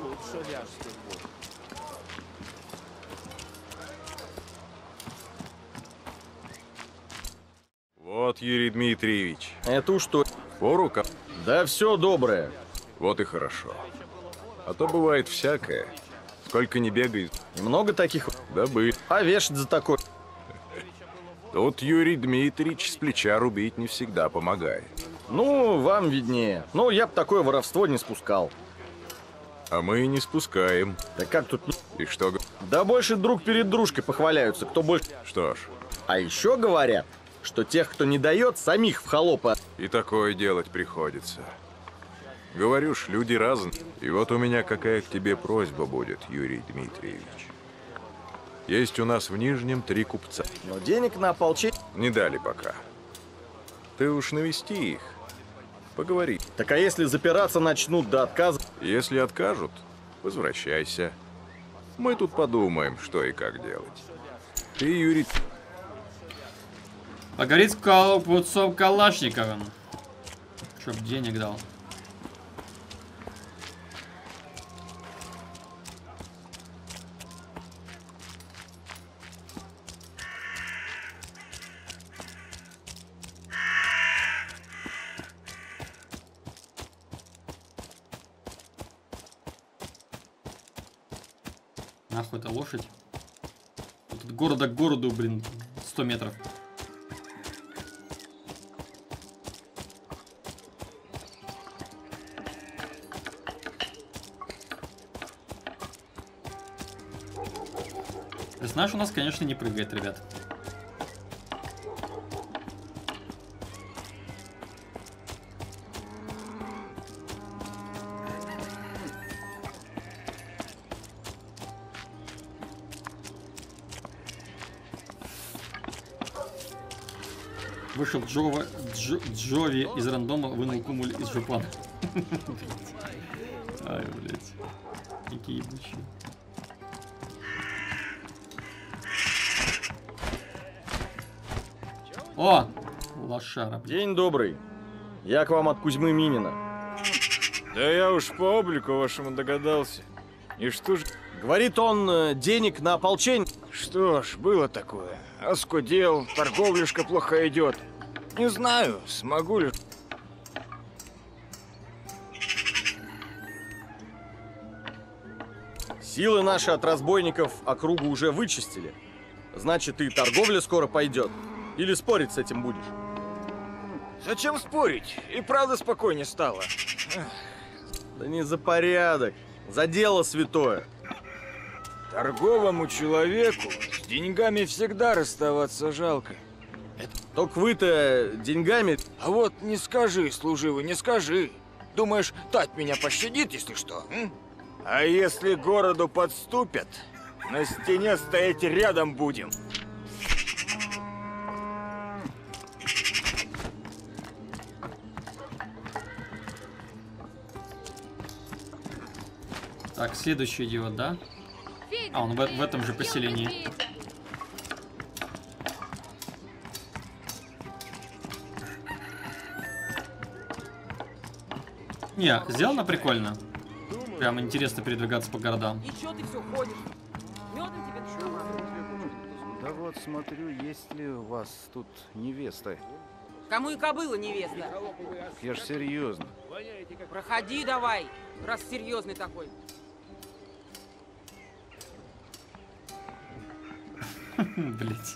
Вот, Юрий Дмитриевич. Это уж что? Порука? Да все доброе. Вот и хорошо. А то бывает всякое. Сколько не бегает. Много таких? Да быть. А вешать за такое? Тут Юрий Дмитриевич с плеча рубить не всегда помогает. Ну, вам виднее. Ну, я бы такое воровство не спускал. А мы и не спускаем. Да как тут... И что? Да больше друг перед дружкой похваляются, кто больше... Что ж. А еще говорят, что тех, кто не дает, самих в холопа... И такое делать приходится. Говорю ж, люди разные. И вот у меня какая к тебе просьба будет, Юрий Дмитриевич. Есть у нас в Нижнем 3 купца. Но денег на ополчение... Не дали пока. Ты уж навести их. Поговори. Так а если запираться начнут до отказа? Если откажут, возвращайся. Мы тут подумаем, что и как делать. Ты, Юрий... Поговорить с купцом Калашниковым. Чтоб денег дал. Нахуй это лошадь. Тут от города к городу, блин, 100 метров. Персонаж у нас, конечно, не прыгает, ребят. Вышел Джови из рандома, вынул кумуль из жопана. Ай, блядь. Какие ебучие. О! Лошара. День добрый. Я к вам от Кузьмы Минина. Да я уж по облику вашему догадался. И что ж... Говорит он, денег на ополчение. Что ж, было такое. Оскудел, торговляшка плохо идет. Не знаю, смогу ли... Силы наши от разбойников округу уже вычистили. Значит, и торговля скоро пойдет. Или спорить с этим будешь? Зачем спорить? И правда спокойнее стало. Да не за порядок, за дело святое. Торговому человеку с деньгами всегда расставаться жалко. Только вы-то деньгами... А вот не скажи, служивый, не скажи. Думаешь, тать меня пощадит, если что? А если к городу подступят, на стене стоять рядом будем. Так, следующий идиот, да? А, он в этом же поселении. Не, сделано прикольно. Прям интересно передвигаться по городам. И чё ты все ходишь? Медом тебе Да вот смотрю, есть ли у вас тут невеста. Кому и кобыла невеста? Я ж серьезно. Проходи давай, раз серьезный такой. Блять.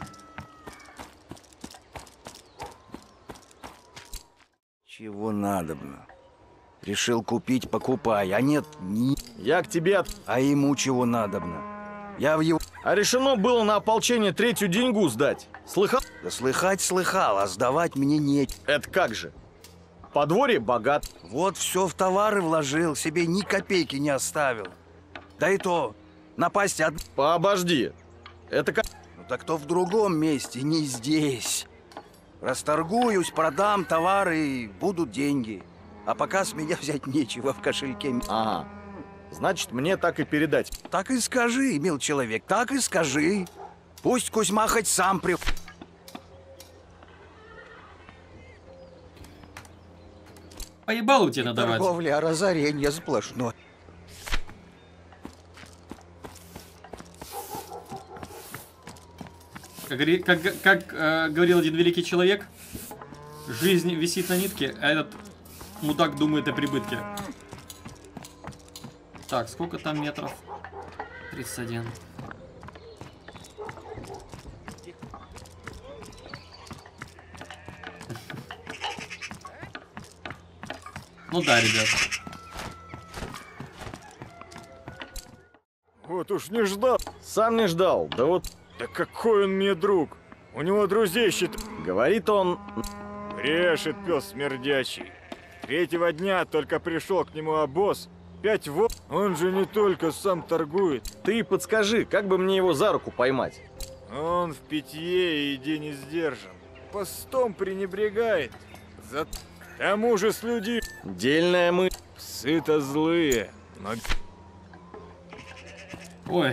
Чего надобно? Решил купить, покупай, а нет, ни... Я к тебе... А ему чего надобно? Я в его... А решено было на ополчение третью деньгу сдать. Слыхал? Да слыхать слыхал, а сдавать мне нет. Это как же? Подворье богат. Вот все в товары вложил, себе ни копейки не оставил. Да и то, напасть от... Пообожди. Это как... Ну так то в другом месте, не здесь. Расторгуюсь, продам товары, и будут деньги. А пока с меня взять нечего в кошельке. Ага. Значит, мне так и передать. Так и скажи, мил человек, так и скажи. Пусть Кузьма хоть сам при... Поебалу тебе надавать. Торговля, разорение сплошное. Как говорил один великий человек, жизнь висит на нитке, а этот мудак думает о прибытке. Так, сколько там метров? 31. Ну да, ребят. Вот уж не ждал. Сам не ждал, да вот... Да какой он мне друг. У него друзей считает. Говорит он... Брешет пес смердячий. Третьего дня только пришел к нему обоз. 5 в... Он же не только сам торгует. Ты подскажи, как бы мне его за руку поймать? Он в питье и еде не сдержан. Постом пренебрегает. За... К тому же с людьми... Дельная мы... Сыто злые. Но... Ой.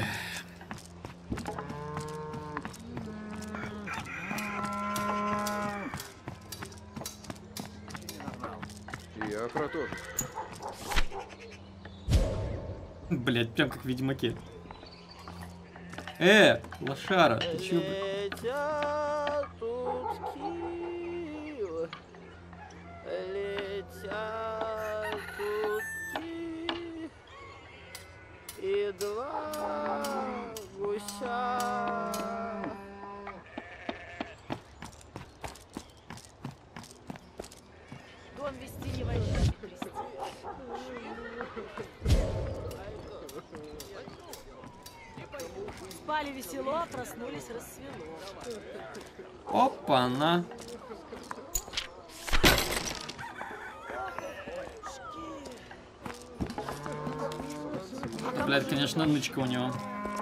Я про то же. Блять, прям как в Ведьмаке. Лошара, ты чё, Летят утки, летят утки, и 2 гуся. Дом вести не войдет. Спали весело, проснулись рассвело. Опа-на. Блядь, конечно, нычка у него.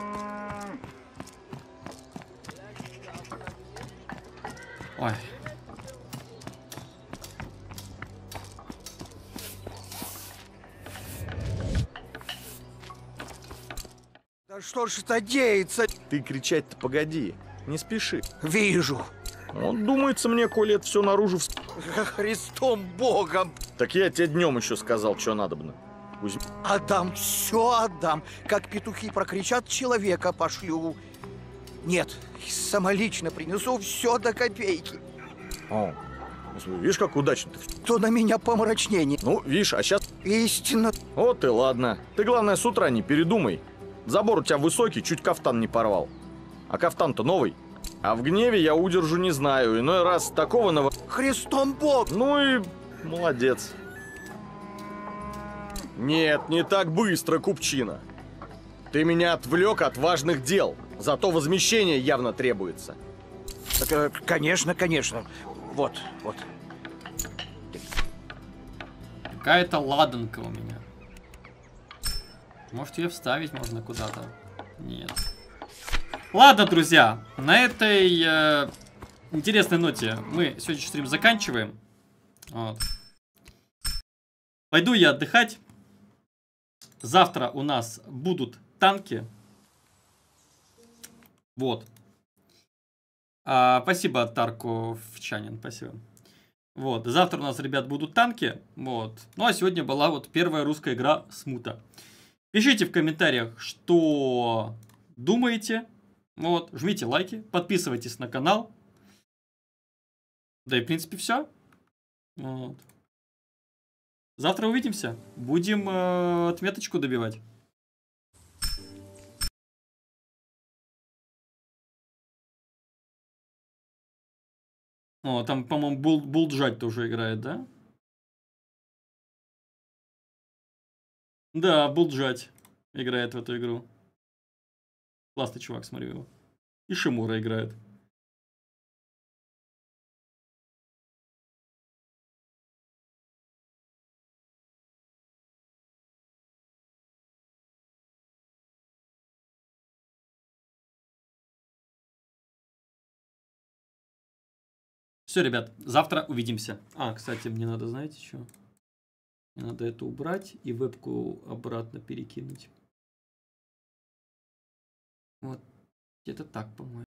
Ой. Да что ж это деется? Ты кричать-то погоди, не спеши. Вижу. Вот думается мне, коли это все наружу Христом Богом. Так я тебе днем еще сказал, что надобно. Отдам, все отдам. Как петухи прокричат, человека пошлю. Нет, самолично принесу все до копейки. О, видишь, как удачно ты. То на меня помрачнение. Ну, видишь, а сейчас... Истинно. Вот и ладно. Ты, главное, с утра не передумай. Забор у тебя высокий, чуть кафтан не порвал. А кафтан-то новый. А в гневе я удержу не знаю. Иной раз такого Христом Бог! Ну и молодец. Нет, не так быстро, купчина. Ты меня отвлек от важных дел. Зато возмещение явно требуется. Так, конечно, конечно. Вот, вот. Какая-то ладанка у меня. Может, ее вставить можно куда-то? Нет. Ладно, друзья, на этой интересной ноте мы сегодняшний стрим заканчиваем. Вот. Пойду я отдыхать. Завтра у нас будут танки. Вот. Спасибо, Тарку Вчанин, спасибо. Вот, завтра у нас, ребят, будут танки. Вот. Ну, а сегодня была вот первая русская игра Смута. Пишите в комментариях, что думаете. Вот, жмите лайки, подписывайтесь на канал. Да и, в принципе, все. Вот. Завтра увидимся. Будем отметочку добивать. О, там, по-моему, Булджать тоже играет, да? Да, Булджать играет в эту игру. Классный чувак, смотрю его. И Шимура играет. Все, ребят, завтра увидимся. Кстати, мне надо, знаете, что? Мне надо это убрать и вебку обратно перекинуть. Вот. Где-то так, по-моему.